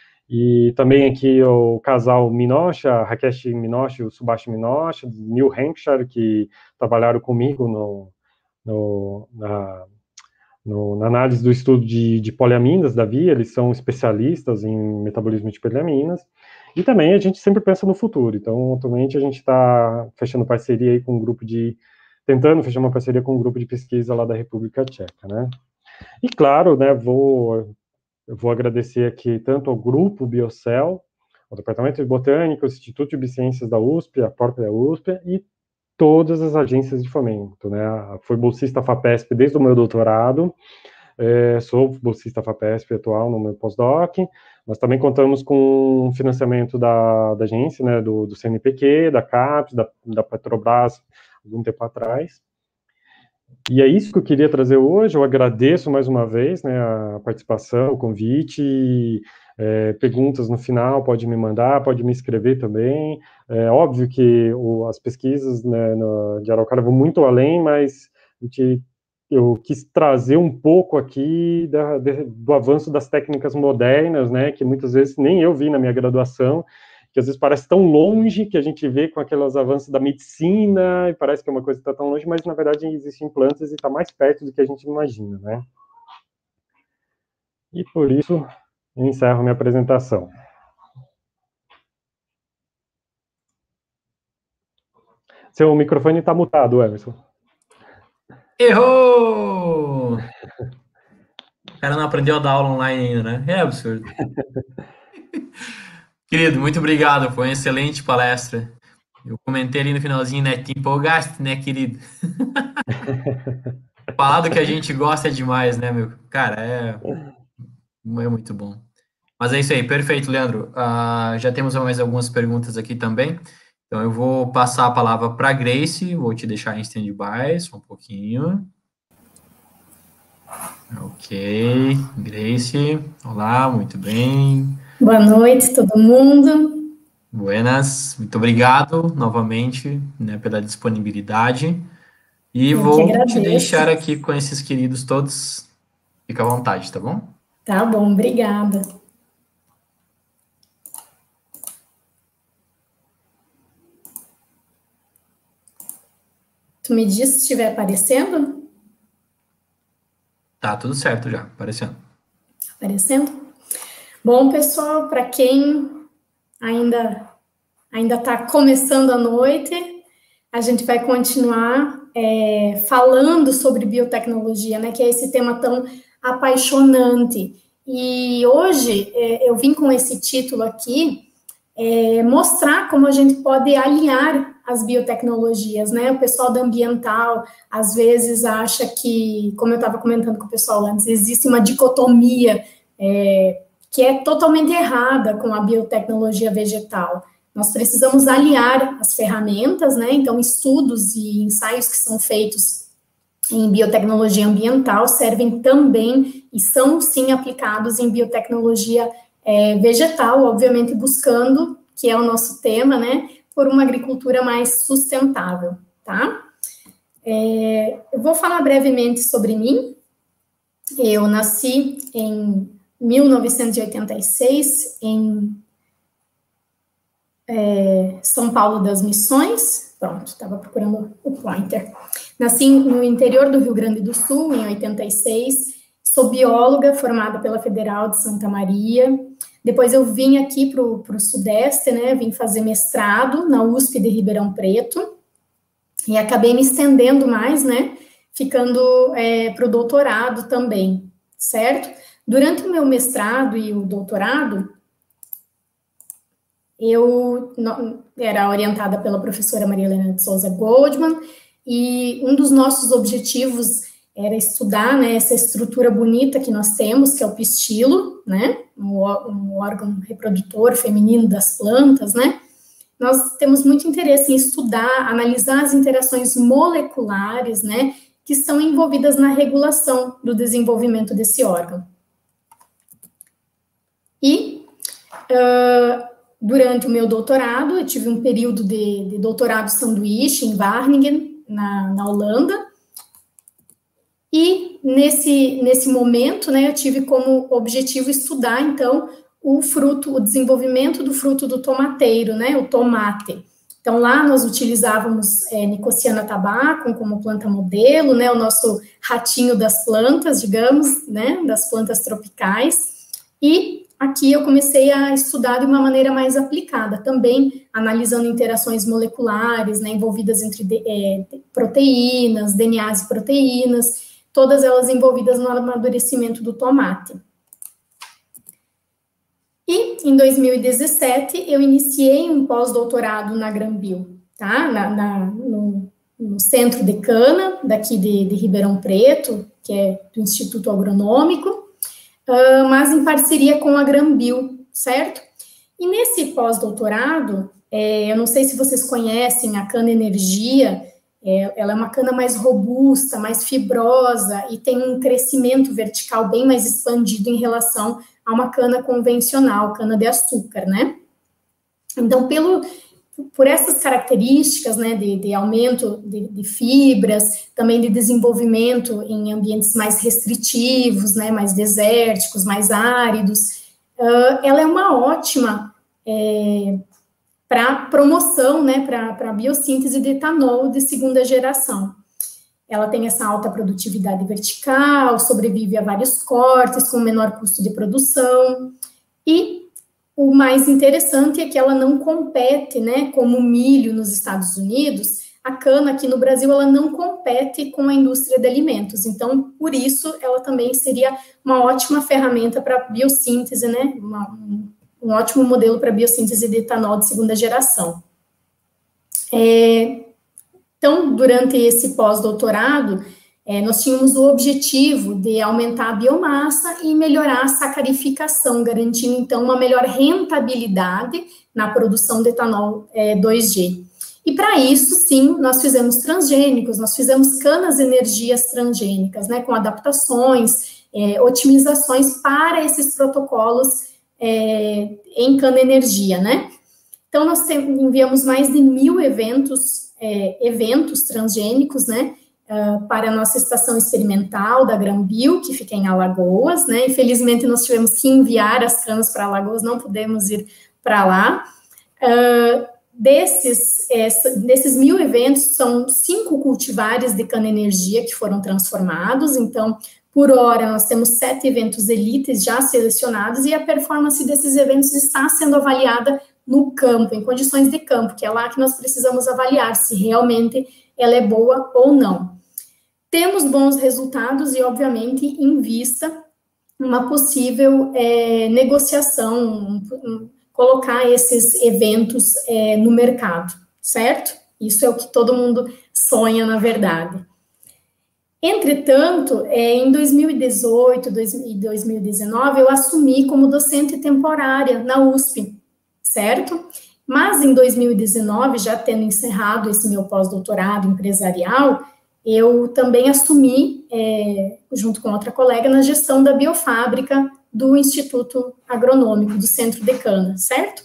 E também aqui o casal Minoche, a Rakesh Minoche e o Subhash Minoche, de New Hampshire, que trabalharam comigo no, no, na, no, na análise do estudo de, de poliaminas da via. Eles são especialistas em metabolismo de poliaminas. E também a gente sempre pensa no futuro. Então, atualmente a gente está fechando parceria aí com um grupo de... tentando fechar uma parceria com um grupo de pesquisa lá da República Tcheca, né? E claro, né, vou... eu vou agradecer aqui tanto ao Grupo Biocel, ao Departamento de Botânica, ao Instituto de Biociências da U S P, a própria U S P, e todas as agências de fomento, né? Fui bolsista FAPESP desde o meu doutorado, é, sou bolsista FAPESP atual no meu pós-doc. Nós também contamos com financiamento da, da agência, né, do, do C N Pq, da CAPES, da, da Petrobras, algum tempo atrás. E é isso que eu queria trazer hoje. Eu agradeço mais uma vez, né, a participação, o convite. É, perguntas no final, pode me mandar, pode me escrever também. É óbvio que o, as pesquisas, né, no, de Araucária vão muito além, mas a gente, eu quis trazer um pouco aqui da, de, do avanço das técnicas modernas, né, que muitas vezes nem eu vi na minha graduação, que às vezes parece tão longe, que a gente vê com aqueles avanços da medicina, e parece que é uma coisa que está tão longe, mas na verdade existem plantas e está mais perto do que a gente imagina, né? E por isso, eu encerro minha apresentação. Seu microfone está mutado, Emerson. Errou! O cara não aprendeu a dar aula online ainda, né? É absurdo. Querido, muito obrigado, foi uma excelente palestra. Eu comentei ali no finalzinho, né? Te empolgaste, né, querido? Falar do que a gente gosta é demais, né, meu? Cara, é, é muito bom. Mas é isso aí, perfeito, Leandro. Uh, já temos mais algumas perguntas aqui também. Então, eu vou passar a palavra para a Grace, vou te deixar em stand-by só um pouquinho. Ok, Grace, olá, muito bem. Boa noite, todo mundo. Buenas, muito obrigado novamente, né, pela disponibilidade. E Eu vou te deixar aqui com esses queridos todos. Fica à vontade, tá bom? Tá bom, obrigada. Tu me diz se estiver aparecendo? Tá tudo certo já, aparecendo. Aparecendo? Bom, pessoal, para quem ainda ainda está começando a noite, a gente vai continuar é, falando sobre biotecnologia, né, que é esse tema tão apaixonante. E hoje é, eu vim com esse título aqui, é, mostrar como a gente pode alinhar as biotecnologias, né? O pessoal da ambiental, às vezes, acha que, como eu estava comentando com o pessoal antes, existe uma dicotomia é, que é totalmente errada com a biotecnologia vegetal. Nós precisamos alinhar as ferramentas, né? Então, estudos e ensaios que são feitos em biotecnologia ambiental servem também e são, sim, aplicados em biotecnologia é, vegetal, obviamente buscando, que é o nosso tema, né, por uma agricultura mais sustentável, tá? É, eu vou falar brevemente sobre mim. Eu nasci em mil novecentos e oitenta e seis, em é, São Paulo das Missões. Pronto, estava procurando o pointer. Nasci no interior do Rio Grande do Sul, em oitenta e seis, sou bióloga formada pela Federal de Santa Maria. Depois eu vim aqui para o Sudeste, né, vim fazer mestrado na U S P de Ribeirão Preto, e acabei me estendendo mais, né, ficando é, para o doutorado também, certo? Durante o meu mestrado e o doutorado, eu era orientada pela professora Maria Helena de Souza Goldman, e um dos nossos objetivos era estudar, né, essa estrutura bonita que nós temos, que é o pistilo, né, um, um órgão reprodutor feminino das plantas, né. Nós temos muito interesse em estudar, analisar as interações moleculares, né, que estão envolvidas na regulação do desenvolvimento desse órgão. E, uh, durante o meu doutorado, eu tive um período de, de doutorado sanduíche em Wageningen, na, na Holanda. E nesse, nesse momento, né, eu tive como objetivo estudar, então, o fruto, o desenvolvimento do fruto do tomateiro, né, o tomate. Então, lá nós utilizávamos é, Nicotiana tabacum como planta modelo, né, o nosso ratinho das plantas, digamos, né, das plantas tropicais. E aqui eu comecei a estudar de uma maneira mais aplicada, também analisando interações moleculares, né, envolvidas entre de, é, proteínas, D N As e proteínas, todas elas envolvidas no amadurecimento do tomate. E, em dois mil e dezessete, eu iniciei um pós-doutorado na Granbio, tá? Na, na, no, no Centro de Cana, daqui de, de Ribeirão Preto, que é do Instituto Agronômico, uh, mas em parceria com a Granbio, certo? E nesse pós-doutorado, é, eu não sei se vocês conhecem a Cana Energia. É, ela é uma cana mais robusta, mais fibrosa e tem um crescimento vertical bem mais expandido em relação a uma cana convencional, cana de açúcar, né? Então, pelo, por essas características, né, de, de aumento de, de fibras, também de desenvolvimento em ambientes mais restritivos, né, mais desérticos, mais áridos, uh, ela é uma ótima é, para promoção, né, para a biossíntese de etanol de segunda geração. Ela tem essa alta produtividade vertical, sobrevive a vários cortes, com menor custo de produção, e o mais interessante é que ela não compete, né, como o milho nos Estados Unidos, a cana aqui no Brasil, ela não compete com a indústria de alimentos, então, por isso, ela também seria uma ótima ferramenta para biossíntese, né, uma, um, um ótimo modelo para biossíntese de etanol de segunda geração. É, então, durante esse pós-doutorado, é, nós tínhamos o objetivo de aumentar a biomassa e melhorar a sacarificação, garantindo, então, uma melhor rentabilidade na produção de etanol é, dois G. E, para isso, sim, nós fizemos transgênicos, nós fizemos canas-energias transgênicas, né, com adaptações, é, otimizações para esses protocolos É, em cana-energia, né? Então, nós tem, enviamos mais de mil eventos, é, eventos transgênicos, né, uh, para a nossa estação experimental da Granbio, que fica em Alagoas, né? Infelizmente, nós tivemos que enviar as canas para Alagoas, não pudemos ir para lá. Uh, desses, é, desses mil eventos, são cinco cultivares de cana-energia que foram transformados, então, por hora, nós temos sete eventos elites já selecionados e a performance desses eventos está sendo avaliada no campo, em condições de campo, que é lá que nós precisamos avaliar se realmente ela é boa ou não. Temos bons resultados e, obviamente, em vista uma possível é, negociação, um, um, colocar esses eventos é, no mercado, certo? Isso é o que todo mundo sonha, na verdade. Entretanto, é, em dois mil e dezoito e dois mil e dezenove, eu assumi como docente temporária na U S P, certo? Mas em dois mil e dezenove, já tendo encerrado esse meu pós-doutorado empresarial, eu também assumi, é, junto com outra colega, na gestão da biofábrica do Instituto Agronômico, do Centro de Cana, certo?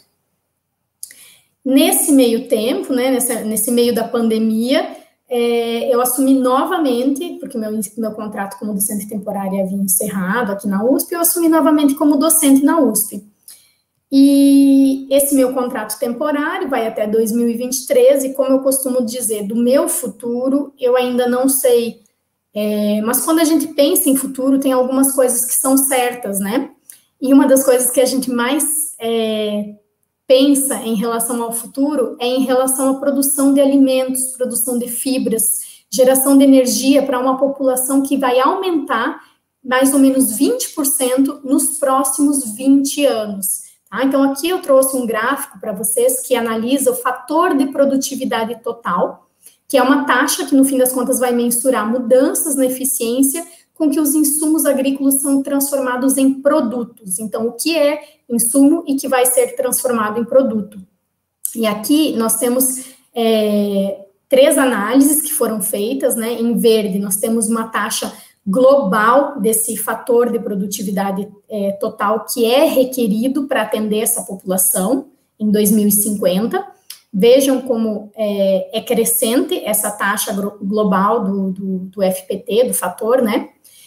Nesse meio tempo, né, nesse, nesse meio da pandemia, é, eu assumi novamente, porque meu, meu contrato como docente temporária havia encerrado aqui na U S P, eu assumi novamente como docente na U S P. E esse meu contrato temporário vai até dois mil e vinte e três, e como eu costumo dizer, do meu futuro, eu ainda não sei. É, mas quando a gente pensa em futuro, tem algumas coisas que são certas, né? E uma das coisas que a gente mais é, pensa em relação ao futuro é em relação à produção de alimentos, produção de fibras, geração de energia para uma população que vai aumentar mais ou menos vinte por cento nos próximos vinte anos. Tá? Então, aqui eu trouxe um gráfico para vocês que analisa o fator de produtividade total, que é uma taxa que, no fim das contas, vai mensurar mudanças na eficiência com que os insumos agrícolas são transformados em produtos. Então, o que é insumo e que vai ser transformado em produto. E aqui nós temos é, três análises que foram feitas, né? Em verde, nós temos uma taxa global desse fator de produtividade é, total que é requerido para atender essa população em dois mil e cinquenta. Vejam como é, é crescente essa taxa global do, do, do F P T, do fator, né?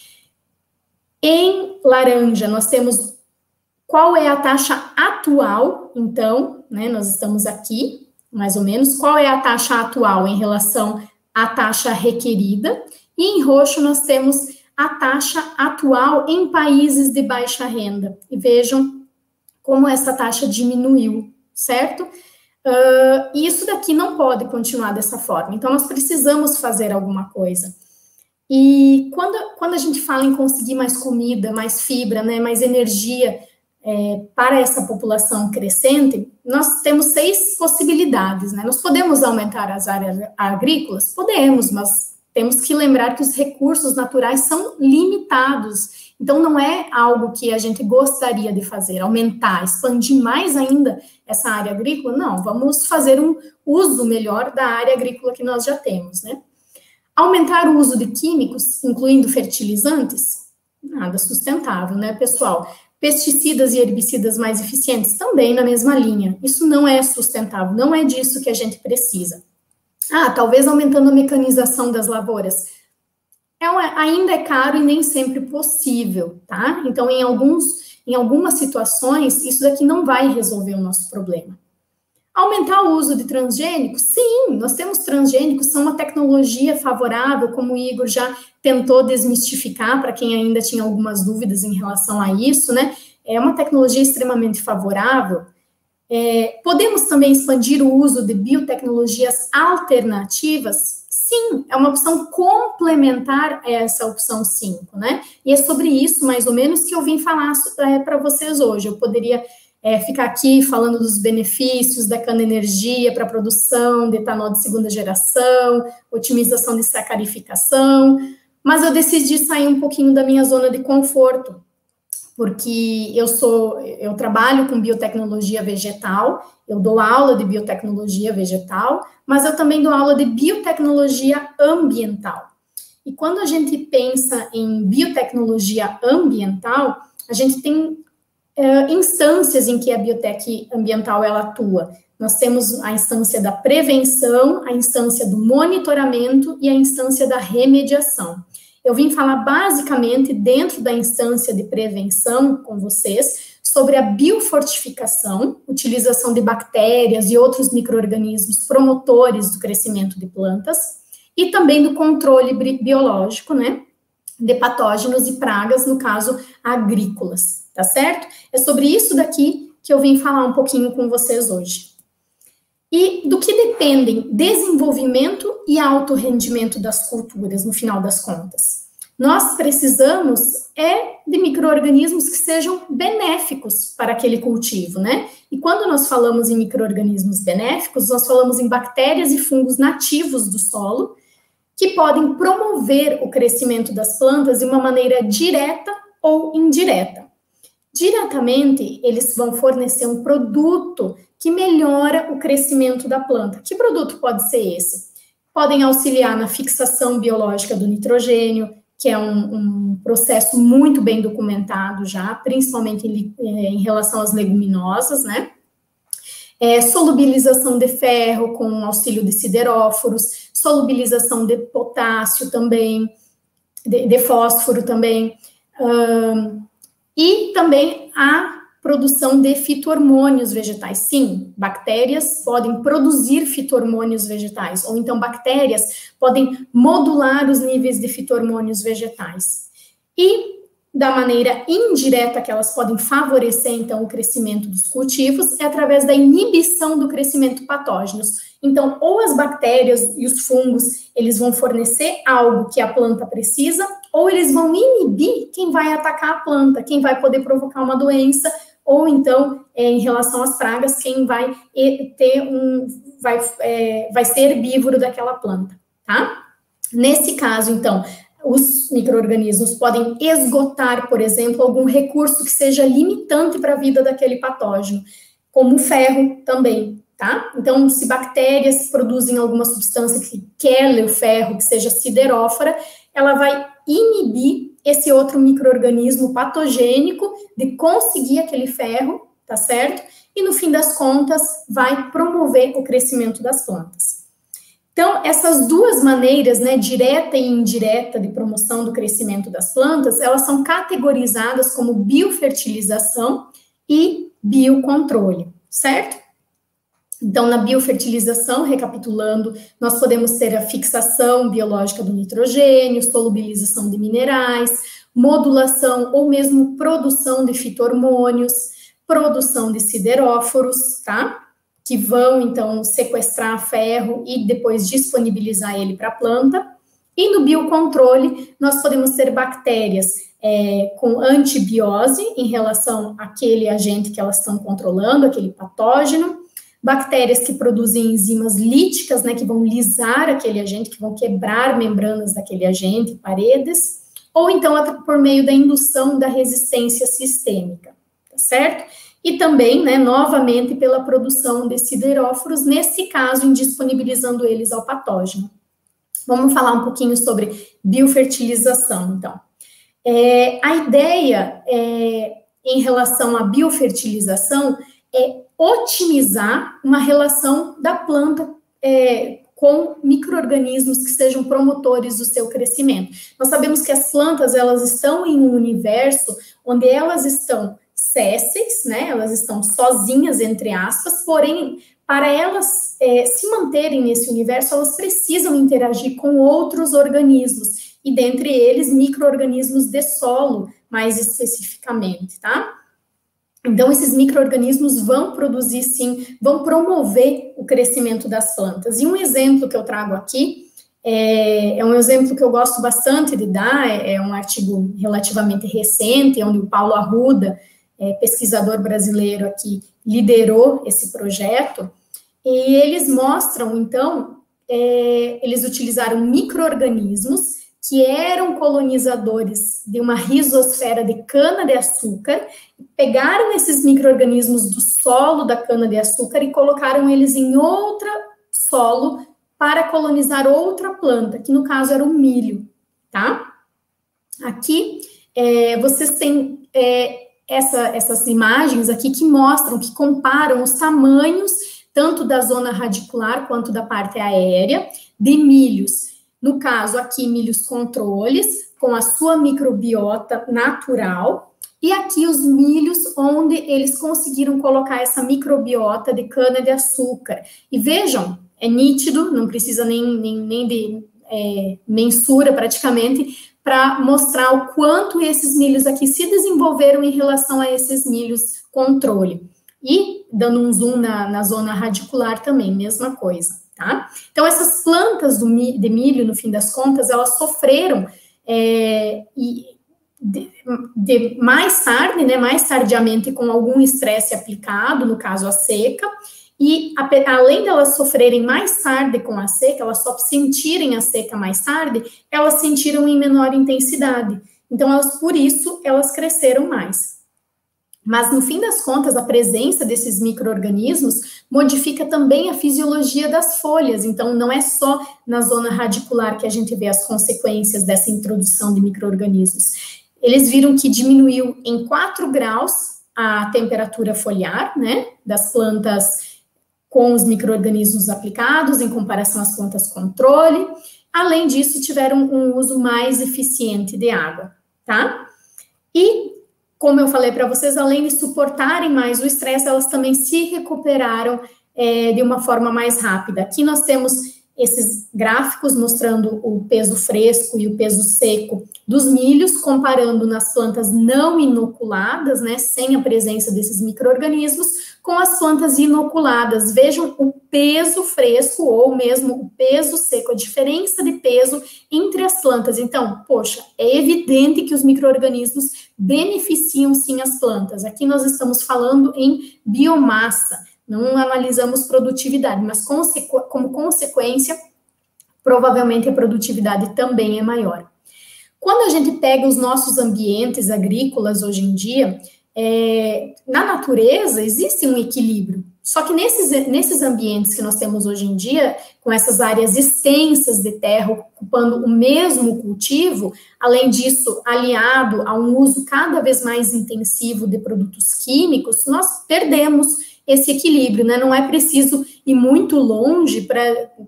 Em laranja, nós temos qual é a taxa atual, então, né? Nós estamos aqui, mais ou menos, qual é a taxa atual em relação à taxa requerida. E em roxo nós temos a taxa atual em países de baixa renda. E vejam como essa taxa diminuiu, certo? Uh, e isso daqui não pode continuar dessa forma. Então, nós precisamos fazer alguma coisa. E quando, quando a gente fala em conseguir mais comida, mais fibra, né, mais energia é, para essa população crescente, nós temos seis possibilidades, né? Nós podemos aumentar as áreas agrícolas? Podemos, mas temos que lembrar que os recursos naturais são limitados. Então, não é algo que a gente gostaria de fazer, aumentar, expandir mais ainda essa área agrícola. Não, vamos fazer um uso melhor da área agrícola que nós já temos, né? Aumentar o uso de químicos, incluindo fertilizantes, nada sustentável, né, pessoal? Pesticidas e herbicidas mais eficientes, também na mesma linha. Isso não é sustentável, não é disso que a gente precisa. Ah, talvez aumentando a mecanização das lavouras. É, ainda é caro e nem sempre possível, tá? Então, em, alguns, em algumas situações, isso daqui não vai resolver o nosso problema. Aumentar o uso de transgênicos? Sim, nós temos transgênicos, são uma tecnologia favorável, como o Igor já tentou desmistificar, para quem ainda tinha algumas dúvidas em relação a isso, né? É uma tecnologia extremamente favorável. É, podemos também expandir o uso de biotecnologias alternativas? Sim, é uma opção complementar a essa opção cinco, né? E é sobre isso, mais ou menos, que eu vim falar é, para vocês hoje. Eu poderia é, ficar aqui falando dos benefícios da cana-energia para a produção de etanol de segunda geração, otimização de sacarificação, mas eu decidi sair um pouquinho da minha zona de conforto, porque eu sou, eu trabalho com biotecnologia vegetal, eu dou aula de biotecnologia vegetal, mas eu também dou aula de biotecnologia ambiental. E quando a gente pensa em biotecnologia ambiental, a gente tem é, instâncias em que a biotec ambiental ela atua. Nós temos a instância da prevenção, a instância do monitoramento e a instância da remediação. Eu vim falar basicamente dentro da instância de prevenção com vocês sobre a biofortificação, utilização de bactérias e outros micro-organismos promotores do crescimento de plantas e também do controle biológico, né, de patógenos e pragas, no caso, agrícolas, tá certo? É sobre isso daqui que eu vim falar um pouquinho com vocês hoje. E do que dependem desenvolvimento e alto rendimento das culturas, no final das contas? Nós precisamos é de micro-organismos que sejam benéficos para aquele cultivo, né? E quando nós falamos em micro-organismos benéficos, nós falamos em bactérias e fungos nativos do solo, que podem promover o crescimento das plantas de uma maneira direta ou indireta. Diretamente, eles vão fornecer um produto que melhora o crescimento da planta. Que produto pode ser esse? Podem auxiliar na fixação biológica do nitrogênio, que é um, um processo muito bem documentado já, principalmente em, em relação às leguminosas, né? É, solubilização de ferro com auxílio de sideróforos, solubilização de potássio também, de, de fósforo também, um, e também a produção de fito-hormônios vegetais. Sim, bactérias podem produzir fito-hormônios vegetais, ou então bactérias podem modular os níveis de fito-hormônios vegetais. E da maneira indireta que elas podem favorecer, então, o crescimento dos cultivos, é através da inibição do crescimento de patógenos. Então, ou as bactérias e os fungos, eles vão fornecer algo que a planta precisa, ou eles vão inibir quem vai atacar a planta, quem vai poder provocar uma doença, ou então, é, em relação às pragas, quem vai ter um, vai, é, vai ser herbívoro daquela planta, tá? Nesse caso, então, os micro-organismos podem esgotar, por exemplo, algum recurso que seja limitante para a vida daquele patógeno, como o ferro também, tá? Então, se bactérias produzem alguma substância que quebre o ferro, que seja siderófora, ela vai inibir esse outro micro-organismo patogênico de conseguir aquele ferro, tá certo? E, no fim das contas, vai promover o crescimento das plantas. Então, essas duas maneiras, né, direta e indireta de promoção do crescimento das plantas, elas são categorizadas como biofertilização e biocontrole, certo? Então, na biofertilização, recapitulando, nós podemos ter a fixação biológica do nitrogênio, solubilização de minerais, modulação ou mesmo produção de fito-hormônios, produção de sideróforos, tá? Que vão, então, sequestrar ferro e depois disponibilizar ele para a planta. E no biocontrole, nós podemos ter bactérias é, com antibiose em relação àquele agente que elas estão controlando, aquele patógeno, bactérias que produzem enzimas líticas, né, que vão lisar aquele agente, que vão quebrar membranas daquele agente, paredes, ou então por meio da indução da resistência sistêmica, tá certo? E também, né, novamente, pela produção de sideróforos, nesse caso, indisponibilizando eles ao patógeno. Vamos falar um pouquinho sobre biofertilização, então. É, a ideia é, em relação à biofertilização é otimizar uma relação da planta é, com micro-organismos que sejam promotores do seu crescimento. Nós sabemos que as plantas, elas estão em um universo onde elas estão césseis, né, elas estão sozinhas, entre aspas, porém, para elas é, se manterem nesse universo, elas precisam interagir com outros organismos, e dentre eles, micro-organismos de solo, mais especificamente, tá? Então, esses micro-organismos vão produzir, sim, vão promover o crescimento das plantas. E um exemplo que eu trago aqui, é, é um exemplo que eu gosto bastante de dar, é, é um artigo relativamente recente, onde o Paulo Arruda, é, pesquisador brasileiro aqui, liderou esse projeto, e eles mostram, então, é, eles utilizaram micro-organismos que eram colonizadores de uma rizosfera de cana-de-açúcar, pegaram esses micro-organismos do solo da cana-de-açúcar e colocaram eles em outro solo para colonizar outra planta, que no caso era o milho, tá? Aqui, é, vocês têm é, essa, essas imagens aqui que mostram, que comparam os tamanhos, tanto da zona radicular quanto da parte aérea, de milhos. No caso, aqui, milhos controles, com a sua microbiota natural, e aqui os milhos onde eles conseguiram colocar essa microbiota de cana-de-açúcar. E vejam, é nítido, não precisa nem, nem, nem de é, mensura praticamente, para mostrar o quanto esses milhos aqui se desenvolveram em relação a esses milhos controle. E, dando um zoom na, na zona radicular também, mesma coisa, tá? Então, essas plantas do, de milho, no fim das contas, elas sofreram, é, e de, de mais tarde, né, mais tardiamente, com algum estresse aplicado, no caso a seca, e a, além delas sofrerem mais tarde com a seca, elas só sentirem a seca mais tarde, elas sentiram em menor intensidade. Então, elas, por isso, elas cresceram mais. Mas, no fim das contas, a presença desses micro-organismos modifica também a fisiologia das folhas. Então, não é só na zona radicular que a gente vê as consequências dessa introdução de micro-organismos. Eles viram que diminuiu em quatro graus a temperatura foliar, né, das plantas com os micro-organismos aplicados, em comparação às plantas controle. Além disso, tiveram um uso mais eficiente de água, tá? E, como eu falei para vocês, além de suportarem mais o estresse, elas também se recuperaram é, de uma forma mais rápida. Aqui nós temos esses gráficos mostrando o peso fresco e o peso seco dos milhos, comparando nas plantas não inoculadas, né, sem a presença desses micro-organismos, com as plantas inoculadas. Vejam o peso fresco ou mesmo o peso seco, a diferença de peso entre as plantas. Então, poxa, é evidente que os micro-organismos beneficiam sim as plantas. Aqui nós estamos falando em biomassa, não analisamos produtividade, mas consequ- como consequência, provavelmente a produtividade também é maior. Quando a gente pega os nossos ambientes agrícolas hoje em dia, é, na natureza existe um equilíbrio, só que nesses, nesses ambientes que nós temos hoje em dia, com essas áreas extensas de terra ocupando o mesmo cultivo, além disso, aliado a um uso cada vez mais intensivo de produtos químicos, nós perdemos esse equilíbrio, né? Não é preciso ir muito longe pra,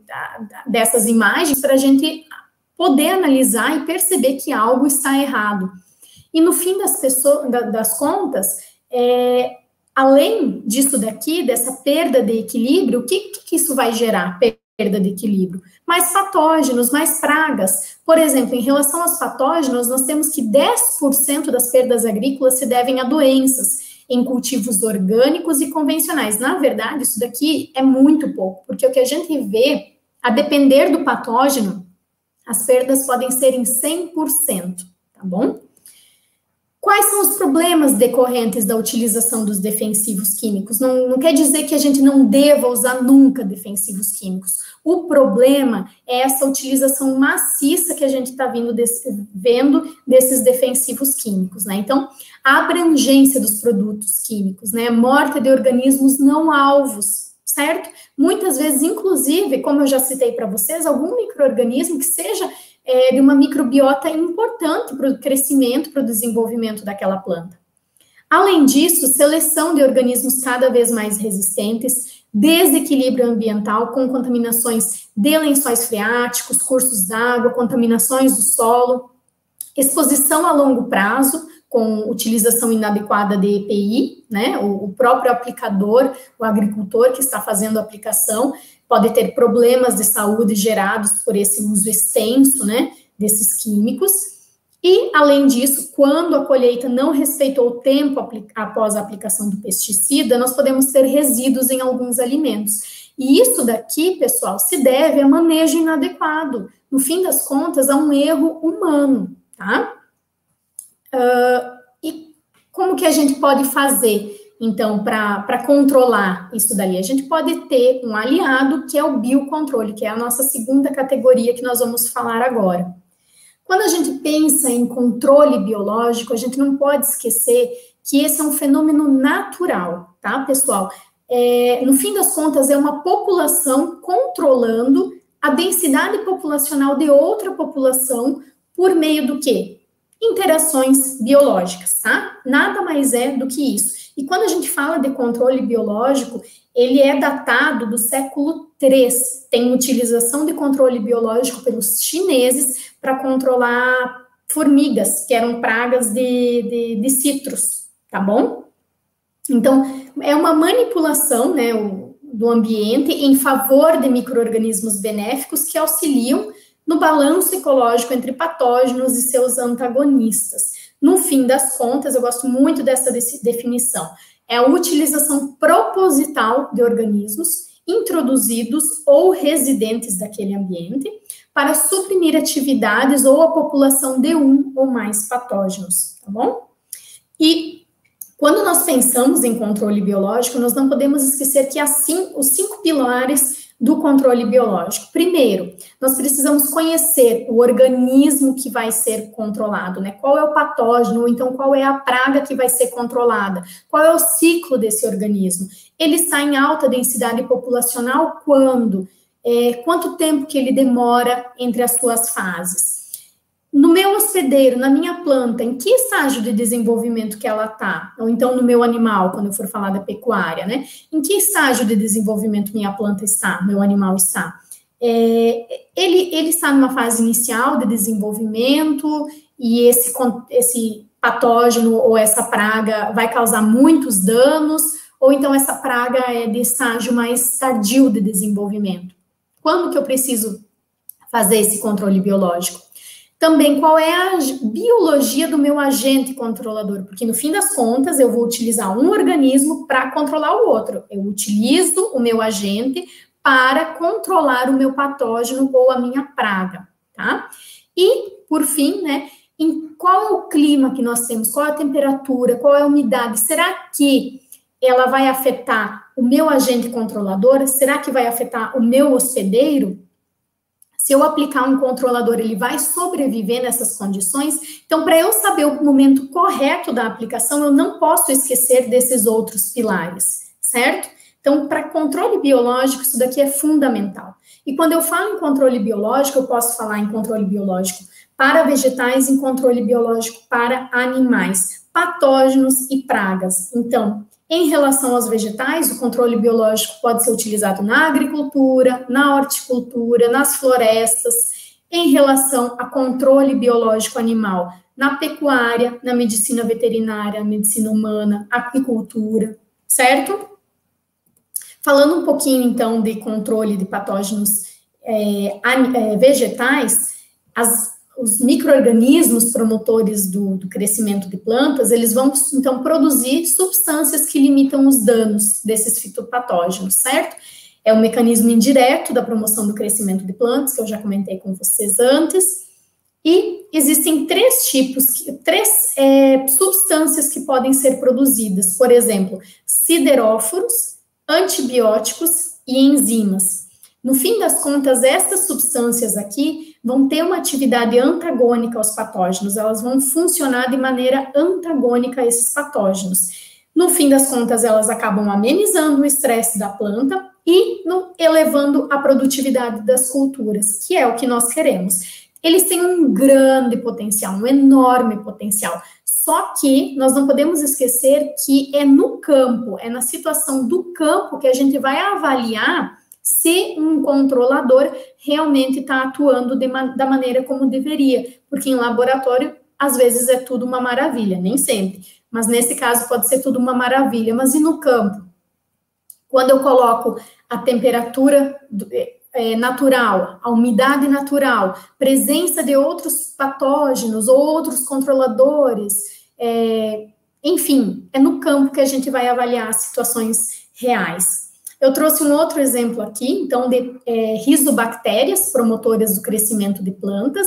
dessas imagens para a gente poder analisar e perceber que algo está errado. E no fim das, pessoas, das contas, é, além disso daqui, dessa perda de equilíbrio, o que, que isso vai gerar? Perda de equilíbrio. Mais patógenos, mais pragas. Por exemplo, em relação aos patógenos, nós temos que dez por cento das perdas agrícolas se devem a doenças em cultivos orgânicos e convencionais. Na verdade, isso daqui é muito pouco, porque o que a gente vê, a depender do patógeno, as perdas podem ser em cem por cento, tá bom? Quais são os problemas decorrentes da utilização dos defensivos químicos? Não, não quer dizer que a gente não deva usar nunca defensivos químicos. O problema é essa utilização maciça que a gente está desse, vendo desses defensivos químicos, né? Então, a abrangência dos produtos químicos, né? Morte de organismos não alvos, certo? Muitas vezes, inclusive, como eu já citei para vocês, algum micro-organismo que seja é, de uma microbiota importante para o crescimento, para o desenvolvimento daquela planta. Além disso, seleção de organismos cada vez mais resistentes, desequilíbrio ambiental com contaminações de lençóis freáticos, cursos d'água, contaminações do solo, exposição a longo prazo, com utilização inadequada de E P I, né, o, o próprio aplicador, o agricultor que está fazendo a aplicação, pode ter problemas de saúde gerados por esse uso extenso, né, desses químicos. E, além disso, quando a colheita não respeitou o tempo após a aplicação do pesticida, nós podemos ter resíduos em alguns alimentos. E isso daqui, pessoal, se deve a manejo inadequado. No fim das contas, a um erro humano, tá? Uh, e como que a gente pode fazer, então, para controlar isso daí? A gente pode ter um aliado, que é o biocontrole, que é a nossa segunda categoria que nós vamos falar agora. Quando a gente pensa em controle biológico, a gente não pode esquecer que esse é um fenômeno natural, tá, pessoal? É, no fim das contas, é uma população controlando a densidade populacional de outra população por meio do quê? Interações biológicas, tá? Nada mais é do que isso. E quando a gente fala de controle biológico, ele é datado do século três. Tem utilização de controle biológico pelos chineses para controlar formigas, que eram pragas de, de, de citros, tá bom? Então, é uma manipulação, né, o, do ambiente em favor de micro-organismos benéficos que auxiliam no balanço ecológico entre patógenos e seus antagonistas. No fim das contas, eu gosto muito dessa definição. é a utilização proposital de organismos introduzidos ou residentes daquele ambiente para suprimir atividades ou a população de um ou mais patógenos, tá bom? E quando nós pensamos em controle biológico, nós não podemos esquecer que assim os cinco pilares do controle biológico. Primeiro, nós precisamos conhecer o organismo que vai ser controlado, né? Qual é o patógeno, ou então qual é a praga que vai ser controlada? Qual é o ciclo desse organismo? Ele está em alta densidade populacional quando? É, quanto tempo que ele demora entre as suas fases? No meu hospedeiro, na minha planta, em que estágio de desenvolvimento que ela está? Ou então no meu animal, quando eu for falar da pecuária, né? Em que estágio de desenvolvimento minha planta está, meu animal está? É, ele, ele está numa fase inicial de desenvolvimento e esse, esse patógeno ou essa praga vai causar muitos danos, ou então essa praga é de estágio mais tardio de desenvolvimento. Quando que eu preciso fazer esse controle biológico? Também, qual é a biologia do meu agente controlador? Porque, no fim das contas, eu vou utilizar um organismo para controlar o outro. Eu utilizo o meu agente para controlar o meu patógeno ou a minha praga, tá? E, por fim, né, em qual é o clima que nós temos? Qual é a temperatura? Qual é a umidade? Será que ela vai afetar o meu agente controlador? Será que vai afetar o meu hospedeiro? Se eu aplicar um controlador, ele vai sobreviver nessas condições? Então, para eu saber o momento correto da aplicação, eu não posso esquecer desses outros pilares, certo? Então, para controle biológico, isso daqui é fundamental. E quando eu falo em controle biológico, eu posso falar em controle biológico para vegetais, em controle biológico para animais, patógenos e pragas. Então, em relação aos vegetais, o controle biológico pode ser utilizado na agricultura, na horticultura, nas florestas. Em relação a controle biológico animal, na pecuária, na medicina veterinária, na medicina humana, apicultura, certo? Falando um pouquinho, então, de controle de patógenos é, é, vegetais, as os micro-organismos promotores do, do crescimento de plantas, eles vão, então, produzir substâncias que limitam os danos desses fitopatógenos, certo? É um mecanismo indireto da promoção do crescimento de plantas, que eu já comentei com vocês antes, e existem três tipos, três é, substâncias que podem ser produzidas, por exemplo, sideróforos, antibióticos e enzimas. No fim das contas, essas substâncias aqui vão ter uma atividade antagônica aos patógenos, elas vão funcionar de maneira antagônica a esses patógenos. No fim das contas, elas acabam amenizando o estresse da planta e no, elevando a produtividade das culturas, que é o que nós queremos. Eles têm um grande potencial, um enorme potencial, só que nós não podemos esquecer que é no campo, é na situação do campo que a gente vai avaliar se um controlador realmente está atuando de ma da maneira como deveria, porque em laboratório, às vezes, é tudo uma maravilha, nem sempre, mas nesse caso pode ser tudo uma maravilha, mas e no campo? Quando eu coloco a temperatura é, natural, a umidade natural, presença de outros patógenos ou outros controladores, é, enfim, é no campo que a gente vai avaliar as situações reais. Eu trouxe um outro exemplo aqui, então, de é, rizobactérias, promotoras do crescimento de plantas,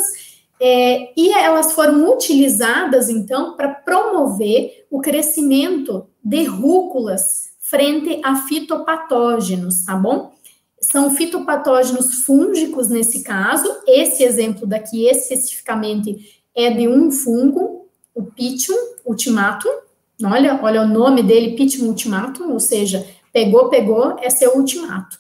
é, e elas foram utilizadas, então, para promover o crescimento de rúculas frente a fitopatógenos, tá bom? São fitopatógenos fúngicos nesse caso, esse exemplo daqui especificamente é de um fungo, o Pythium ultimatum, olha, olha o nome dele, Pythium ultimatum, ou seja, pegou, pegou, esse é o ultimato.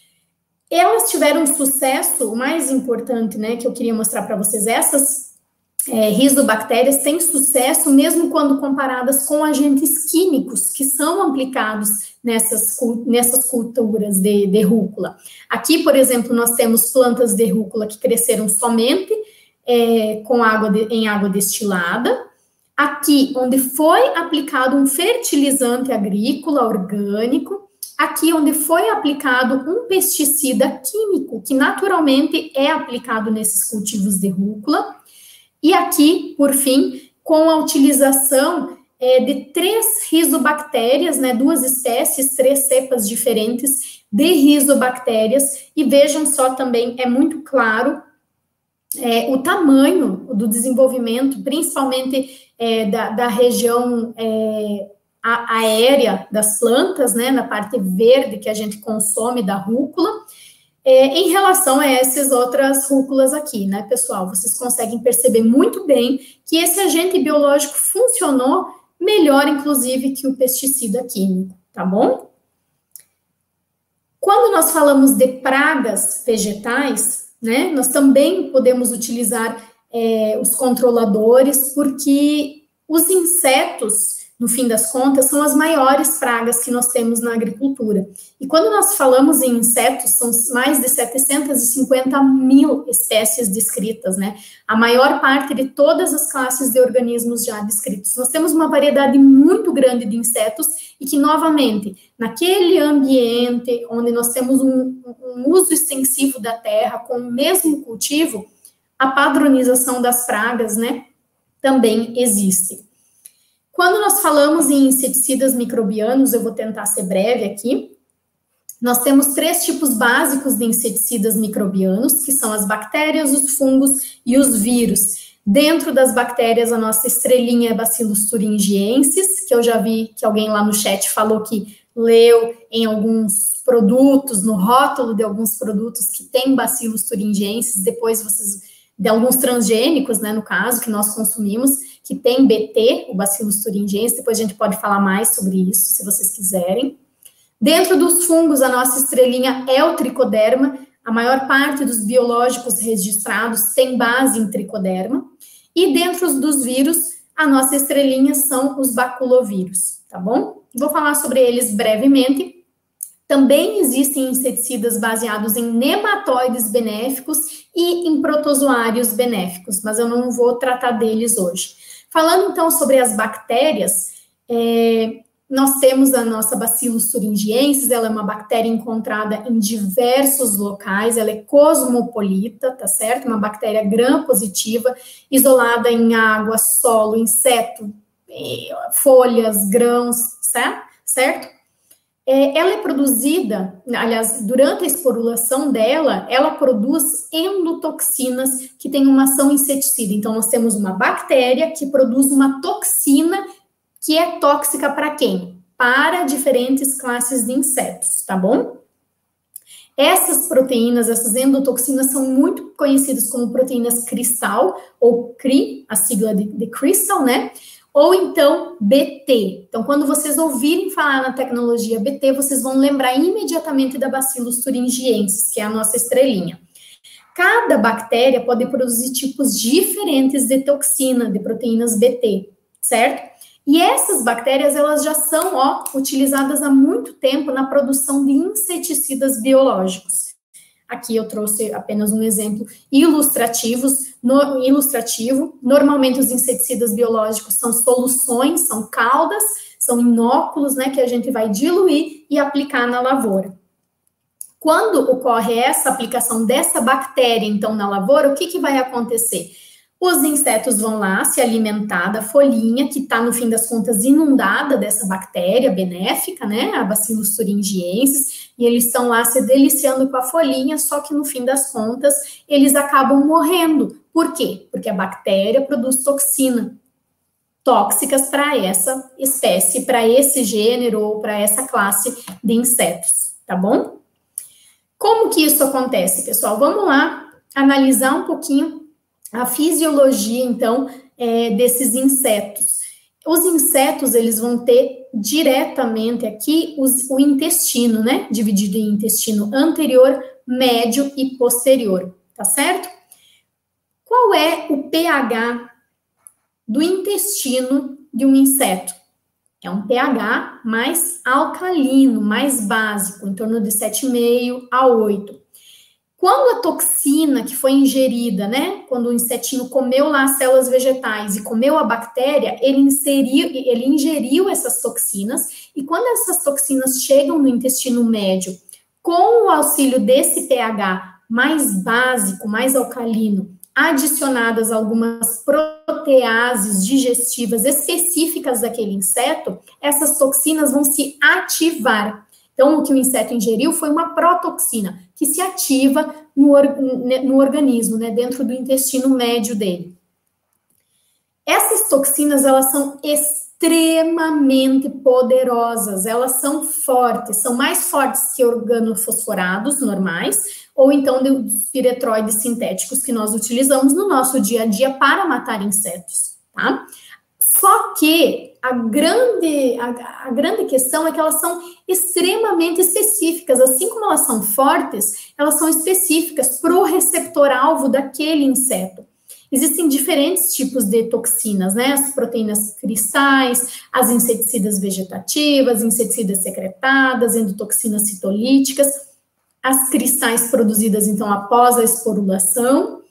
Elas tiveram sucesso, o mais importante, né, que eu queria mostrar para vocês, essas é, rizobactérias têm sucesso mesmo quando comparadas com agentes químicos que são aplicados nessas, nessas culturas de, de rúcula. Aqui, por exemplo, nós temos plantas de rúcula que cresceram somente é, com água de, em água destilada. Aqui, onde foi aplicado um fertilizante agrícola orgânico, aqui onde foi aplicado um pesticida químico, que naturalmente é aplicado nesses cultivos de rúcula, e aqui, por fim, com a utilização é, de três rizobactérias, né, duas espécies, três cepas diferentes de rizobactérias, e vejam só também, é muito claro é, o tamanho do desenvolvimento, principalmente é, da, da região é, aérea das plantas, né, na parte verde que a gente consome da rúcula, é, em relação a essas outras rúculas aqui, né, pessoal? Vocês conseguem perceber muito bem que esse agente biológico funcionou melhor, inclusive, que o pesticida químico, tá bom? Quando nós falamos de pragas vegetais, né, nós também podemos utilizar é, os controladores, porque os insetos, no fim das contas, são as maiores pragas que nós temos na agricultura. E quando nós falamos em insetos, são mais de setecentas e cinquenta mil espécies descritas, né? A maior parte de todas as classes de organismos já descritos. Nós temos uma variedade muito grande de insetos e que, novamente, naquele ambiente onde nós temos um, um uso extensivo da terra com o mesmo cultivo, a padronização das pragas, né, também existe. Quando nós falamos em inseticidas microbianos, eu vou tentar ser breve aqui, nós temos três tipos básicos de inseticidas microbianos, que são as bactérias, os fungos e os vírus. Dentro das bactérias, a nossa estrelinha é Bacillus thuringiensis, que eu já vi que alguém lá no chat falou que leu em alguns produtos, no rótulo de alguns produtos que tem Bacillus thuringiensis, depois vocês, de alguns transgênicos, né, no caso, que nós consumimos, que tem B T, o Bacillus thuringiensis, depois a gente pode falar mais sobre isso, se vocês quiserem. Dentro dos fungos, a nossa estrelinha é o tricoderma, a maior parte dos biológicos registrados tem base em tricoderma, e dentro dos vírus, a nossa estrelinha são os baculovírus, tá bom? Vou falar sobre eles brevemente. Também existem inseticidas baseados em nematóides benéficos e em protozoários benéficos, mas eu não vou tratar deles hoje. Falando então sobre as bactérias, é, nós temos a nossa Bacillus thuringiensis, ela é uma bactéria encontrada em diversos locais, ela é cosmopolita, tá certo? Uma bactéria gram-positiva, isolada em água, solo, inseto, folhas, grãos, certo? certo? É, ela é produzida, aliás, durante a esporulação dela, ela produz endotoxinas que têm uma ação inseticida. Então, nós temos uma bactéria que produz uma toxina que é tóxica para quem? Para diferentes classes de insetos, tá bom? Essas proteínas, essas endotoxinas, são muito conhecidas como proteínas cristal, ou C R I, a sigla de, de crystal, né? Ou então B T. Então, quando vocês ouvirem falar na tecnologia B T, vocês vão lembrar imediatamente da Bacillus thuringiensis, que é a nossa estrelinha. Cada bactéria pode produzir tipos diferentes de toxina, de proteínas B T, certo? E essas bactérias, elas já são, ó, utilizadas há muito tempo na produção de inseticidas biológicos. Aqui eu trouxe apenas um exemplo ilustrativos, no, ilustrativo. Normalmente os inseticidas biológicos são soluções, são caldas, são inóculos, né, que a gente vai diluir e aplicar na lavoura. Quando ocorre essa aplicação dessa bactéria, então, na lavoura, o que, que vai acontecer? Os insetos vão lá se alimentar da folhinha, que está, no fim das contas, inundada dessa bactéria benéfica, né, a Bacillus thuringiensis, e eles estão lá se deliciando com a folhinha, só que, no fim das contas, eles acabam morrendo. Por quê? Porque a bactéria produz toxina, tóxicas para essa espécie, para esse gênero ou para essa classe de insetos, tá bom? Como que isso acontece, pessoal? Vamos lá analisar um pouquinho a fisiologia, então, é, desses insetos. Os insetos, eles vão ter diretamente aqui os, o intestino, né? Dividido em intestino anterior, médio e posterior, tá certo? Qual é o pH do intestino de um inseto? É um pH mais alcalino, mais básico, em torno de sete vírgula cinco a oito. Quando a toxina que foi ingerida, né, quando o insetinho comeu lá as células vegetais e comeu a bactéria, ele, inseriu, ele ingeriu essas toxinas, e quando essas toxinas chegam no intestino médio, com o auxílio desse pH mais básico, mais alcalino, adicionadas algumas proteases digestivas específicas daquele inseto, essas toxinas vão se ativar. Então, o que o inseto ingeriu foi uma protoxina, que se ativa no, or no organismo, né, dentro do intestino médio dele. Essas toxinas, elas são extremamente poderosas, elas são fortes, são mais fortes que organofosforados normais, ou então dos piretroides sintéticos que nós utilizamos no nosso dia a dia para matar insetos, tá? Só que a grande, a, a grande questão é que elas são extremamente específicas, assim como elas são fortes, elas são específicas para o receptor-alvo daquele inseto. Existem diferentes tipos de toxinas, né? As proteínas cristais, as inseticidas vegetativas, inseticidas secretadas, endotoxinas citolíticas, as cristais produzidas, então, após a esporulação,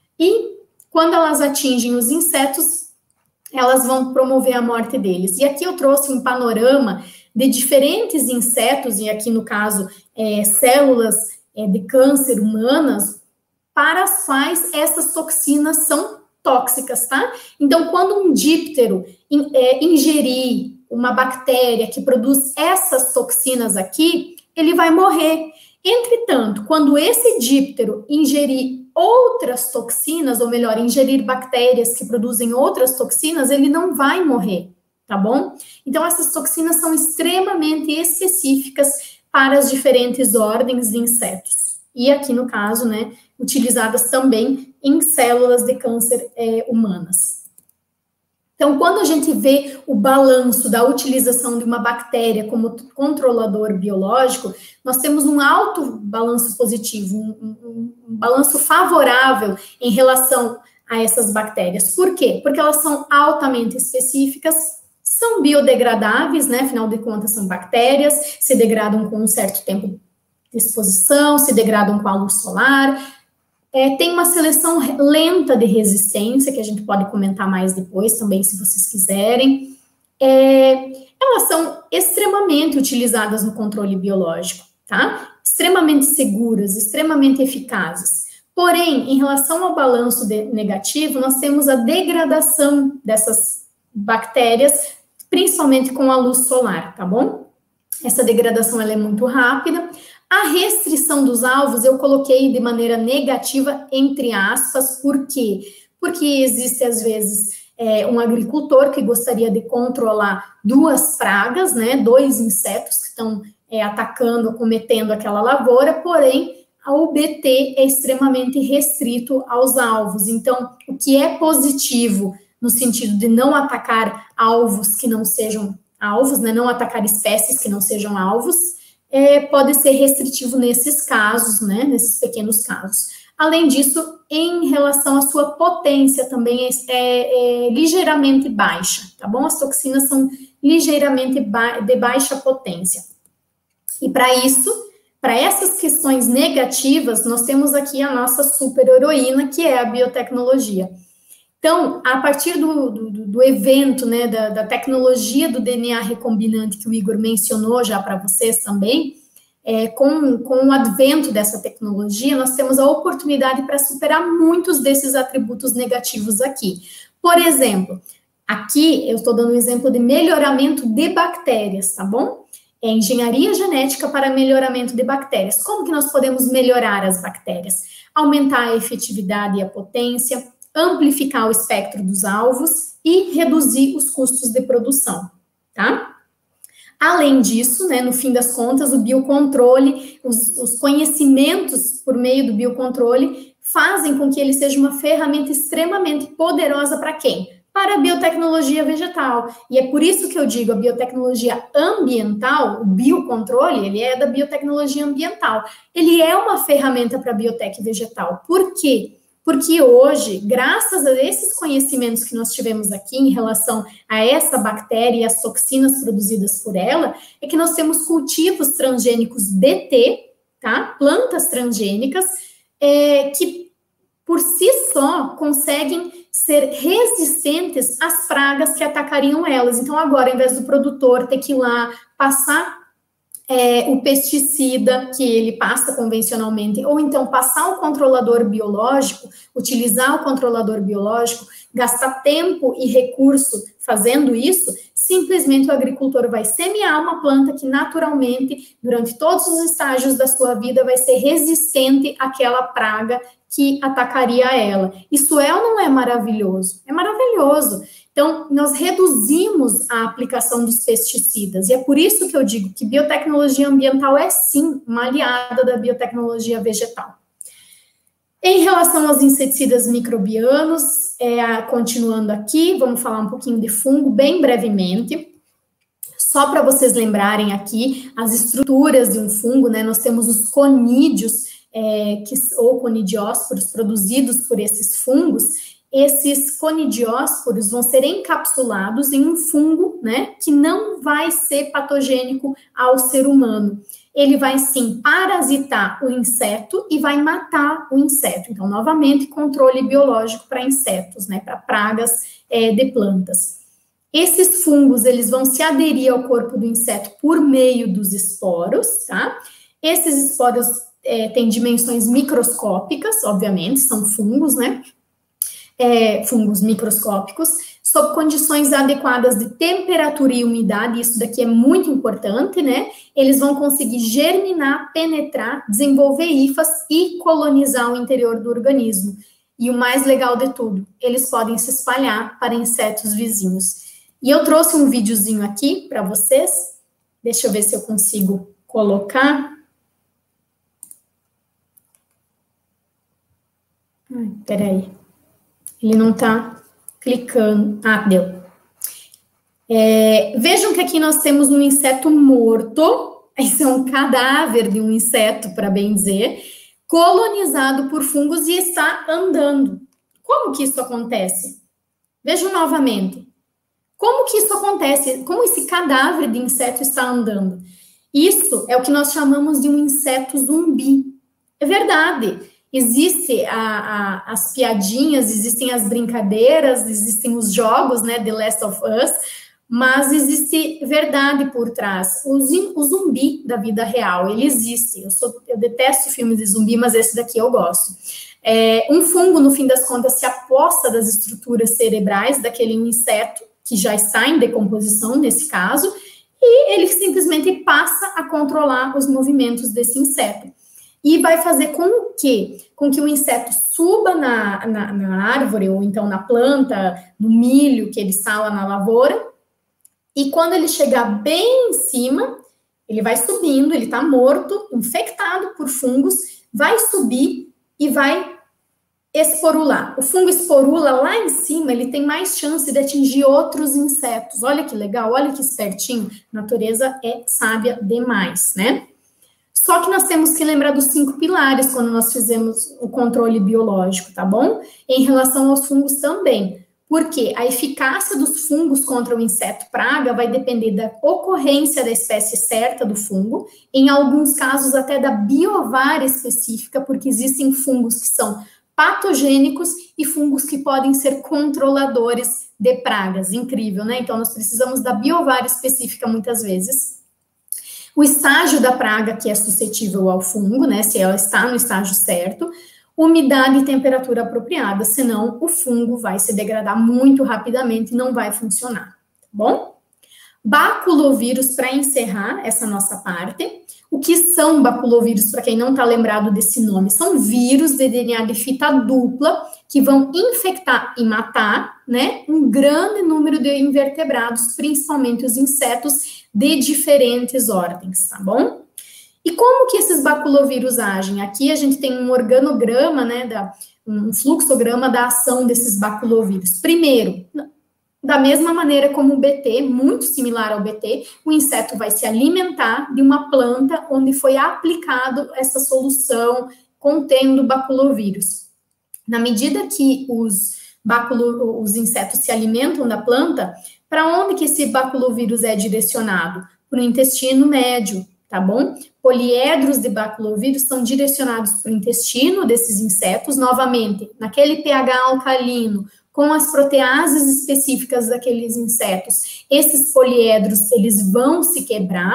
e quando elas atingem os insetos, elas vão promover a morte deles. E aqui eu trouxe um panorama de diferentes insetos, e aqui no caso, é, células é, de câncer humanas, para as quais essas toxinas são tóxicas, tá? Então, quando um díptero in, é, ingerir uma bactéria que produz essas toxinas aqui, ele vai morrer. Entretanto, quando esse díptero ingerir outras toxinas, ou melhor, ingerir bactérias que produzem outras toxinas, ele não vai morrer, tá bom? Então, essas toxinas são extremamente específicas para as diferentes ordens de insetos. E aqui, no caso, né, utilizadas também em células de câncer é, humanas. Então, quando a gente vê o balanço da utilização de uma bactéria como controlador biológico, nós temos um alto balanço positivo, um, um, um balanço favorável em relação a essas bactérias. Por quê? Porque elas são altamente específicas, são biodegradáveis, né? Afinal de contas, são bactérias, se degradam com um certo tempo de exposição, se degradam com a luz solar. É, tem uma seleção lenta de resistência, que a gente pode comentar mais depois também, se vocês quiserem. É, elas são extremamente utilizadas no controle biológico, tá? Extremamente seguras, extremamente eficazes. Porém, em relação ao balanço de, negativo, nós temos a degradação dessas bactérias, principalmente com a luz solar, tá bom? Essa degradação ela é muito rápida. A restrição dos alvos eu coloquei de maneira negativa, entre aspas, por quê? Porque existe, às vezes, é, um agricultor que gostaria de controlar duas pragas, né, dois insetos que estão é, atacando, cometendo aquela lavoura, porém, o B T é extremamente restrito aos alvos. Então, o que é positivo no sentido de não atacar alvos que não sejam alvos, né, não atacar espécies que não sejam alvos, É, pode ser restritivo nesses casos, né, nesses pequenos casos. Além disso, em relação à sua potência, também é, é, é ligeiramente baixa, tá bom? As toxinas são ligeiramente ba de baixa potência. E para isso, para essas questões negativas, nós temos aqui a nossa super heroína, que é a biotecnologia. Então, a partir do, do, do evento, né, da, da tecnologia do D N A recombinante que o Igor mencionou já para vocês também, é, com, com o advento dessa tecnologia, nós temos a oportunidade para superar muitos desses atributos negativos aqui. Por exemplo, aqui eu estou dando um exemplo de melhoramento de bactérias, tá bom? É engenharia genética para melhoramento de bactérias. Como que nós podemos melhorar as bactérias? Aumentar a efetividade e a potência, amplificar o espectro dos alvos e reduzir os custos de produção, tá? Além disso, né, no fim das contas, o biocontrole, os, os conhecimentos por meio do biocontrole fazem com que ele seja uma ferramenta extremamente poderosa para quem? Para a biotecnologia vegetal. E é por isso que eu digo a biotecnologia ambiental, o biocontrole, ele é da biotecnologia ambiental. Ele é uma ferramenta para a biotec vegetal. Por quê? Porque hoje, graças a esses conhecimentos que nós tivemos aqui em relação a essa bactéria e as toxinas produzidas por ela, é que nós temos cultivos transgênicos B T, tá? Plantas transgênicas, é, que por si só conseguem ser resistentes às pragas que atacariam elas. Então, agora, ao invés do produtor ter que ir lá passar É, o pesticida que ele passa convencionalmente, ou então passar o controlador biológico, utilizar o controlador biológico, gastar tempo e recurso fazendo isso, simplesmente o agricultor vai semear uma planta que naturalmente, durante todos os estágios da sua vida, vai ser resistente àquela praga que atacaria ela. Isso é ou não é maravilhoso? É maravilhoso. Então, nós reduzimos a aplicação dos pesticidas, e é por isso que eu digo que biotecnologia ambiental é, sim, uma aliada da biotecnologia vegetal. Em relação aos inseticidas microbianos, é, continuando aqui, vamos falar um pouquinho de fungo, bem brevemente. Só para vocês lembrarem aqui, as estruturas de um fungo, né, nós temos os conídeos, é, que, ou conidiósporos, produzidos por esses fungos. Esses conidiósporos vão ser encapsulados em um fungo, né, que não vai ser patogênico ao ser humano. Ele vai, sim, parasitar o inseto e vai matar o inseto. Então, novamente, controle biológico para insetos, né, para pragas é, de plantas. Esses fungos, eles vão se aderir ao corpo do inseto por meio dos esporos, tá? Esses esporos é, têm dimensões microscópicas, obviamente, são fungos, né? É, fungos microscópicos, sob condições adequadas de temperatura e umidade, isso daqui é muito importante, né? Eles vão conseguir germinar, penetrar, desenvolver hifas e colonizar o interior do organismo. E o mais legal de tudo, eles podem se espalhar para insetos vizinhos. E eu trouxe um videozinho aqui para vocês, deixa eu ver se eu consigo colocar. Ai, peraí. Ele não está clicando. Ah, deu. É, vejam que aqui nós temos um inseto morto. Esse é um cadáver de um inseto, para bem dizer, colonizado por fungos e está andando. Como que isso acontece? Vejam novamente. Como que isso acontece? Como esse cadáver de inseto está andando? Isso é o que nós chamamos de um inseto zumbi. É verdade. Existem as piadinhas, existem as brincadeiras, existem os jogos, né, The Last of Us, mas existe verdade por trás. O, o zumbi da vida real, ele existe. Eu, sou, eu detesto filmes de zumbi, mas esse daqui eu gosto. É, um fungo, no fim das contas, se aposta das estruturas cerebrais daquele inseto, que já está em decomposição nesse caso, e ele simplesmente passa a controlar os movimentos desse inseto. E vai fazer com que, com que o inseto suba na, na, na árvore, ou então na planta, no milho que ele sala na lavoura, e quando ele chegar bem em cima, ele vai subindo, ele está morto, infectado por fungos, vai subir e vai esporular. O fungo esporula lá em cima, ele tem mais chance de atingir outros insetos. Olha que legal, olha que espertinho. A natureza é sábia demais, né? Só que nós temos que lembrar dos cinco pilares quando nós fizemos o controle biológico, tá bom? Em relação aos fungos também. Porque a eficácia dos fungos contra o inseto praga vai depender da ocorrência da espécie certa do fungo, em alguns casos até da biovária específica, porque existem fungos que são patogênicos e fungos que podem ser controladores de pragas. Incrível, né? Então, nós precisamos da biovária específica muitas vezes. O estágio da praga que é suscetível ao fungo, né? Se ela está no estágio certo. Umidade e temperatura apropriada, senão o fungo vai se degradar muito rapidamente e não vai funcionar, tá bom? Baculovírus, para encerrar essa nossa parte. O que são baculovírus, para quem não está lembrado desse nome? São vírus de D N A de fita dupla que vão infectar e matar, né, um grande número de invertebrados, principalmente os insetos de diferentes ordens, tá bom? E como que esses baculovírus agem? Aqui a gente tem um organograma, né, da, um fluxograma da ação desses baculovírus. Primeiro, da mesma maneira como o B T, muito similar ao B T, o inseto vai se alimentar de uma planta onde foi aplicado essa solução contendo baculovírus. Na medida que os, baculo, os insetos se alimentam da planta, para onde que esse baculovírus é direcionado? Para o intestino médio, tá bom? Poliedros de baculovírus são direcionados para o intestino desses insetos, novamente, naquele pH alcalino, com as proteases específicas daqueles insetos. Esses poliedros, eles vão se quebrar,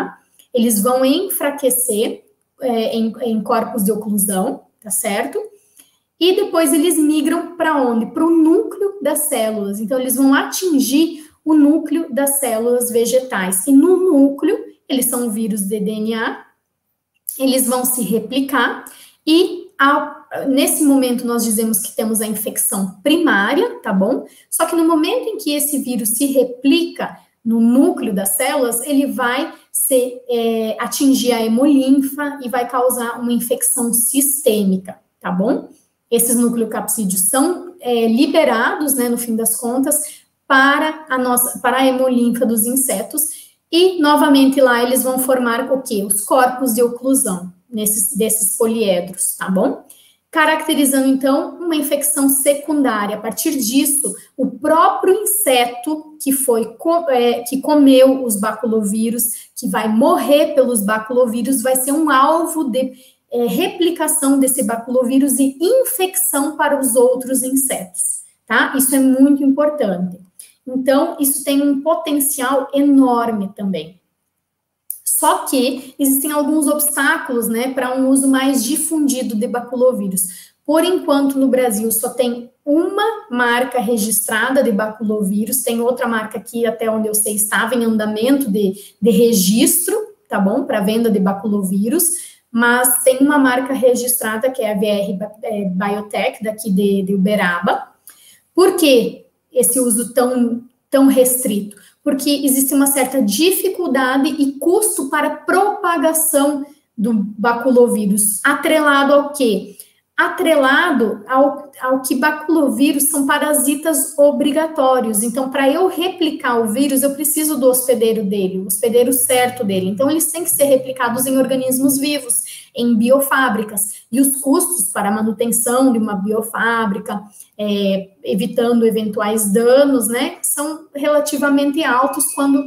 eles vão enfraquecer é, em, em corpos de oclusão, tá certo? E depois eles migram para onde? Para o núcleo das células. Então, eles vão atingir o núcleo das células vegetais. E no núcleo, eles são vírus de D N A, eles vão se replicar e ao, nesse momento nós dizemos que temos a infecção primária, tá bom? Só que no momento em que esse vírus se replica no núcleo das células, ele vai ser, é, atingir a hemolinfa e vai causar uma infecção sistêmica, tá bom? Esses nucleocapsídeos são é, liberados, né, no fim das contas, para a nossa, para a hemolinfa dos insetos, e novamente lá eles vão formar o quê? Os corpos de oclusão, nesses, desses poliedros, tá bom? Caracterizando, então, uma infecção secundária. A partir disso, o próprio inseto que foi, é, que comeu os baculovírus, que vai morrer pelos baculovírus, vai ser um alvo de é, replicação desse baculovírus e infecção para os outros insetos, tá? Isso é muito importante. Então, isso tem um potencial enorme também. Só que existem alguns obstáculos, né, para um uso mais difundido de baculovírus. Por enquanto, no Brasil, só tem uma marca registrada de baculovírus, tem outra marca aqui, até onde eu sei, estava em andamento de, de registro, tá bom, para venda de baculovírus, mas tem uma marca registrada, que é a V R Biotech, daqui de, de Uberaba. Por quê esse uso tão, tão restrito? Porque existe uma certa dificuldade e custo para propagação do baculovírus, atrelado ao quê? Atrelado ao, ao que baculovírus são parasitas obrigatórios. Então, para eu replicar o vírus, eu preciso do hospedeiro dele, o hospedeiro certo dele. Então, eles têm que ser replicados em organismos vivos, em biofábricas. E os custos para a manutenção de uma biofábrica, é, evitando eventuais danos, né, são relativamente altos quando...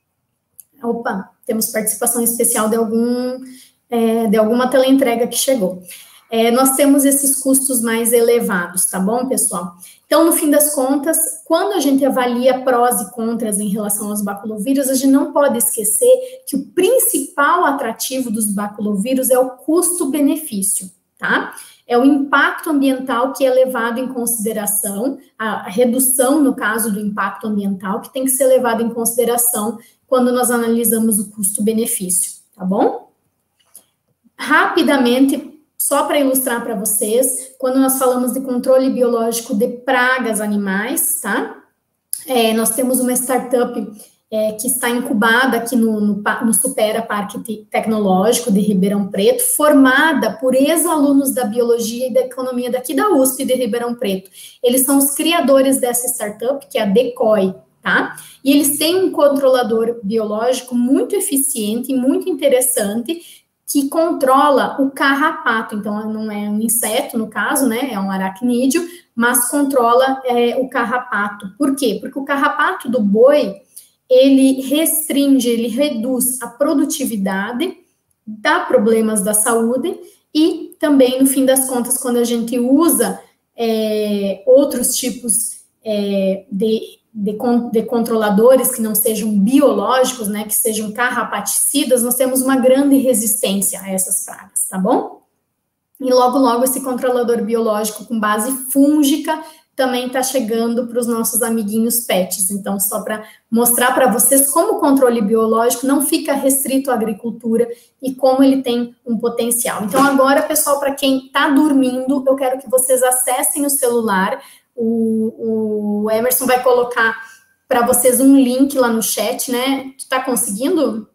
Opa, temos participação especial de, algum, é, de alguma teleentrega que chegou. É, nós temos esses custos mais elevados, tá bom, pessoal? Então, no fim das contas, quando a gente avalia prós e contras em relação aos baculovírus, a gente não pode esquecer que o principal atrativo dos baculovírus é o custo-benefício, tá? É o impacto ambiental que é levado em consideração, a redução, no caso do impacto ambiental, que tem que ser levado em consideração quando nós analisamos o custo-benefício, tá bom? Rapidamente, só para ilustrar para vocês, quando nós falamos de controle biológico de pragas animais, tá? É, nós temos uma startup é, que está incubada aqui no, no, no Supera Parque Tecnológico de Ribeirão Preto, formada por ex-alunos da Biologia e da Economia daqui da U S P de Ribeirão Preto. Eles são os criadores dessa startup, que é a Decoy, tá? E eles têm um controlador biológico muito eficiente e muito interessante, que controla o carrapato. Então, não é um inseto, no caso, né, é um aracnídeo, mas controla é, o carrapato. Por quê? Porque o carrapato do boi, ele restringe, ele reduz a produtividade, dá problemas da saúde, e também, no fim das contas, quando a gente usa é, outros tipos é, de De, de controladores que não sejam biológicos, né, que sejam carrapaticidas, nós temos uma grande resistência a essas pragas, tá bom? E logo, logo, esse controlador biológico com base fúngica também está chegando para os nossos amiguinhos pets. Então, só para mostrar para vocês como o controle biológico não fica restrito à agricultura e como ele tem um potencial. Então, agora, pessoal, para quem está dormindo, eu quero que vocês acessem o celular. O, o Emerson vai colocar para vocês um link lá no chat, né? Tu tá conseguindo?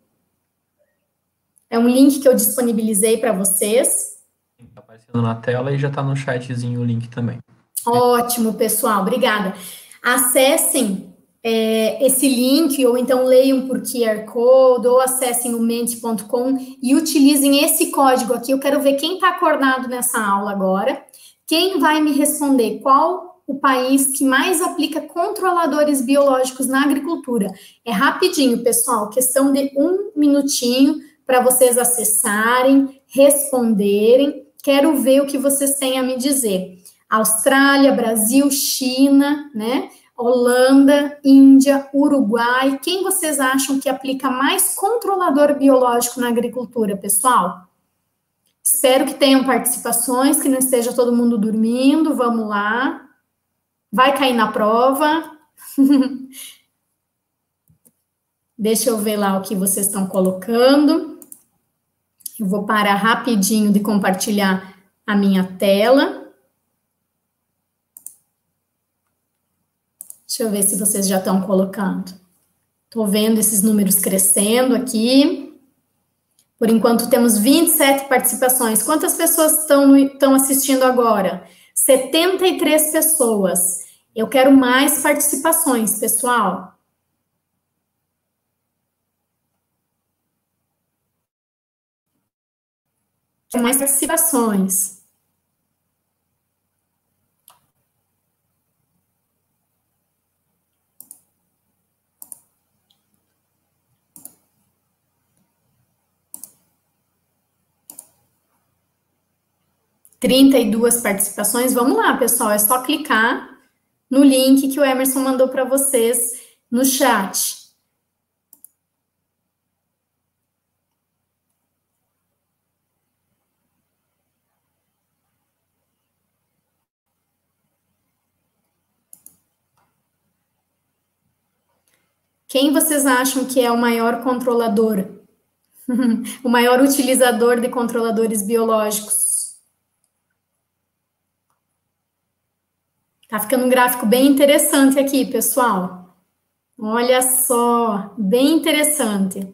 É um link que eu disponibilizei para vocês. Tá aparecendo na tela e já tá no chatzinho o link também. Ótimo, pessoal, obrigada. Acessem é, esse link, ou então leiam por Q R Code, ou acessem o mente ponto com e utilizem esse código aqui. Eu quero ver quem está acordado nessa aula agora. Quem vai me responder qual o país que mais aplica controladores biológicos na agricultura? É rapidinho, pessoal, questão de um minutinho para vocês acessarem, responderem. Quero ver o que vocês têm a me dizer. Austrália, Brasil, China, né? Holanda, Índia, Uruguai. Quem vocês acham que aplica mais controlador biológico na agricultura, pessoal? Espero que tenham participações, que não esteja todo mundo dormindo. Vamos lá. Vai cair na prova. Deixa eu ver lá o que vocês estão colocando. Eu vou parar rapidinho de compartilhar a minha tela. Deixa eu ver se vocês já estão colocando. Estou vendo esses números crescendo aqui. Por enquanto, temos vinte e sete participações. Quantas pessoas estão, estão assistindo agora? setenta e três pessoas. Eu quero mais participações, pessoal. Quero mais participações. trinta e duas participações. Vamos lá, pessoal. É só clicar no link que o Emerson mandou para vocês no chat. Quem vocês acham que é o maior controlador? O maior utilizador de controladores biológicos? Tá ficando um gráfico bem interessante aqui, pessoal. Olha só, bem interessante.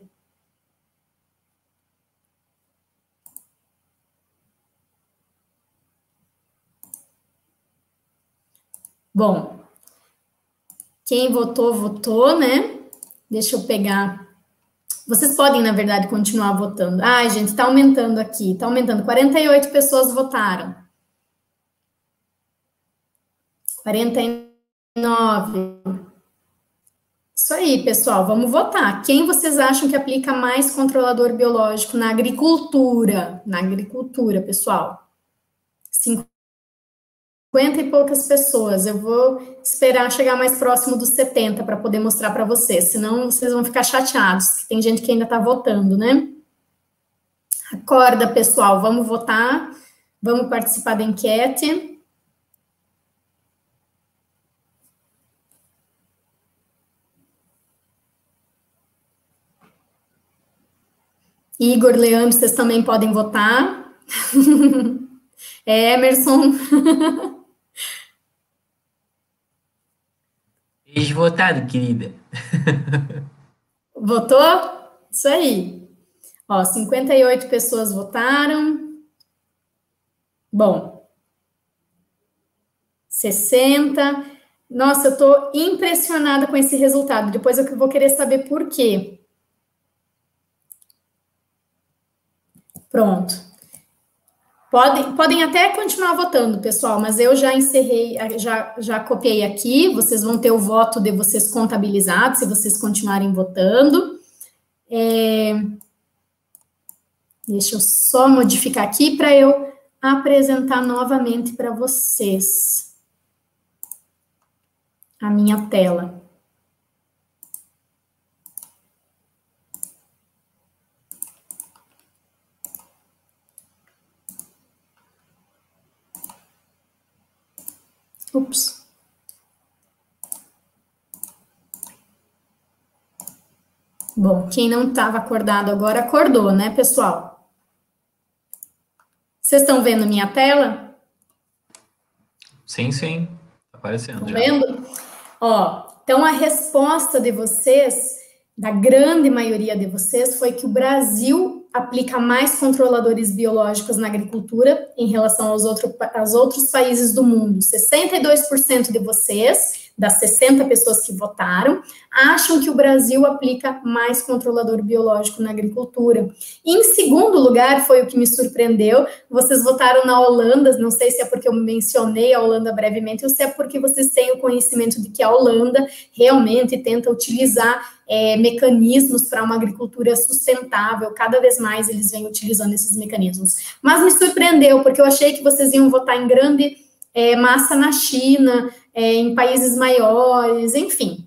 Bom, quem votou, votou, né? Deixa eu pegar. Vocês podem, na verdade, continuar votando. Ai, gente, tá aumentando aqui, tá aumentando. quarenta e oito pessoas votaram. quarenta e nove. Isso aí, pessoal, vamos votar. Quem vocês acham que aplica mais controlador biológico na agricultura? Na agricultura, pessoal. cinquenta e poucas pessoas. Eu vou esperar chegar mais próximo dos setenta para poder mostrar para vocês, senão vocês vão ficar chateados, que tem gente que ainda está votando, né? Acorda, pessoal, vamos votar, vamos participar da enquete. Igor, Leandro, vocês também podem votar. É, Emerson. Ex-votado, querida. Votou? Isso aí. Ó, cinquenta e oito pessoas votaram. Bom. sessenta. Nossa, eu tô impressionada com esse resultado. Depois eu vou querer saber por quê. Pronto. Podem, podem até continuar votando, pessoal, mas eu já encerrei, já, já copiei aqui, vocês vão ter o voto de vocês contabilizado, se vocês continuarem votando. É, deixa eu só modificar aqui para eu apresentar novamente para vocês a minha tela. Ups. Bom, quem não estava acordado agora acordou, né, pessoal? Vocês estão vendo minha tela? Sim, sim. Tá aparecendo. Estão já. vendo? Ó, então a resposta de vocês, da grande maioria de vocês, foi que o Brasil aplica mais controladores biológicos na agricultura em relação aos, outro, aos outros países do mundo. sessenta e dois por cento de vocês, das sessenta pessoas que votaram, acham que o Brasil aplica mais controlador biológico na agricultura. E, em segundo lugar, foi o que me surpreendeu, vocês votaram na Holanda, não sei se é porque eu mencionei a Holanda brevemente, ou se é porque vocês têm o conhecimento de que a Holanda realmente tenta utilizar é, mecanismos para uma agricultura sustentável, cada vez mais eles vêm utilizando esses mecanismos. Mas me surpreendeu, porque eu achei que vocês iam votar em grande é, massa na China, é, em países maiores, enfim.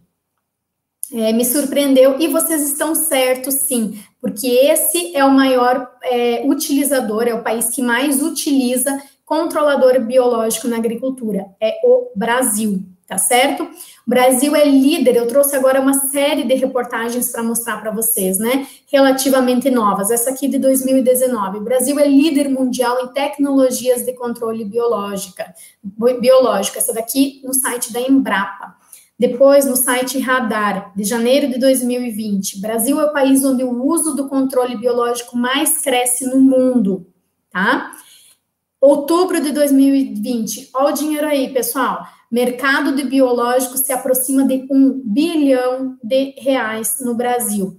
É, me surpreendeu, e vocês estão certos, sim, porque esse é o maior é, utilizador, é o país que mais utiliza controlador biológico na agricultura, é o Brasil, tá certo? O Brasil é líder, eu trouxe agora uma série de reportagens para mostrar para vocês, né, relativamente novas, essa aqui de dois mil e dezenove, o Brasil é líder mundial em tecnologias de controle biológica, biológico, essa daqui no site da Embrapa. Depois, no site Radar, de janeiro de dois mil e vinte, Brasil é o país onde o uso do controle biológico mais cresce no mundo, tá? Outubro de dois mil e vinte, olha o dinheiro aí, pessoal. Mercado de biológicos se aproxima de um bilhão de reais no Brasil.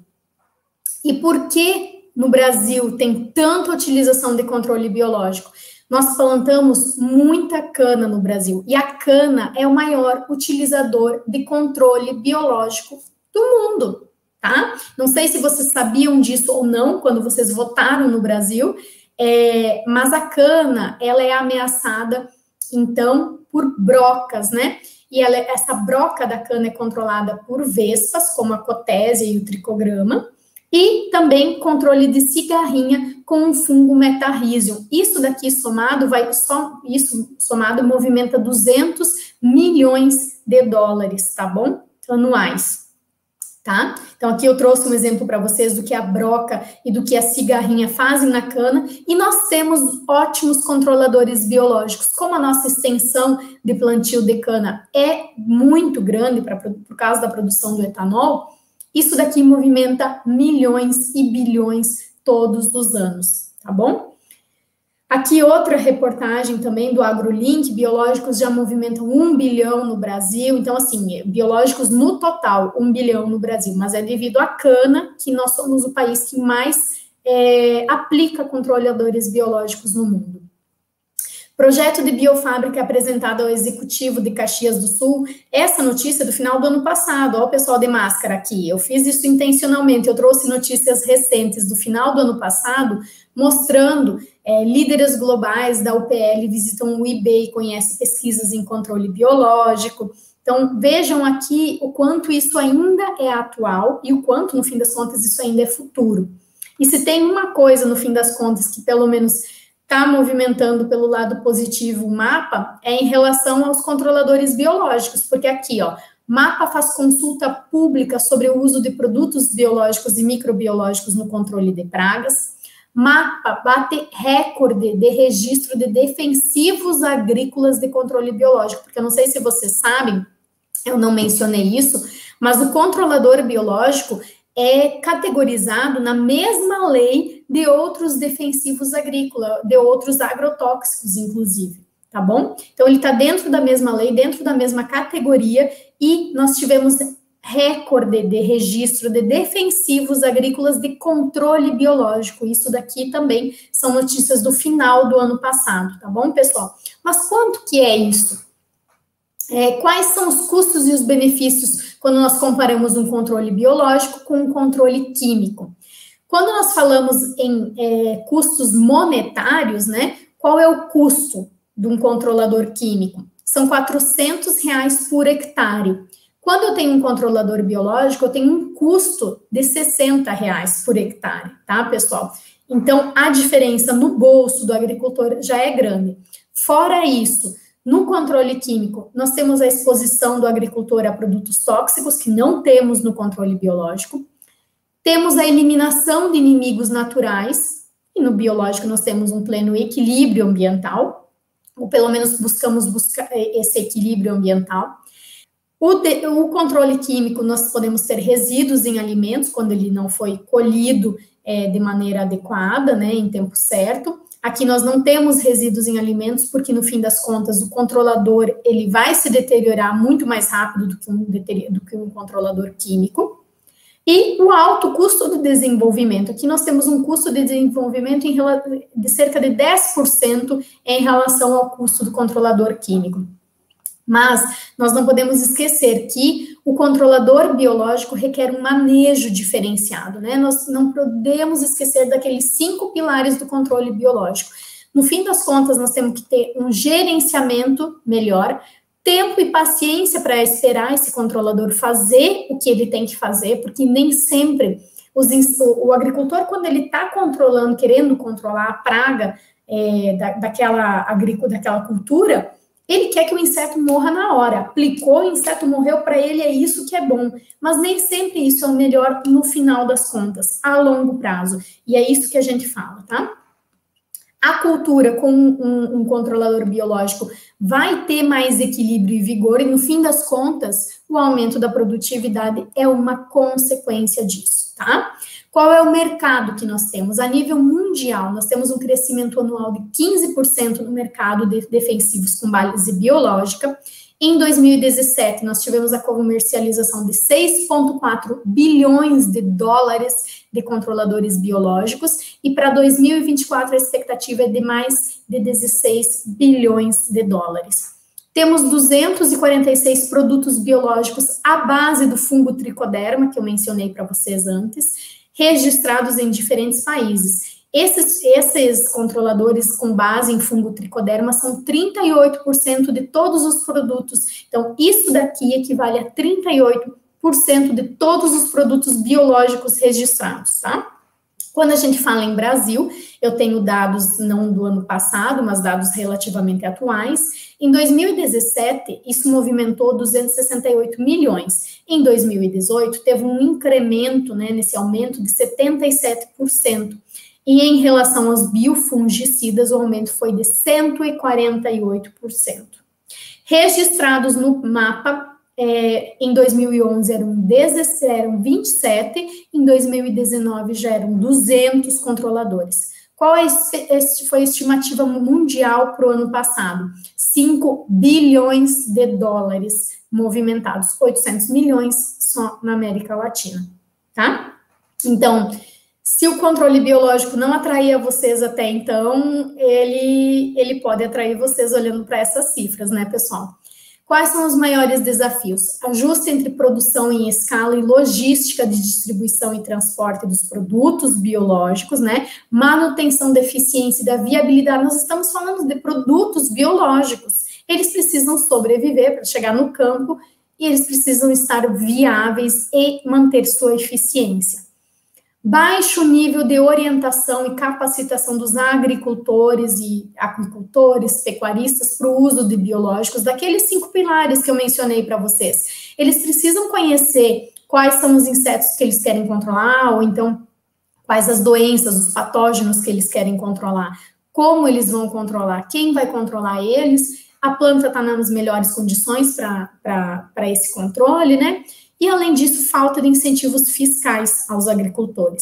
E por que no Brasil tem tanta utilização de controle biológico? Nós plantamos muita cana no Brasil, e a cana é o maior utilizador de controle biológico do mundo, tá? Não sei se vocês sabiam disso ou não, quando vocês votaram no Brasil, é, mas a cana, ela é ameaçada, então, por brocas, né? E ela, essa broca da cana é controlada por vespas, como a cotésia e o tricograma, e também controle de cigarrinha com o fungo metarrhizium. Isso daqui somado, vai só, isso somado movimenta duzentos milhões de dólares, tá bom? Anuais, tá? Então, aqui eu trouxe um exemplo para vocês do que a broca e do que a cigarrinha fazem na cana, e nós temos ótimos controladores biológicos. Como a nossa extensão de plantio de cana é muito grande pra, por causa da produção do etanol, isso daqui movimenta milhões e bilhões todos os anos, tá bom? Aqui outra reportagem também do AgroLink, biológicos já movimentam um bilhão no Brasil, então assim, biológicos no total, um bilhão no Brasil, mas é devido à cana que nós somos o país que mais é, aplica controladores biológicos no mundo. Projeto de biofábrica apresentado ao executivo de Caxias do Sul. Essa notícia é do final do ano passado, ó, o pessoal de máscara aqui, eu fiz isso intencionalmente, eu trouxe notícias recentes do final do ano passado, mostrando é, líderes globais da U P L visitam o I B e conhecem pesquisas em controle biológico. Então, vejam aqui o quanto isso ainda é atual e o quanto, no fim das contas, isso ainda é futuro. E se tem uma coisa, no fim das contas, que pelo menos está movimentando pelo lado positivo o MAPA, é em relação aos controladores biológicos, porque aqui, ó, MAPA faz consulta pública sobre o uso de produtos biológicos e microbiológicos no controle de pragas, MAPA bate recorde de registro de defensivos agrícolas de controle biológico, porque eu não sei se vocês sabem, eu não mencionei isso, mas o controlador biológico é categorizado na mesma lei de outros defensivos agrícolas, de outros agrotóxicos, inclusive, tá bom? Então, ele está dentro da mesma lei, dentro da mesma categoria, e nós tivemos recorde de registro de defensivos agrícolas de controle biológico. Isso daqui também são notícias do final do ano passado, tá bom, pessoal? Mas quanto que é isso? É, quais são os custos e os benefícios quando nós comparamos um controle biológico com um controle químico? Quando nós falamos em é, custos monetários, né, qual é o custo de um controlador químico? São quatrocentos reais por hectare. Quando eu tenho um controlador biológico, eu tenho um custo de sessenta reais por hectare, tá, pessoal? Então, a diferença no bolso do agricultor já é grande. Fora isso, no controle químico, nós temos a exposição do agricultor a produtos tóxicos, que não temos no controle biológico. Temos a eliminação de inimigos naturais, e no biológico nós temos um pleno equilíbrio ambiental, ou pelo menos buscamos buscar esse equilíbrio ambiental. O, de, o controle químico, nós podemos ter resíduos em alimentos, quando ele não foi colhido é, de maneira adequada, né, em tempo certo. Aqui nós não temos resíduos em alimentos, porque no fim das contas o controlador ele vai se deteriorar muito mais rápido do que um, do que um controlador químico. E o alto custo do desenvolvimento. Aqui nós temos um custo de desenvolvimento em, de cerca de dez por cento em relação ao custo do controlador químico. Mas nós não podemos esquecer que o controlador biológico requer um manejo diferenciado, né? Nós não podemos esquecer daqueles cinco pilares do controle biológico. No fim das contas, nós temos que ter um gerenciamento melhor, tempo e paciência para esperar esse controlador fazer o que ele tem que fazer, porque nem sempre os, o, o agricultor, quando ele está controlando, querendo controlar a praga é, da, daquela, agricultura, daquela cultura, ele quer que o inseto morra na hora. Aplicou, o inseto morreu, para ele é isso que é bom. Mas nem sempre isso é o melhor no final das contas, a longo prazo. E é isso que a gente fala, tá? A cultura com um, um controlador biológico vai ter mais equilíbrio e vigor, e no fim das contas, o aumento da produtividade é uma consequência disso, tá? Qual é o mercado que nós temos? A nível mundial, nós temos um crescimento anual de quinze por cento no mercado de defensivos com base biológica. Em dois mil e dezessete, nós tivemos a comercialização de seis vírgula quatro bilhões de dólares de controladores biológicos, e para dois mil e vinte e quatro a expectativa é de mais de dezesseis bilhões de dólares. Temos duzentos e quarenta e seis produtos biológicos à base do fungo tricoderma, que eu mencionei para vocês antes, registrados em diferentes países. Esses, esses controladores com base em fungo tricoderma são trinta e oito por cento de todos os produtos. Então, isso daqui equivale a trinta e oito por cento de todos os produtos biológicos registrados, tá? Quando a gente fala em Brasil, eu tenho dados não do ano passado, mas dados relativamente atuais. Em dois mil e dezessete, isso movimentou duzentos e sessenta e oito milhões. Em dois mil e dezoito, teve um incremento, né, nesse aumento de setenta e sete por cento. E em relação aos biofungicidas, o aumento foi de cento e quarenta e oito por cento. Registrados no mapa, é, em dois mil e onze eram, dezessete, eram vinte e sete, em dois mil e dezenove já eram duzentos controladores. Qual é esse, foi a estimativa mundial para o ano passado? cinco bilhões de dólares movimentados, oitocentos milhões só na América Latina, tá? Então, se o controle biológico não atraía vocês até então, ele, ele pode atrair vocês olhando para essas cifras, né, pessoal? Quais são os maiores desafios? Ajuste entre produção em escala e logística de distribuição e transporte dos produtos biológicos, né? Manutenção da eficiência e da viabilidade. Nós estamos falando de produtos biológicos. Eles precisam sobreviver para chegar no campo e eles precisam estar viáveis e manter sua eficiência. Baixo nível de orientação e capacitação dos agricultores e aquicultores, pecuaristas para o uso de biológicos, daqueles cinco pilares que eu mencionei para vocês. Eles precisam conhecer quais são os insetos que eles querem controlar, ou então quais as doenças, os patógenos que eles querem controlar, como eles vão controlar, quem vai controlar eles, a planta está nas melhores condições para esse controle, né? E, além disso, falta de incentivos fiscais aos agricultores.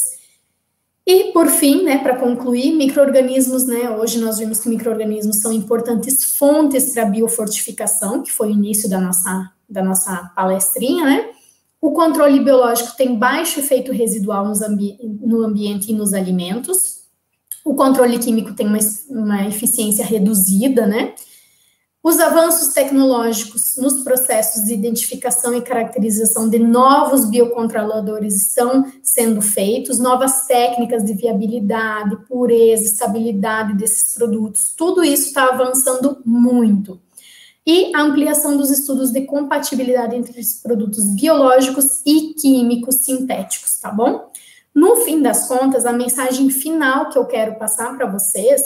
E, por fim, né, para concluir, micro-organismos, né, hoje nós vimos que micro-organismos são importantes fontes para a biofortificação, que foi o início da nossa, da nossa palestrinha, né? O controle biológico tem baixo efeito residual nos ambi- no ambiente e nos alimentos. O controle químico tem uma, uma eficiência reduzida, né? Os avanços tecnológicos nos processos de identificação e caracterização de novos biocontroladores estão sendo feitos, novas técnicas de viabilidade, pureza, estabilidade desses produtos, tudo isso está avançando muito. E a ampliação dos estudos de compatibilidade entre os produtos biológicos e químicos sintéticos, tá bom? No fim das contas, a mensagem final que eu quero passar para vocês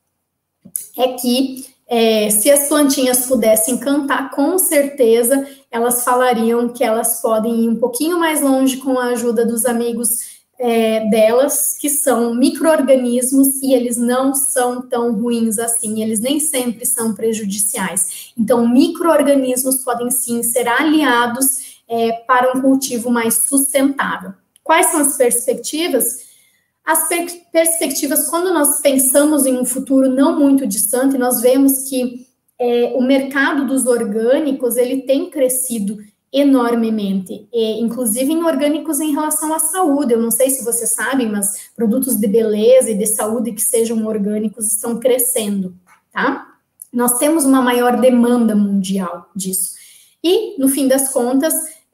é que É, se as plantinhas pudessem cantar, com certeza elas falariam que elas podem ir um pouquinho mais longe com a ajuda dos amigos é, delas, que são micro-organismos, e eles não são tão ruins assim, eles nem sempre são prejudiciais. Então, micro-organismos podem sim ser aliados é, para um cultivo mais sustentável. Quais são as perspectivas? As per perspectivas, quando nós pensamos em um futuro não muito distante, nós vemos que é, o mercado dos orgânicos, ele tem crescido enormemente, e, inclusive em orgânicos em relação à saúde. Eu não sei se vocês sabem, mas produtos de beleza e de saúde que sejam orgânicos estão crescendo, tá? Nós temos uma maior demanda mundial disso. E, no fim das contas,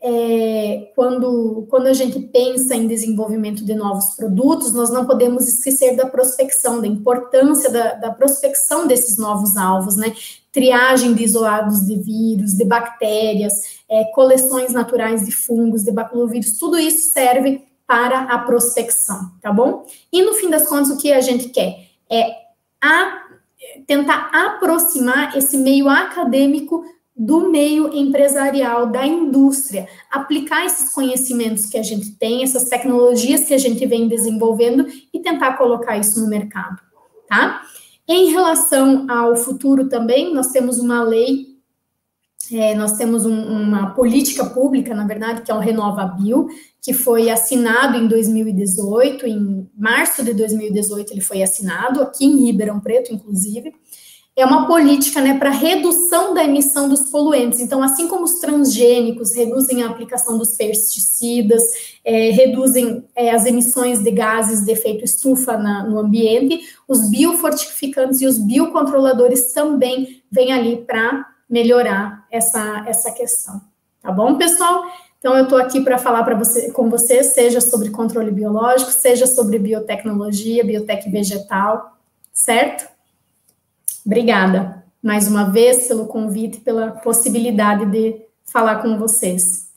é, quando, quando a gente pensa em desenvolvimento de novos produtos, nós não podemos esquecer da prospecção, da importância da, da prospecção desses novos alvos, né? Triagem de isolados de vírus, de bactérias, é, coleções naturais de fungos, de baculovírus, tudo isso serve para a prospecção, tá bom? E no fim das contas, o que a gente quer é a, tentar aproximar esse meio acadêmico do meio empresarial, da indústria, aplicar esses conhecimentos que a gente tem, essas tecnologias que a gente vem desenvolvendo e tentar colocar isso no mercado, tá? Em relação ao futuro também, nós temos uma lei, é, nós temos um, uma política pública, na verdade, que é o RenovaBio, que foi assinado em dois mil e dezoito, em março de dois mil e dezoito ele foi assinado, aqui em Ribeirão Preto, inclusive. É uma política, né, para redução da emissão dos poluentes. Então, assim como os transgênicos reduzem a aplicação dos pesticidas, é, reduzem é, as emissões de gases de efeito estufa na, no ambiente, os biofortificantes e os biocontroladores também vêm ali para melhorar essa, essa questão. Tá bom, pessoal? Então, eu estou aqui para falar para você, com você, seja sobre controle biológico, seja sobre biotecnologia, biotec vegetal, certo? Obrigada, mais uma vez, pelo convite e pela possibilidade de falar com vocês.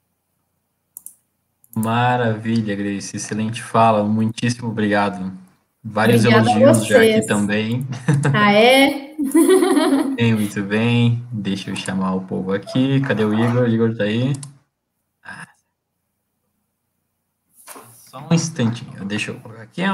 Maravilha, Grace, excelente fala, muitíssimo obrigado. Vários Obrigada elogios já aqui também. Ah, é? Bem, muito bem, deixa eu chamar o povo aqui, cadê o Igor? O Igor tá aí? Ah. Só um instantinho, deixa eu colocar aqui.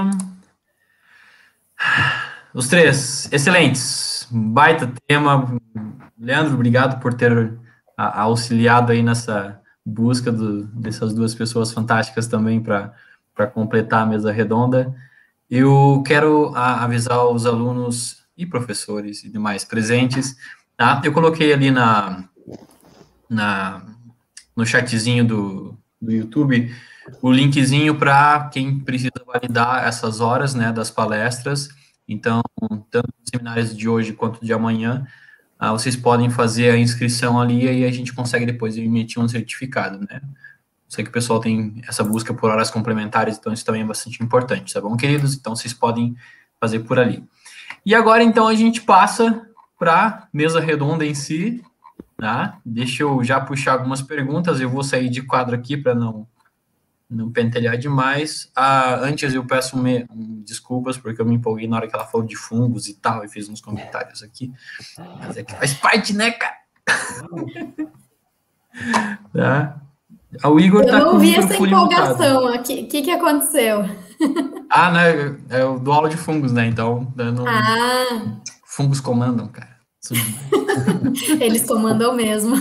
Os três, excelentes, baita tema. Leandro, obrigado por ter a, auxiliado aí nessa busca do, dessas duas pessoas fantásticas também para completar a mesa redonda. Eu quero a, avisar os alunos e professores e demais presentes, tá? Eu coloquei ali na, na, no chatzinho do, do YouTube o linkzinho para quem precisa validar essas horas, né, das palestras. Então, tanto nos seminários de hoje quanto de amanhã, ah, vocês podem fazer a inscrição ali e aí a gente consegue depois emitir um certificado, né? Sei que o pessoal tem essa busca por horas complementares, então isso também é bastante importante, tá bom, queridos? Então, vocês podem fazer por ali. E agora, então, a gente passa para a mesa redonda em si, tá? Deixa eu já puxar algumas perguntas, eu vou sair de quadro aqui para não... não pentelhar demais. Ah, antes eu peço me, um, desculpas, porque eu me empolguei na hora que ela falou de fungos e tal, e fiz uns comentários aqui. Mas é que faz parte, né, cara? Tá? O Igor eu tá não com vi essa empolgação. O que, que que aconteceu? Ah, né, é o do aula de fungos, né, então... Não... Ah. Fungos comandam, cara. Eles comandam mesmo.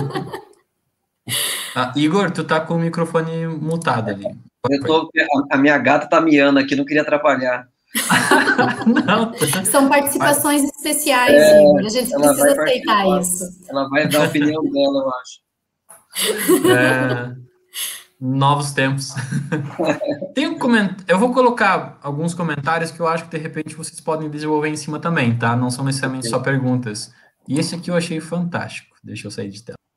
Ah, Igor, tu tá com o microfone mutado ali. Eu tô, a minha gata tá miando aqui, não queria atrapalhar. Não, tá. São participações Mas, especiais, é, Igor. A gente precisa aceitar isso. Ela vai dar a opinião dela, eu acho. É, novos tempos. Tem um comentário. Eu vou colocar alguns comentários que eu acho que de repente vocês podem desenvolver em cima também, tá? Não são necessariamente okay. só perguntas. E esse aqui eu achei fantástico. Deixa eu sair de tela.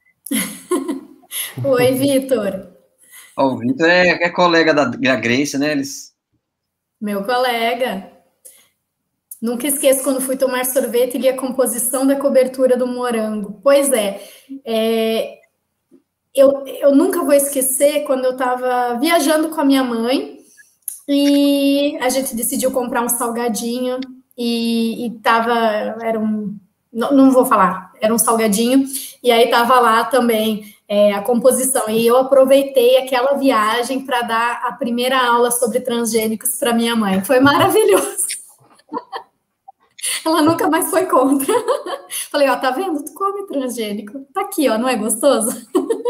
Oi, Vitor. Oh, o Vitor é, é colega da, da Grace, né? Eles... Meu colega. Nunca esqueço quando fui tomar sorvete e li a composição da cobertura do morango. Pois é, é eu, eu nunca vou esquecer quando eu estava viajando com a minha mãe e a gente decidiu comprar um salgadinho e, e tava, era um, não, não vou falar, era um salgadinho, e aí tava lá também é, a composição, e eu aproveitei aquela viagem para dar a primeira aula sobre transgênicos para minha mãe, foi maravilhoso. Ela nunca mais foi contra. Falei, ó, tá vendo? Tu come transgênico. Tá aqui, ó, não é gostoso?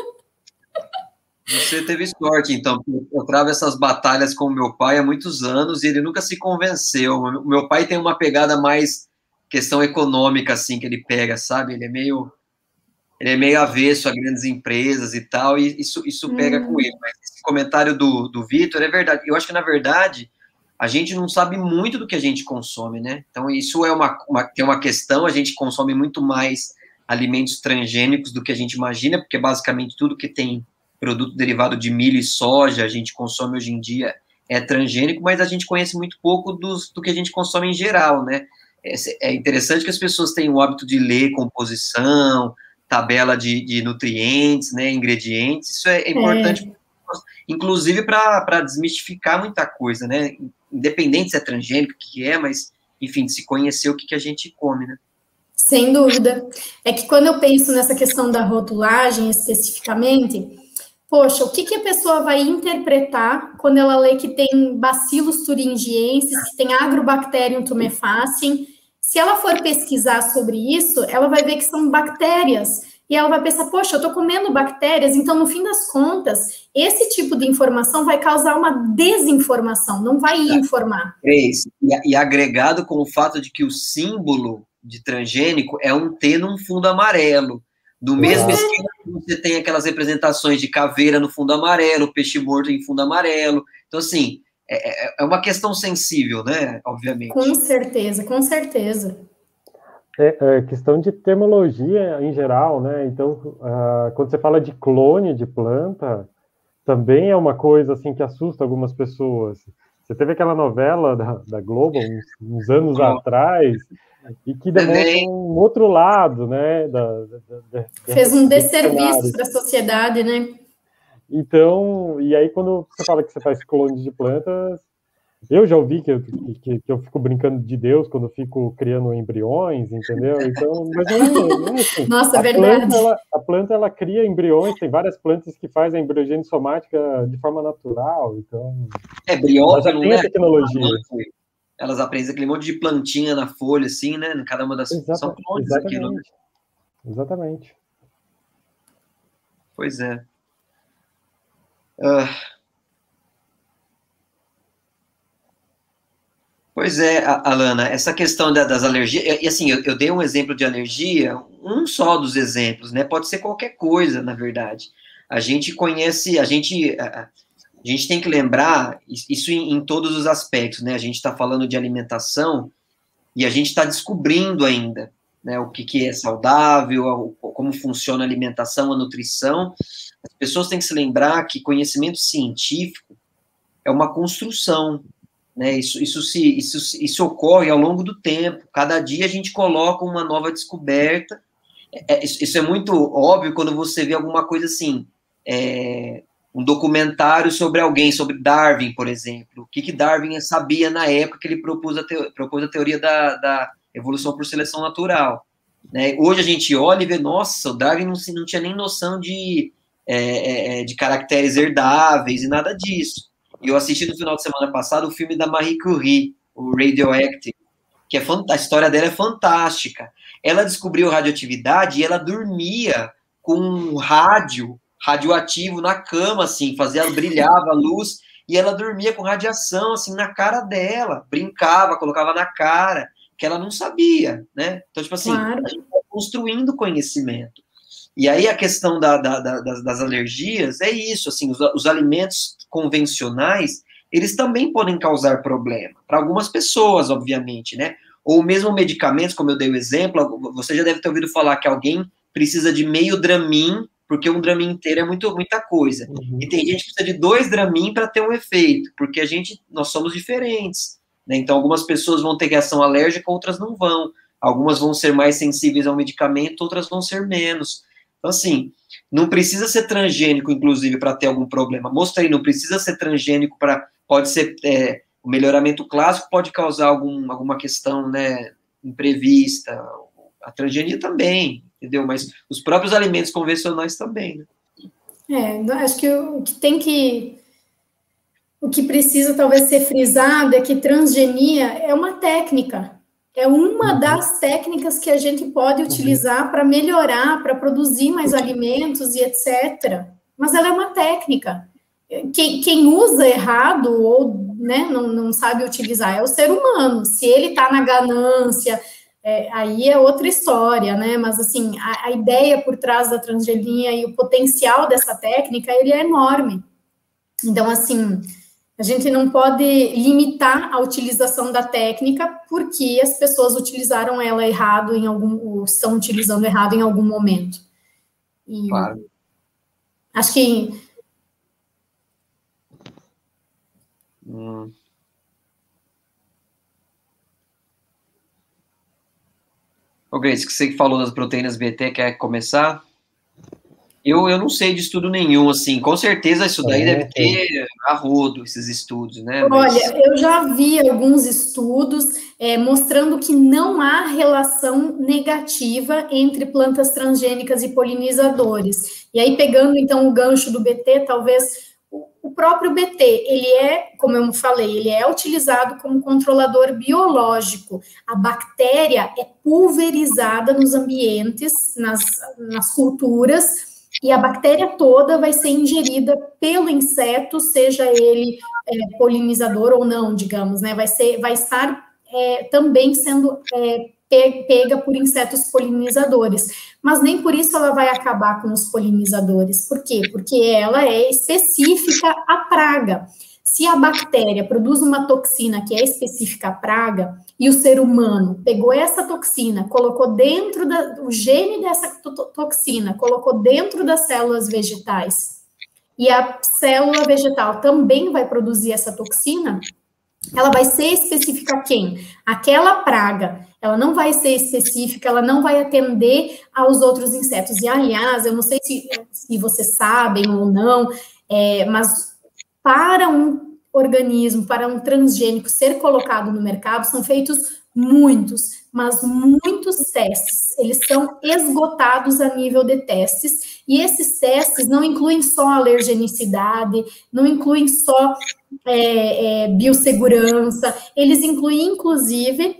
Você teve sorte, então. Eu travo essas batalhas com o meu pai há muitos anos e ele nunca se convenceu. O meu pai tem uma pegada mais questão econômica, assim, que ele pega, sabe? Ele é meio, ele é meio avesso a grandes empresas e tal, e isso, isso pega hum. com ele. Mas esse comentário do, do Vitor é verdade. Eu acho que, na verdade... a gente não sabe muito do que a gente consome, né? Então, isso é uma, uma, é uma questão, a gente consome muito mais alimentos transgênicos do que a gente imagina, porque basicamente tudo que tem produto derivado de milho e soja, a gente consome hoje em dia, é transgênico, mas a gente conhece muito pouco dos, do que a gente consome em geral, né? É, é interessante que as pessoas tenham o hábito de ler composição, tabela de, de nutrientes, né, ingredientes, isso é, é importante, é. inclusive para desmistificar muita coisa, né? Independente se é transgênico, o que é, mas, enfim, de se conhecer o que, que a gente come, né? Sem dúvida. É que quando eu penso nessa questão da rotulagem especificamente, poxa, o que, que a pessoa vai interpretar quando ela lê que tem bacilos thuringienses, que tem agrobacterium tumefaciens? Se ela for pesquisar sobre isso, ela vai ver que são bactérias. E ela vai pensar, poxa, eu estou comendo bactérias, então, no fim das contas, esse tipo de informação vai causar uma desinformação, não vai informar. É isso. E, e agregado com o fato de que o símbolo de transgênico é um T num fundo amarelo. Do mesmo esquema que você tem aquelas representações de caveira no fundo amarelo, peixe morto em fundo amarelo. Então, assim, é, é uma questão sensível, né? Obviamente. Com certeza, com certeza. É, é questão de termologia em geral, né? Então, uh, quando você fala de clone de planta, também é uma coisa assim que assusta algumas pessoas. Você teve aquela novela da, da Globo uns, uns anos oh. atrás, e que demonstra um outro lado, né? Da, da, da, Fez um desserviço para a sociedade, né? Então, e aí quando você fala que você faz clones de plantas, eu já ouvi que eu, que, que eu fico brincando de Deus quando eu fico criando embriões, entendeu? Então, mas não é, não é assim. Nossa, a verdade. Planta, ela, a planta, ela cria embriões, tem várias plantas que fazem a embriogênese somática de forma natural, então... É, briófilo, já tem a tecnologia. Elas aprendem aquele monte de plantinha na folha, assim, né? Em cada uma das... Exata, São clones exatamente. aquilo, né? Exatamente. Pois é. Uh... Pois é, Alana, essa questão da, das alergias, e assim, eu, eu dei um exemplo de alergia, um só dos exemplos, né? Pode ser qualquer coisa, na verdade. A gente conhece, a gente... A, A gente tem que lembrar isso em, em todos os aspectos, né? A gente está falando de alimentação e a gente está descobrindo ainda, né, o que, que é saudável, como funciona a alimentação, a nutrição. As pessoas têm que se lembrar que conhecimento científico é uma construção, né? Isso, isso, se, isso, isso ocorre ao longo do tempo. Cada dia a gente coloca uma nova descoberta. É, isso é muito óbvio quando você vê alguma coisa assim... É, um documentário sobre alguém, sobre Darwin, por exemplo. O que, que Darwin sabia na época que ele propôs a, teo, propôs a teoria da, da evolução por seleção natural. Né? Hoje a gente olha e vê, nossa, o Darwin não, não tinha nem noção de, é, é, de caracteres herdáveis e nada disso. E eu assisti no final de semana passado o filme da Marie Curie, o Radioactive, que é, a história dela é fantástica. Ela descobriu radioatividade e ela dormia com um rádio radioativo na cama, assim, fazia, brilhava a luz, e ela dormia com radiação, assim, na cara dela, brincava, colocava na cara, que ela não sabia, né? Então, tipo assim, claro. A gente está construindo conhecimento. E aí a questão da, da, da, das, das alergias é isso, assim, os, os alimentos convencionais, eles também podem causar problema, para algumas pessoas, obviamente, né? Ou mesmo medicamentos, como eu dei o exemplo, você já deve ter ouvido falar que alguém precisa de meio Dramin, porque um Dramin inteiro é muito, muita coisa. Uhum. E tem gente que precisa de dois Dramin para ter um efeito, porque a gente, nós somos diferentes, né? Então, algumas pessoas vão ter reação alérgica, outras não vão. Algumas vão ser mais sensíveis ao medicamento, outras vão ser menos. Então, assim, não precisa ser transgênico, inclusive, para ter algum problema. Mostrei, não precisa ser transgênico para... Pode ser... É, o melhoramento clássico pode causar algum, alguma questão, né, imprevista. A transgenia também, entendeu? Mas os próprios alimentos convencionais também, né? É, acho que o que tem que... O que precisa talvez ser frisado é que transgenia é uma técnica. É uma uhum. das técnicas que a gente pode utilizar uhum. para melhorar, para produzir mais alimentos e etcétera. Mas ela é uma técnica. Quem, quem usa errado ou, né, não, não sabe utilizar é o ser humano. Se ele está na ganância... É, aí é outra história, né? Mas, assim, a, a ideia por trás da transgenia e o potencial dessa técnica, ele é enorme. Então, assim, A gente não pode limitar a utilização da técnica porque as pessoas utilizaram ela errado em algum, ou estão utilizando errado em algum momento. E claro. Acho que... Hum. Ô, Grace, que você que falou das proteínas B T, quer começar? Eu, eu não sei de estudo nenhum, assim, com certeza isso daí é, deve ter a rodo, esses estudos, né? Mas... Olha, eu já vi alguns estudos é, mostrando que não há relação negativa entre plantas transgênicas e polinizadores. E aí, pegando, então, o gancho do B T, talvez o próprio B T, ele é, como eu falei, ele é utilizado como controlador biológico. A bactéria é pulverizada nos ambientes, nas, nas culturas, e a bactéria toda vai ser ingerida pelo inseto, seja ele é, polinizador ou não, digamos, né? Vai ser, vai estar é, também sendo é, pega por insetos polinizadores, mas nem por isso ela vai acabar com os polinizadores. Por quê? Porque ela é específica à praga. Se a bactéria produz uma toxina que é específica à praga, e o ser humano pegou essa toxina, colocou dentro da, o gene dessa toxina, colocou dentro das células vegetais, e a célula vegetal também vai produzir essa toxina, ela vai ser específica a quem? Aquela praga. Ela não vai ser específica, ela não vai atender aos outros insetos. E, aliás, eu não sei se, se vocês sabem ou não, é, mas para um organismo, para um transgênico ser colocado no mercado, são feitos muitos, mas muitos testes. Eles são esgotados a nível de testes, e esses testes não incluem só alergenicidade, não incluem só é, é, biossegurança, eles incluem, inclusive,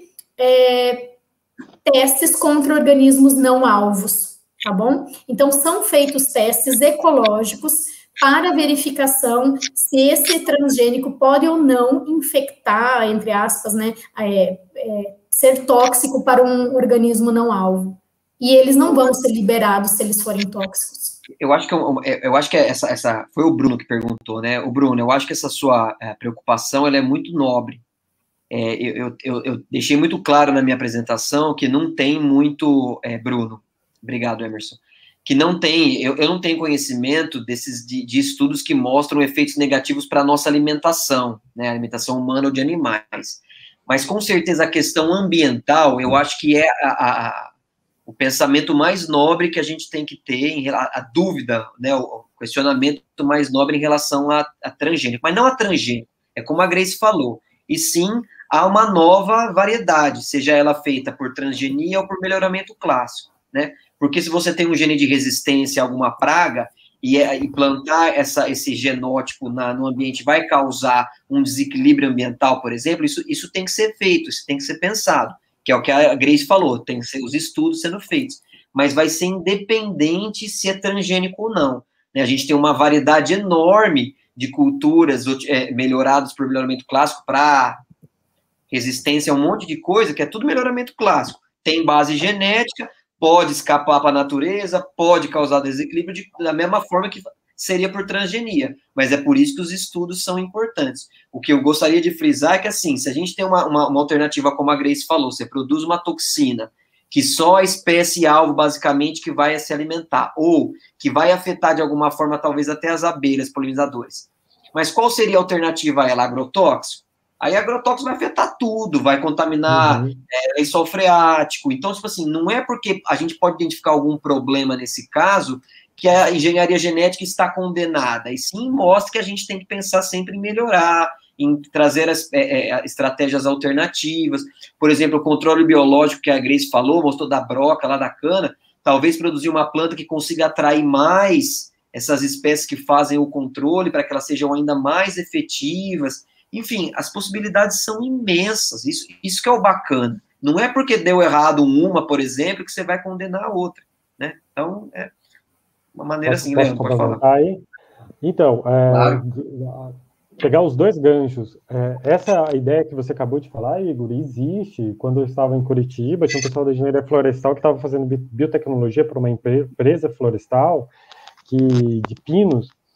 é, testes contra organismos não alvos, tá bom? Então, são feitos testes ecológicos para verificação se esse transgênico pode ou não infectar, entre aspas, né, é, é, ser tóxico para um organismo não alvo. E eles não vão ser liberados se eles forem tóxicos. Eu acho que, eu, eu acho que essa, essa foi o Bruno que perguntou, né? O Bruno, eu acho que essa sua é, preocupação ela é muito nobre. É, eu, eu, eu deixei muito claro na minha apresentação que não tem muito, é, Bruno, obrigado, Emerson, que não tem, eu, eu não tenho conhecimento desses de, de estudos que mostram efeitos negativos para a nossa alimentação, né, alimentação humana ou de animais. Mas, com certeza, a questão ambiental, eu acho que é a, a, o pensamento mais nobre que a gente tem que ter, em, a, a dúvida, né, o questionamento mais nobre em relação a, a transgênico. Mas não a transgênico, é como a Grace falou, e sim há uma nova variedade, seja ela feita por transgenia ou por melhoramento clássico, né? Porque se você tem um gene de resistência a alguma praga, e, e plantar essa, esse genótipo na, no ambiente vai causar um desequilíbrio ambiental, por exemplo, isso, isso tem que ser feito, isso tem que ser pensado, que é o que a Grace falou, tem que ser os estudos sendo feitos, mas vai ser independente se é transgênico ou não, né? A gente tem uma variedade enorme de culturas é, melhoradas por melhoramento clássico para resistência a um monte de coisa, que é tudo melhoramento clássico, tem base genética, pode escapar para a natureza, pode causar desequilíbrio de, da mesma forma que seria por transgenia, mas é por isso que os estudos são importantes. O que eu gostaria de frisar é que, assim, se a gente tem uma, uma, uma alternativa, como a Grace falou, você produz uma toxina que só a espécie alvo, basicamente, que vai se alimentar, ou que vai afetar de alguma forma, talvez até as abelhas polinizadores. Mas qual seria a alternativa a ela? Agrotóxico? Aí agrotóxico vai afetar tudo, vai contaminar uhum. é, lençol freático. Então, tipo assim, não é porque a gente pode identificar algum problema nesse caso que a engenharia genética está condenada, e sim mostra que a gente tem que pensar sempre em melhorar, em trazer as, é, é, estratégias alternativas. Por exemplo, o controle biológico que a Grace falou, mostrou da broca, lá da cana, talvez produzir uma planta que consiga atrair mais essas espécies que fazem o controle para que elas sejam ainda mais efetivas. Enfim, as possibilidades são imensas, isso, isso que é o bacana. Não é porque deu errado uma, por exemplo, que você vai condenar a outra, né? Então, é uma maneira posso, assim, posso Leandro, pode falar. Aí? Então, é, claro. Pegar os dois ganchos, é, essa ideia que você acabou de falar, Igor, existe. Quando eu estava em Curitiba, tinha um pessoal da engenharia florestal que estava fazendo biotecnologia para uma empresa florestal que, de pinos,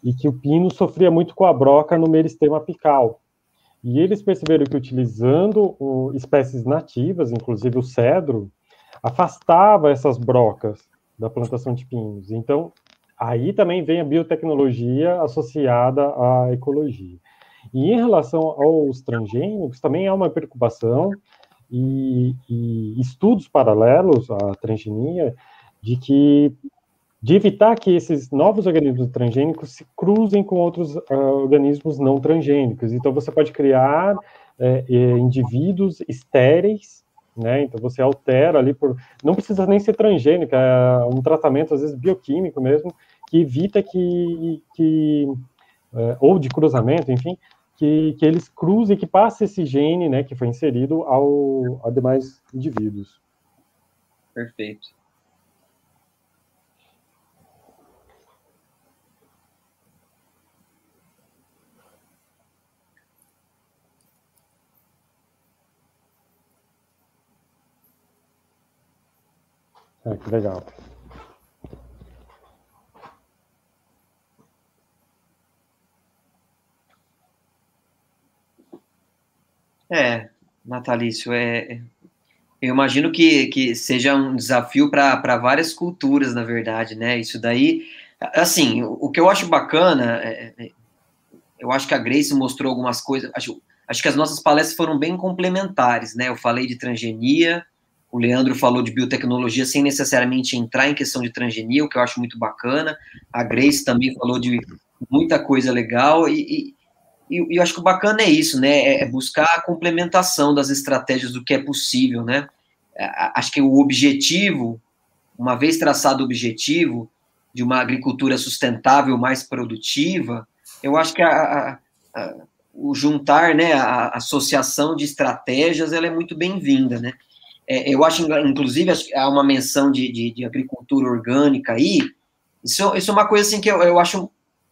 e que o pino sofria muito com a broca no meristema apical. E eles perceberam que utilizando o, espécies nativas, inclusive o cedro, afastava essas brocas da plantação de pinos. Então, aí também vem a biotecnologia associada à ecologia. E em relação aos transgênicos, também há uma preocupação e, e estudos paralelos à transgenia de que de evitar que esses novos organismos transgênicos se cruzem com outros uh, organismos não transgênicos. Então, você pode criar é, é, indivíduos estéreis, né? Então, você altera ali por... Não precisa nem ser transgênico, é um tratamento, às vezes, bioquímico mesmo, que evita que... que é, ou de cruzamento, enfim, que, que eles cruzem, que passe esse gene, né, que foi inserido ao, a demais indivíduos. Perfeito. Ah, que legal. É, Natalício, é, eu imagino que, que seja um desafio para várias culturas, na verdade, né? Isso daí, assim, o, o que eu acho bacana, é, é, eu acho que a Grace mostrou algumas coisas, acho, acho que as nossas palestras foram bem complementares, né? Eu falei de transgenia, o Leandro falou de biotecnologia sem necessariamente entrar em questão de transgenia, o que eu acho muito bacana. A Grace também falou de muita coisa legal e, e, e eu acho que o bacana é isso, né? É buscar a complementação das estratégias do que é possível, né? Acho que o objetivo, uma vez traçado o objetivo de uma agricultura sustentável, mais produtiva, eu acho que a, a, a, o juntar, né, a associação de estratégias, ela é muito bem-vinda, né? É, eu acho, inclusive, há uma menção de, de, de agricultura orgânica aí, isso, isso é uma coisa assim que eu, eu acho,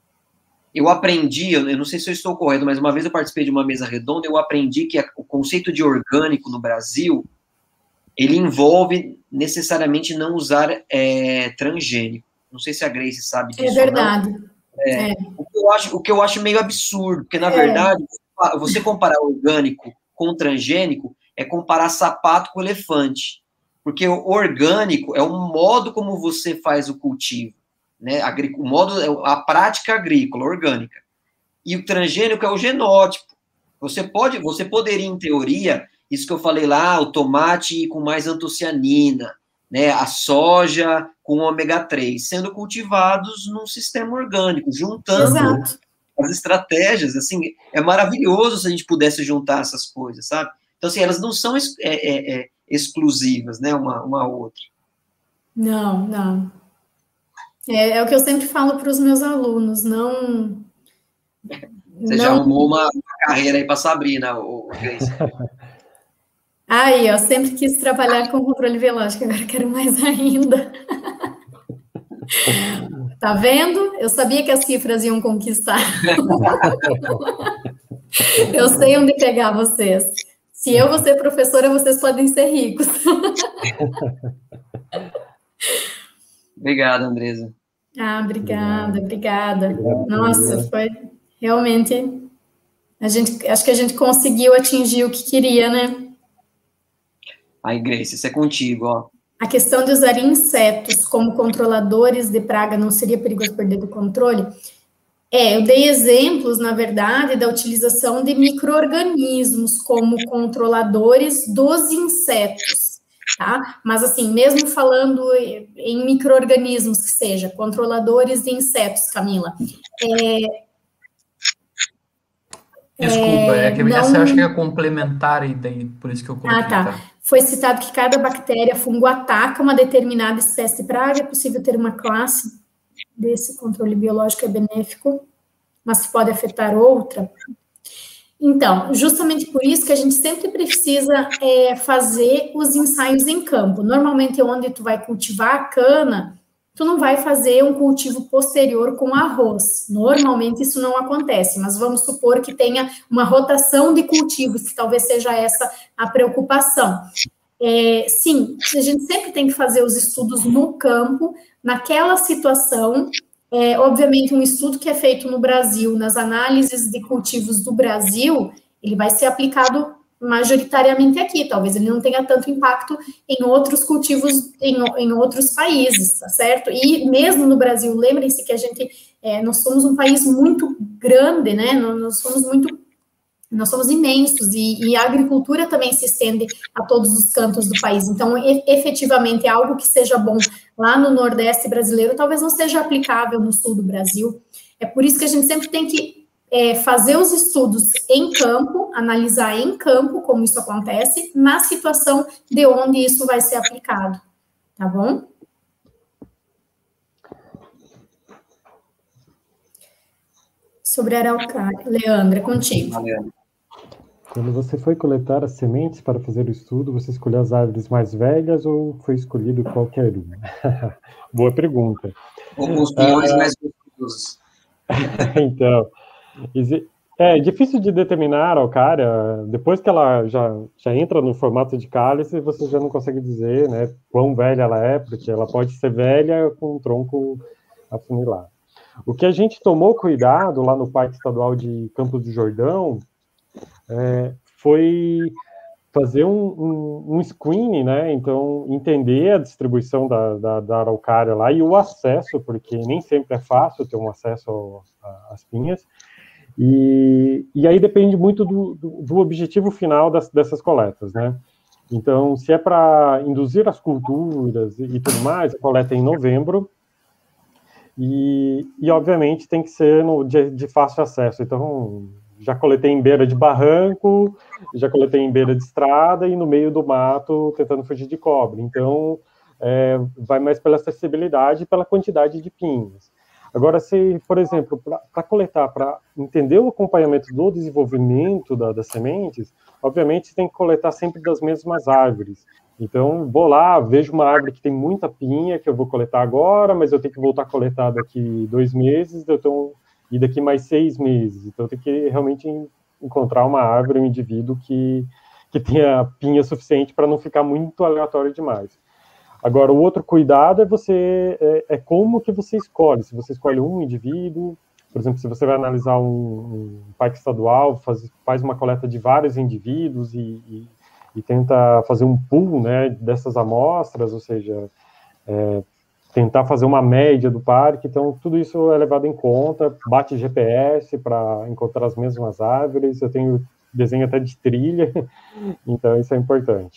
eu aprendi, eu não sei se eu estou correto, mas uma vez eu participei de uma mesa redonda, eu aprendi que a, o conceito de orgânico no Brasil, ele envolve necessariamente não usar é, transgênico. Não sei se a Grace sabe disso. É verdade. É, é. O, que eu acho, o que eu acho meio absurdo, porque, na é. verdade, você comparar orgânico com transgênico é comparar sapato com elefante, porque o orgânico é o modo como você faz o cultivo, né? O modo, a prática agrícola orgânica, e o transgênico é o genótipo. Você pode, você poderia, em teoria, isso que eu falei lá, o tomate com mais antocianina, né? A soja com ômega três, sendo cultivados num sistema orgânico, juntando Exato. as estratégias, assim, é maravilhoso se a gente pudesse juntar essas coisas, sabe? Então, assim, elas não são é, é, é, exclusivas, né, uma, uma outra. Não, não. É, é o que eu sempre falo para os meus alunos, não... Você não... já arrumou uma, uma carreira aí para Sabrina, o, o Grace. Aí, eu sempre quis trabalhar com controle biológico, agora quero mais ainda. Tá vendo? Eu sabia que as cifras iam conquistar. Eu sei onde pegar vocês. Se eu vou ser professora, vocês podem ser ricos. Obrigado, Andresa. Ah, obrigada, obrigada. Obrigado. Nossa, foi realmente... A gente, acho que a gente conseguiu atingir o que queria, né? Aí, Grace, isso é contigo, ó. A questão de usar insetos como controladores de praga não seria perigoso perder do controle? É, eu dei exemplos, na verdade, da utilização de micro-organismos como controladores dos insetos, tá? Mas, assim, mesmo falando em micro-organismos, que seja, controladores de insetos, Camila, é... Desculpa, é, é que não... essa eu acho que é complementar, e daí, por isso que eu coloquei. Ah, tá. tá. Foi citado que cada bactéria, fungo, ataca uma determinada espécie de praga, é possível ter uma classe desse controle biológico é benéfico, mas pode afetar outra. Então, justamente por isso que a gente sempre precisa é, fazer os ensaios em campo. Normalmente, onde tu vai cultivar a cana, tu não vai fazer um cultivo posterior com arroz. Normalmente isso não acontece, mas vamos supor que tenha uma rotação de cultivos, que talvez seja essa a preocupação. É, sim, a gente sempre tem que fazer os estudos no campo, naquela situação, é, obviamente, um estudo que é feito no Brasil, nas análises de cultivos do Brasil, ele vai ser aplicado majoritariamente aqui, talvez ele não tenha tanto impacto em outros cultivos, em, em outros países, tá certo? E mesmo no Brasil, lembrem-se que a gente, é, nós somos um país muito grande, né, nós somos muito, nós somos imensos, e, e a agricultura também se estende a todos os cantos do país, então, e, efetivamente, algo que seja bom lá no Nordeste brasileiro, talvez não seja aplicável no Sul do Brasil, é por isso que a gente sempre tem que É fazer os estudos em campo, analisar em campo como isso acontece, na situação de onde isso vai ser aplicado, tá bom? Sobre a araucária. Leandra, contigo. Quando você foi coletar as sementes para fazer o estudo, você escolheu as árvores mais velhas ou foi escolhido qualquer uma? Boa pergunta. Ou os pinhões ah, mais gostosos. Então... É difícil de determinar a araucária, depois que ela já, já entra no formato de cálice, você já não consegue dizer, né, quão velha ela é, porque ela pode ser velha com um tronco afunilado. O que a gente tomou cuidado lá no Parque Estadual de Campos do Jordão é, foi fazer um, um, um screening, né, então entender a distribuição da, da, da araucária lá e o acesso, porque nem sempre é fácil ter um acesso às pinhas. E, e aí depende muito do, do, do objetivo final das, dessas coletas, né? Então, se é para induzir as culturas e, e tudo mais, a coleta é em novembro, e, e obviamente tem que ser no, de, de fácil acesso. Então, já coletei em beira de barranco, já coletei em beira de estrada e no meio do mato, tentando fugir de cobre. Então, é, vai mais pela acessibilidade e pela quantidade de pinhas. Agora, se, por exemplo, para coletar, para entender o acompanhamento do desenvolvimento da, das sementes, obviamente você tem que coletar sempre das mesmas árvores. Então, vou lá, vejo uma árvore que tem muita pinha, que eu vou coletar agora, mas eu tenho que voltar a coletar daqui dois meses, eu tenho, e daqui mais seis meses. Então, eu tenho que realmente encontrar uma árvore, um indivíduo que, que tenha pinha suficiente para não ficar muito aleatório demais. Agora, o outro cuidado é você é, é como que você escolhe. Se você escolhe um indivíduo, por exemplo, se você vai analisar um, um parque estadual, faz, faz uma coleta de vários indivíduos e, e, e tenta fazer um pool, né, dessas amostras, ou seja, é, tentar fazer uma média do parque. Então, tudo isso é levado em conta, bate G P S para encontrar as mesmas árvores. Eu tenho desenho até de trilha, então isso é importante.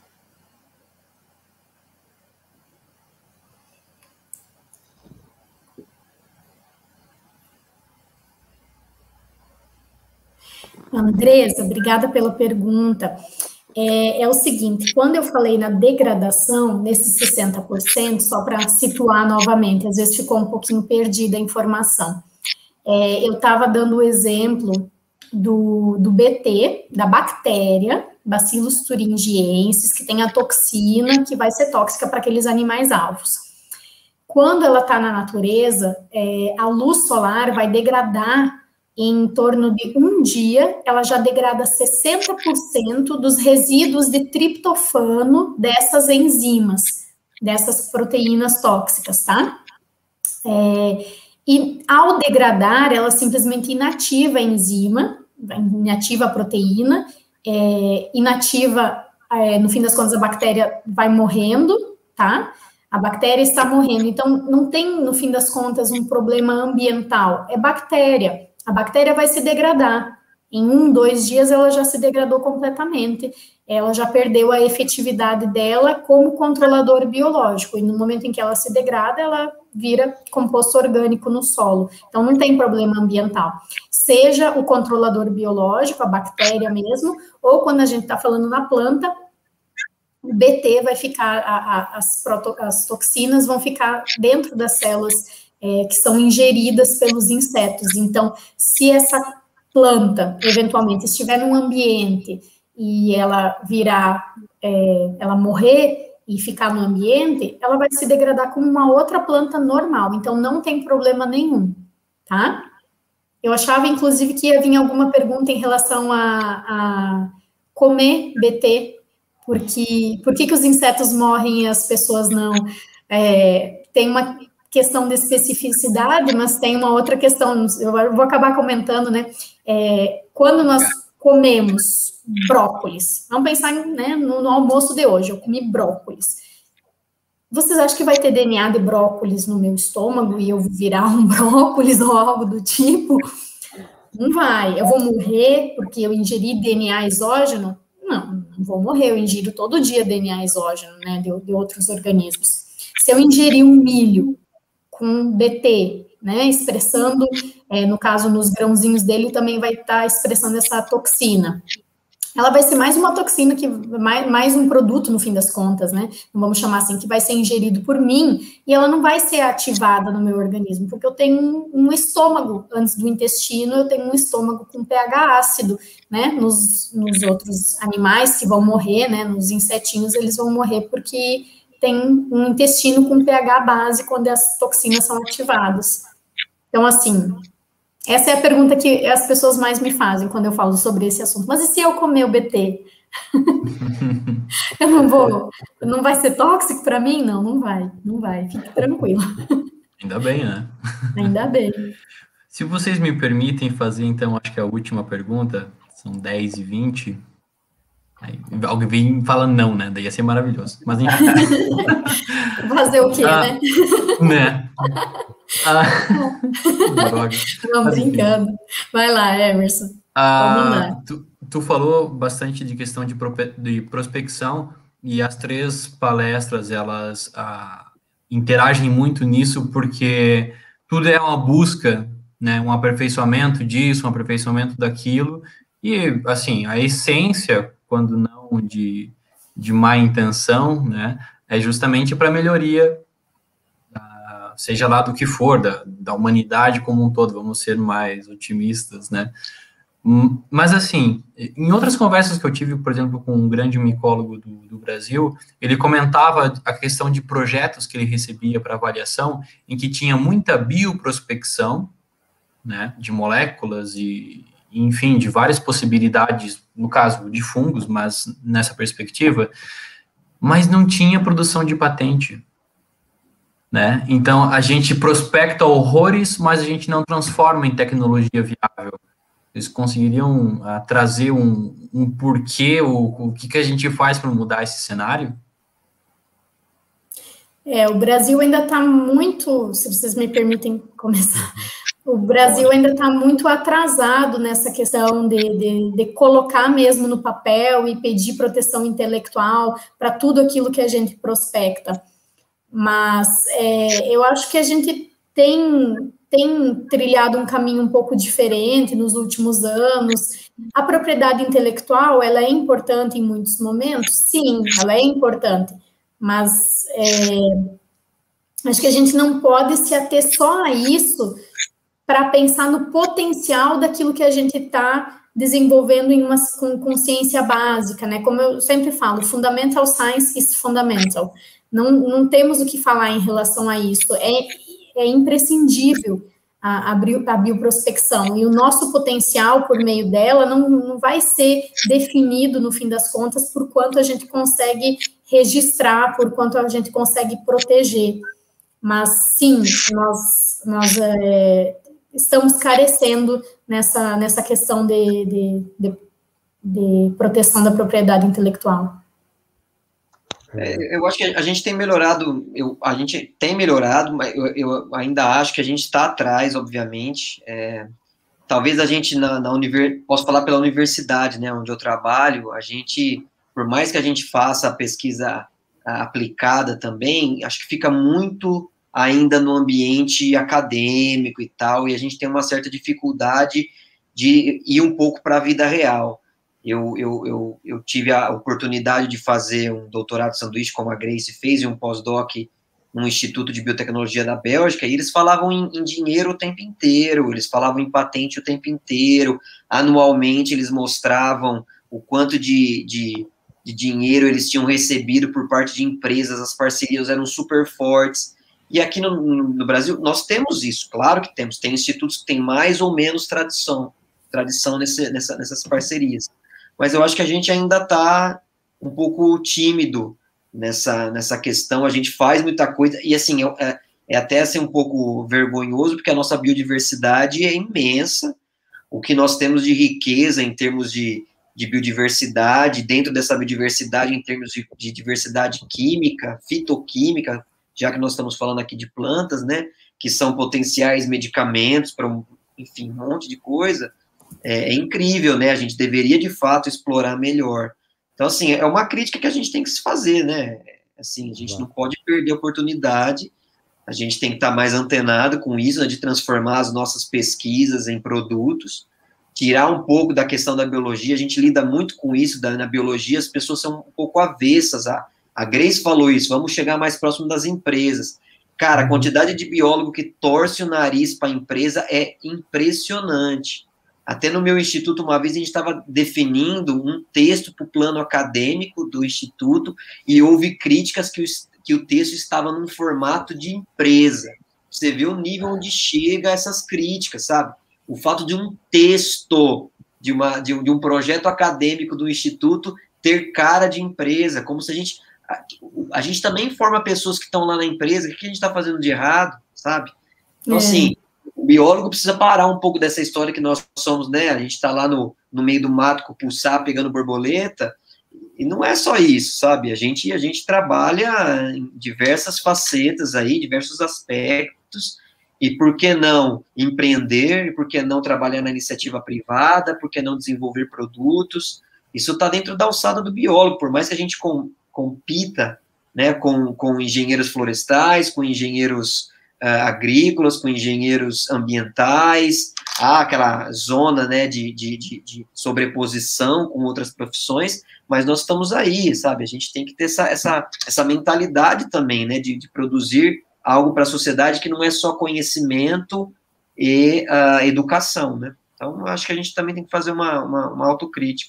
Andresa, obrigada pela pergunta. É, é o seguinte, quando eu falei na degradação, nesses sessenta por cento, só para situar novamente, às vezes ficou um pouquinho perdida a informação. É, eu estava dando o exemplo do, do B T, da bactéria, Bacillus thuringiensis, que tem a toxina que vai ser tóxica para aqueles animais alvos. Quando ela está na natureza, é, a luz solar vai degradar em torno de um dia, ela já degrada sessenta por cento dos resíduos de triptofano dessas enzimas, dessas proteínas tóxicas, tá? É, e ao degradar, ela simplesmente inativa a enzima, inativa a proteína, é, inativa, é, no fim das contas, a bactéria vai morrendo, tá? A bactéria está morrendo, então não tem, no fim das contas, um problema ambiental, é bactéria. A bactéria vai se degradar. Em um, dois dias, ela já se degradou completamente. Ela já perdeu a efetividade dela como controlador biológico. E no momento em que ela se degrada, ela vira composto orgânico no solo. Então, não tem problema ambiental. Seja o controlador biológico, a bactéria mesmo, ou quando a gente está falando na planta, o B T vai ficar, a, a, as, proto, as toxinas vão ficar dentro das células É, que são ingeridas pelos insetos. Então, se essa planta, eventualmente, estiver num ambiente e ela virar, é, ela morrer e ficar no ambiente, ela vai se degradar como uma outra planta normal. Então, não tem problema nenhum, tá? Eu achava, inclusive, que ia vir alguma pergunta em relação a, a comer B T, porque por que, que os insetos morrem e as pessoas não? É, tem uma questão de especificidade, mas tem uma outra questão, eu vou acabar comentando, né? É, quando nós comemos brócolis, vamos pensar, né, no, no almoço de hoje, eu comi brócolis. Vocês acham que vai ter D N A de brócolis no meu estômago e eu vou virar um brócolis ou algo do tipo? Não vai. Eu vou morrer porque eu ingeri D N A exógeno? Não, não vou morrer. Eu ingiro todo dia D N A exógeno, né, de, de outros organismos. Se eu ingerir um milho com B T, né, expressando, é, no caso, nos grãozinhos dele, também vai estar tá expressando essa toxina. Ela vai ser mais uma toxina, que mais, mais um produto, no fim das contas, né? Vamos chamar assim, que vai ser ingerido por mim, e ela não vai ser ativada no meu organismo, porque eu tenho um, um estômago, antes do intestino, eu tenho um estômago com pH ácido, né? Nos, nos outros animais que vão morrer, né? Nos insetinhos, eles vão morrer porque tem um intestino com pH base quando as toxinas são ativadas. Então, assim... Essa é a pergunta que as pessoas mais me fazem quando eu falo sobre esse assunto. Mas e se eu comer o B T? Eu não vou, não vai ser tóxico para mim? Não, não vai, não vai, fique tranquilo. Ainda bem, né? Ainda bem. Se vocês me permitem fazer, então, acho que a última pergunta, são dez e vinte. Aí, alguém vem e fala não, né? Daí ia ser maravilhoso. Mas enfim. Fazer o quê, ah, né? Né? Ah, droga. Não, Mas, brincando. enfim. Vai lá, Emerson. Ah, tu, tu falou bastante de questão de, de prospecção, e as três palestras, elas ah, interagem muito nisso, porque tudo é uma busca, né, um aperfeiçoamento disso, um aperfeiçoamento daquilo, e, assim, a essência, quando não de, de má intenção, né, é justamente para melhoria, seja lá do que for, da, da humanidade como um todo, vamos ser mais otimistas, né? Mas, assim, em outras conversas que eu tive, por exemplo, com um grande micólogo do, do Brasil, ele comentava a questão de projetos que ele recebia para avaliação, em que tinha muita bioprospecção, né, de moléculas e, enfim, de várias possibilidades, no caso de fungos, mas nessa perspectiva, mas não tinha produção de patente. Né? Então, a gente prospecta horrores, mas a gente não transforma em tecnologia viável. Eles conseguiriam uh, trazer um, um porquê, o, o que, que a gente faz para mudar esse cenário? É, o Brasil ainda está muito, se vocês me permitem começar, o Brasil ainda está muito atrasado nessa questão de, de, de colocar mesmo no papel e pedir proteção intelectual para tudo aquilo que a gente prospecta. Mas é, eu acho que a gente tem, tem trilhado um caminho um pouco diferente nos últimos anos. A propriedade intelectual, ela é importante em muitos momentos? Sim, ela é importante, mas é, acho que a gente não pode se ater só a isso para pensar no potencial daquilo que a gente está desenvolvendo em uma com consciência básica, né? Como eu sempre falo, fundamental science is fundamental. Não, não temos o que falar em relação a isso. É, é imprescindível a, a, a bioprospecção. E o nosso potencial por meio dela não, não vai ser definido, no fim das contas, por quanto a gente consegue registrar, por quanto a gente consegue proteger. Mas, sim, nós, nós é, estamos carecendo nessa, nessa questão de, de, de, de proteção da propriedade intelectual. É, eu acho que a gente tem melhorado, eu, a gente tem melhorado, mas eu, eu ainda acho que a gente está atrás, obviamente. É, talvez a gente, na, na univers, posso falar pela universidade, né, onde eu trabalho, a gente, por mais que a gente faça a pesquisa aplicada também, acho que fica muito ainda no ambiente acadêmico e tal, e a gente tem uma certa dificuldade de ir um pouco para a vida real. Eu, eu, eu, eu tive a oportunidade de fazer um doutorado de sanduíche, como a Grace fez, e um pós-doc no Instituto de Biotecnologia da Bélgica, e eles falavam em, em dinheiro o tempo inteiro, eles falavam em patente o tempo inteiro, anualmente eles mostravam o quanto de, de, de dinheiro eles tinham recebido por parte de empresas, as parcerias eram super fortes, e aqui no, no Brasil nós temos isso, claro que temos, tem institutos que têm mais ou menos tradição, tradição nesse, nessa, nessas parcerias, mas eu acho que a gente ainda está um pouco tímido nessa, nessa questão, a gente faz muita coisa, e assim, eu, é, é até assim, um pouco vergonhoso, porque a nossa biodiversidade é imensa, o que nós temos de riqueza em termos de, de biodiversidade, dentro dessa biodiversidade em termos de, de diversidade química, fitoquímica, já que nós estamos falando aqui de plantas, né, que são potenciais medicamentos para, um, enfim, um monte de coisa, é, é incrível, né, a gente deveria, de fato, explorar melhor. Então, assim, é uma crítica que a gente tem que se fazer, né, assim, a gente não pode perder a oportunidade, a gente tem que estar mais antenado com isso, né, de transformar as nossas pesquisas em produtos, tirar um pouco da questão da biologia, a gente lida muito com isso, da, na biologia as pessoas são um pouco avessas, a, a Grace falou isso, vamos chegar mais próximo das empresas. Cara, a quantidade de biólogo que torce o nariz para a empresa é impressionante. Até no meu instituto, uma vez, a gente estava definindo um texto para o plano acadêmico do instituto e houve críticas que o, que o texto estava num formato de empresa. Você vê o nível onde chega essas críticas, sabe? O fato de um texto, de, uma, de, um, de um projeto acadêmico do instituto ter cara de empresa, como se a gente... A, a gente também forma pessoas que estão lá na empresa, o que a gente está fazendo de errado, sabe? Então, é. assim, o biólogo precisa parar um pouco dessa história que nós somos, né? A gente está lá no, no meio do mato com o pulsar, pegando borboleta, e não é só isso, sabe? A gente, a gente trabalha em diversas facetas aí, diversos aspectos, e por que não empreender, e por que não trabalhar na iniciativa privada, por que não desenvolver produtos? Isso está dentro da alçada do biólogo, por mais que a gente com, compita, né, com, com engenheiros florestais, com engenheiros uh, agrícolas, com engenheiros ambientais, há aquela zona, né, de, de, de, de sobreposição com outras profissões, mas nós estamos aí, sabe? A gente tem que ter essa, essa, essa mentalidade também, né, de, de produzir algo para a sociedade que não é só conhecimento e uh, educação, né? Então, acho que a gente também tem que fazer uma, uma, uma autocrítica.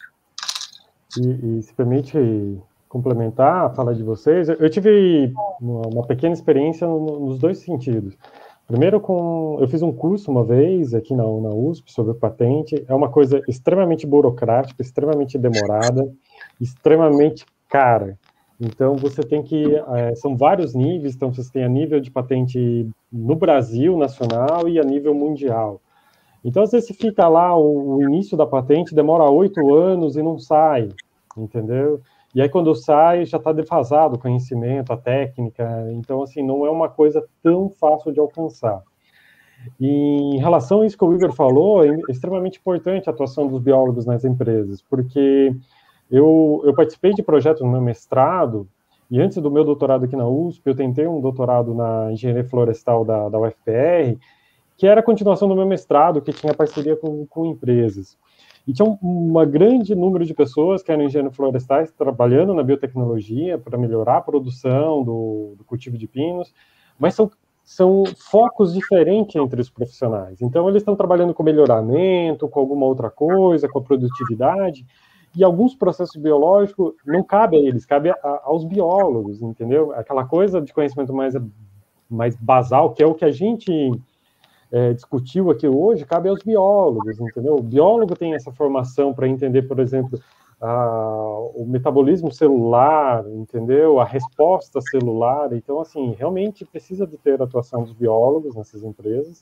E, e se permite complementar a fala de vocês, eu tive uma, uma pequena experiência no, nos dois sentidos. Primeiro, com, eu fiz um curso uma vez aqui na, na U S P sobre patente, é uma coisa extremamente burocrática, extremamente demorada, extremamente cara. Então, você tem que, é, são vários níveis, então você tem a nível de patente no Brasil, nacional, e a nível mundial. Então, às vezes, você fica lá, o, o início da patente demora oito anos e não sai, entendeu? E aí, quando sai, já está defasado o conhecimento, a técnica, então, assim, não é uma coisa tão fácil de alcançar. E em relação a isso que o Igor falou, é extremamente importante a atuação dos biólogos nas empresas, porque Eu, eu participei de projetos no meu mestrado, e antes do meu doutorado aqui na U S P, eu tentei um doutorado na engenharia florestal da, da U F P R, que era a continuação do meu mestrado, que tinha parceria com, com empresas. E tinha um uma grande número de pessoas que eram engenheiros florestais trabalhando na biotecnologia para melhorar a produção do, do cultivo de pinos, mas são, são focos diferentes entre os profissionais. Então, eles estão trabalhando com melhoramento, com alguma outra coisa, com a produtividade, e alguns processos biológicos não cabem a eles, cabe a, aos biólogos, entendeu? Aquela coisa de conhecimento mais, mais basal, que é o que a gente é, discutiu aqui hoje, cabe aos biólogos, entendeu? O biólogo tem essa formação para entender, por exemplo, a, o metabolismo celular, entendeu? A resposta celular. Então, assim, realmente precisa de ter a atuação dos biólogos nessas empresas.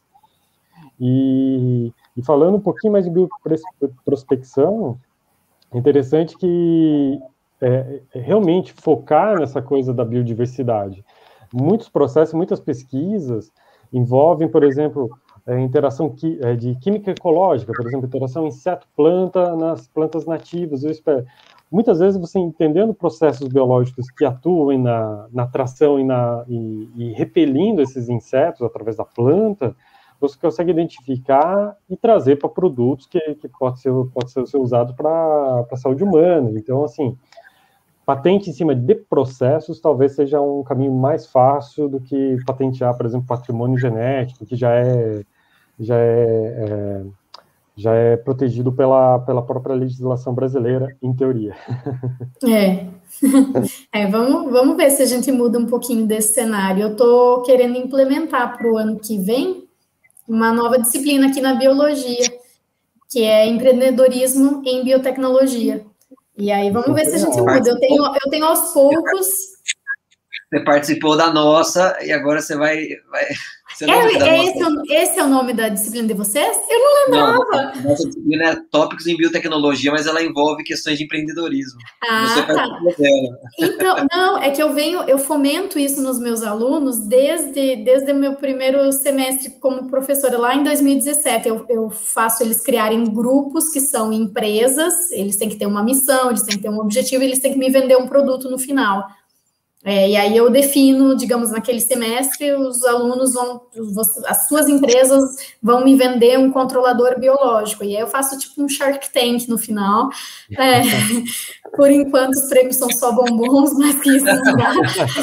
E, e falando um pouquinho mais de bioprospecção, é interessante que é, realmente focar nessa coisa da biodiversidade. Muitos processos, muitas pesquisas envolvem, por exemplo, é, interação qui, é, de química ecológica, por exemplo, interação inseto-planta nas plantas nativas. Eu espero. Muitas vezes você entendendo processos biológicos que atuam na, na atração e, na, e, e repelindo esses insetos através da planta, você consegue identificar e trazer para produtos que, que pode ser, pode ser usado para a saúde humana. Então, assim, patente em cima de processos talvez seja um caminho mais fácil do que patentear, por exemplo, patrimônio genético, que já é, já é, é, já é protegido pela, pela própria legislação brasileira, em teoria. É, é vamos, vamos ver se a gente muda um pouquinho desse cenário. Eu estou querendo implementar para o ano que vem uma nova disciplina aqui na biologia, que é empreendedorismo em biotecnologia. E aí, vamos ver se a gente muda. Eu tenho, eu tenho aos poucos Você participou da nossa e agora você vai... vai você é, é esse, o, esse é o nome da disciplina de vocês? Eu não lembrava. Não, nossa disciplina é Tópicos em Biotecnologia, mas ela envolve questões de empreendedorismo. Ah, você tá. Dela. Então, não, é que eu venho, eu fomento isso nos meus alunos desde, desde o meu primeiro semestre como professora, lá em dois mil e dezessete. Eu, eu faço eles criarem grupos que são empresas, eles têm que ter uma missão, eles têm que ter um objetivo, eles têm que me vender um produto no final. É, e aí eu defino, digamos, naquele semestre, os alunos vão, as suas empresas vão me vender um controlador biológico, e aí eu faço tipo um Shark Tank no final. É, por enquanto os prêmios são só bombons, mas que isso não dá.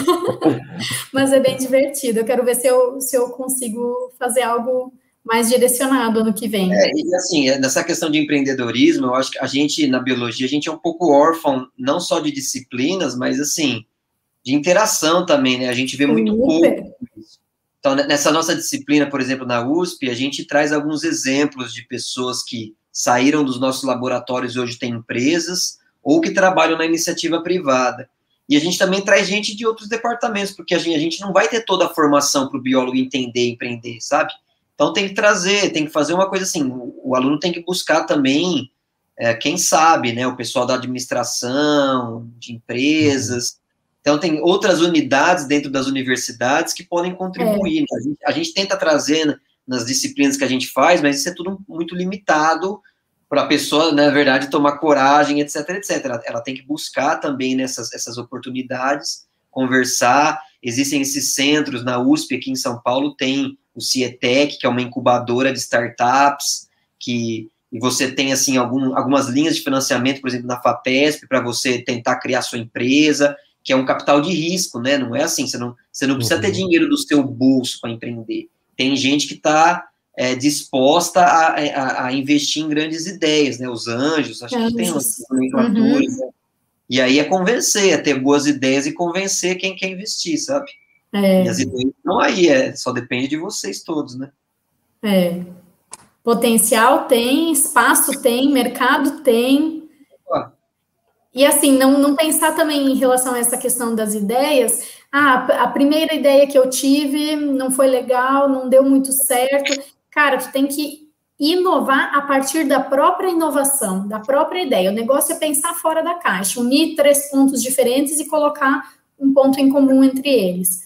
Mas é bem divertido, eu quero ver se eu, se eu consigo fazer algo mais direcionado ano que vem. É, e assim, nessa questão de empreendedorismo, eu acho que a gente, na biologia, a gente é um pouco órfão, não só de disciplinas, mas assim... de interação também, né? A gente vê muito pouco isso. Então, nessa nossa disciplina, por exemplo, na U S P, a gente traz alguns exemplos de pessoas que saíram dos nossos laboratórios e hoje têm empresas, ou que trabalham na iniciativa privada. E a gente também traz gente de outros departamentos, porque a gente, a gente não vai ter toda a formação para o biólogo entender e empreender, sabe? Então, tem que trazer, tem que fazer uma coisa assim, o, o aluno tem que buscar também, é, quem sabe, né? O pessoal da administração, de empresas... Uhum. Então, tem outras unidades dentro das universidades que podem contribuir. É. A, gente, a gente tenta trazer nas disciplinas que a gente faz, mas isso é tudo muito limitado para a pessoa, na verdade, tomar coragem, etc, etcétera. Ela, ela tem que buscar também nessas essas oportunidades, conversar. Existem esses centros na U S P, aqui em São Paulo, tem o Cietec, que é uma incubadora de startups, que e você tem, assim, algum, algumas linhas de financiamento, por exemplo, na FAPESP, para você tentar criar sua empresa, que é um capital de risco, né? Não é assim, você não, você não precisa uhum. ter dinheiro do seu bolso para empreender. Tem gente que está é, disposta a, a, a investir em grandes ideias, né? Os anjos, acho é, que tem umas nomenclaturas, uhum. né? E aí é convencer, é ter boas ideias e convencer quem quer investir, sabe? É. E as ideias estão aí, é, só depende de vocês todos, né? É. Potencial tem, espaço tem, mercado tem... Ah. E assim, não, não pensar também em relação a essa questão das ideias, ah, a primeira ideia que eu tive não foi legal, não deu muito certo. Cara, tu tem que inovar a partir da própria inovação, da própria ideia. O negócio é pensar fora da caixa, unir três pontos diferentes e colocar um ponto em comum entre eles.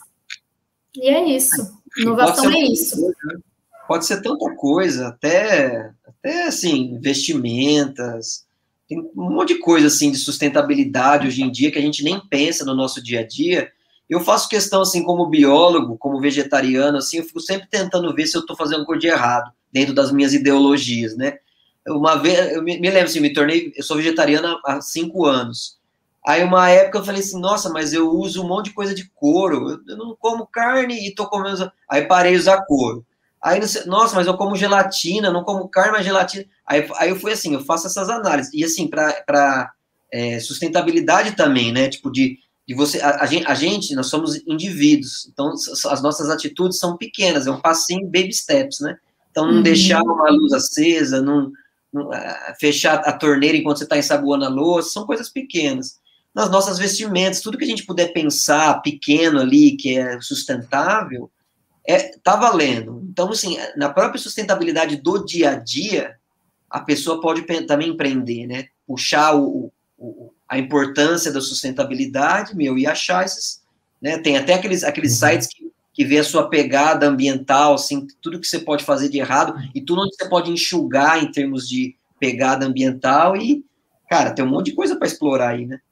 E é isso. Inovação é isso. Coisa, pode ser tanta coisa, até, até assim, vestimentas... Tem um monte de coisa, assim, de sustentabilidade hoje em dia que a gente nem pensa no nosso dia a dia. Eu faço questão, assim, como biólogo, como vegetariano, assim, eu fico sempre tentando ver se eu estou fazendo coisa de errado dentro das minhas ideologias, né? Uma vez, eu me, me lembro, assim, me tornei, eu sou vegetariana há cinco anos. Aí, uma época, eu falei assim, nossa, mas eu uso um monte de coisa de couro, eu, eu não como carne e tô comendo... Aí, parei de usar couro. Aí, nossa, mas eu como gelatina, não como carne, mas gelatina. Aí, aí eu fui assim, eu faço essas análises. E assim, para é, sustentabilidade também, né? Tipo, de, de você. A, a, gente, a gente, nós somos indivíduos, então as nossas atitudes são pequenas, é um passinho, baby steps, né? Então, não uhum. deixar uma luz acesa, não, não uh, fechar a torneira enquanto você está ensaboando a louça, são coisas pequenas. Nas nossas vestimentas, tudo que a gente puder pensar pequeno ali, que é sustentável, é, tá valendo. Então, assim, na própria sustentabilidade do dia a dia, a pessoa pode também empreender, né? Puxar o, o, a importância da sustentabilidade, meu, e achar esses, né? Tem até aqueles, aqueles uhum. sites que, que vê a sua pegada ambiental, assim, tudo que você pode fazer de errado, e tudo onde você pode enxugar em termos de pegada ambiental, e, cara, tem um monte de coisa para explorar aí, né?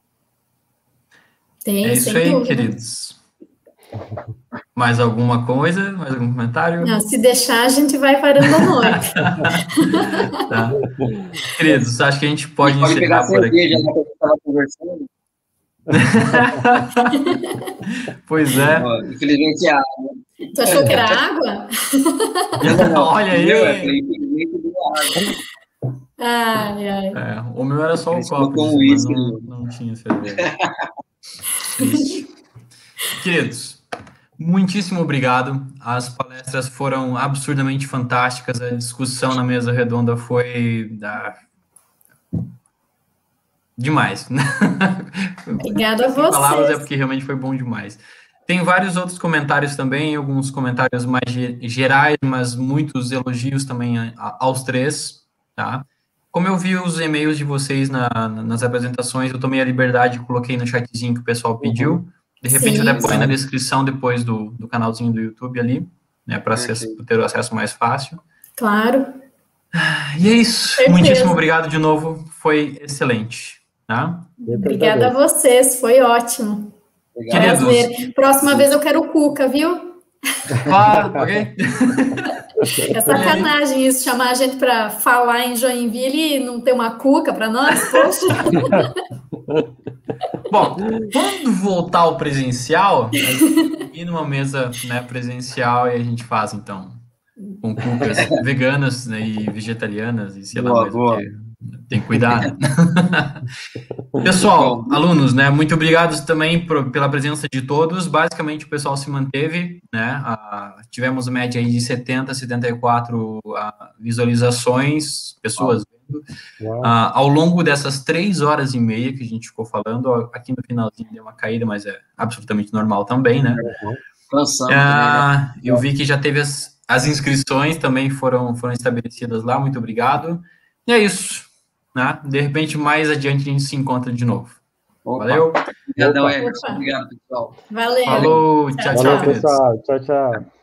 Tem, é isso aí, queridos. Mais alguma coisa? Mais algum comentário? Não, se deixar, a gente vai parando a noite. Tá. Queridos, acho que a gente pode, a gente pode encerrar por aqui. Já que eu estava conversando. Pois é. Oh, infelizmente, a... Tu achou que era água? Não, não, olha aí. Eu, infelizmente, água. Ai, ai. É, o meu era só um copo, mas não, não tinha cerveja. Queridos, muitíssimo obrigado. As palestras foram absurdamente fantásticas. A discussão na mesa redonda foi da... demais. Obrigada a Sem palavras é vocês. porque realmente foi bom demais. Tem vários outros comentários também, alguns comentários mais ge- gerais, mas muitos elogios também a- a- aos três, tá? Como eu vi os e-mails de vocês na- na- nas apresentações, eu tomei a liberdade e coloquei no chatzinho que o pessoal pediu. Uhum. De repente, Sim, até põe na sim. descrição depois do, do canalzinho do YouTube ali, né, para Perfeito. ter o acesso mais fácil. Claro. E é isso. Certeza. Muitíssimo obrigado de novo. Foi excelente, tá? Eu que Obrigada a agradeço. vocês, foi ótimo. Obrigado. Queridos. Prazer. Próxima vez eu quero o Cuca, viu? Claro, ok? É sacanagem isso, chamar a gente para falar em Joinville e não ter uma Cuca para nós, poxa. Bom, quando voltar ao presencial, a gente ir numa mesa, né, presencial e a gente faz, então, com cucas veganas, né, e vegetarianas e sei lá Boa, mais boa. o que. Tem que cuidar, né? Pessoal, Bom. alunos, né, muito obrigado também por- pela presença de todos. Basicamente, o pessoal se manteve, né, a- tivemos média aí de setenta, setenta e quatro ah, visualizações, pessoas vendo. Uau. Ah, ao longo dessas três horas e meia que a gente ficou falando, ó, aqui no finalzinho deu uma caída, mas é absolutamente normal também, né? Cansamos Ah, também, né? eu vi que já teve as, as inscrições também foram, foram estabelecidas lá, muito obrigado. E é isso, né? De repente, mais adiante a gente se encontra de novo. Opa. Valeu? Obrigadão, Opa. Emerson. Opa. Obrigado, pessoal. Valeu. Falou, tchau, tchau, Valeu, queridos. pessoal. Tchau, tchau.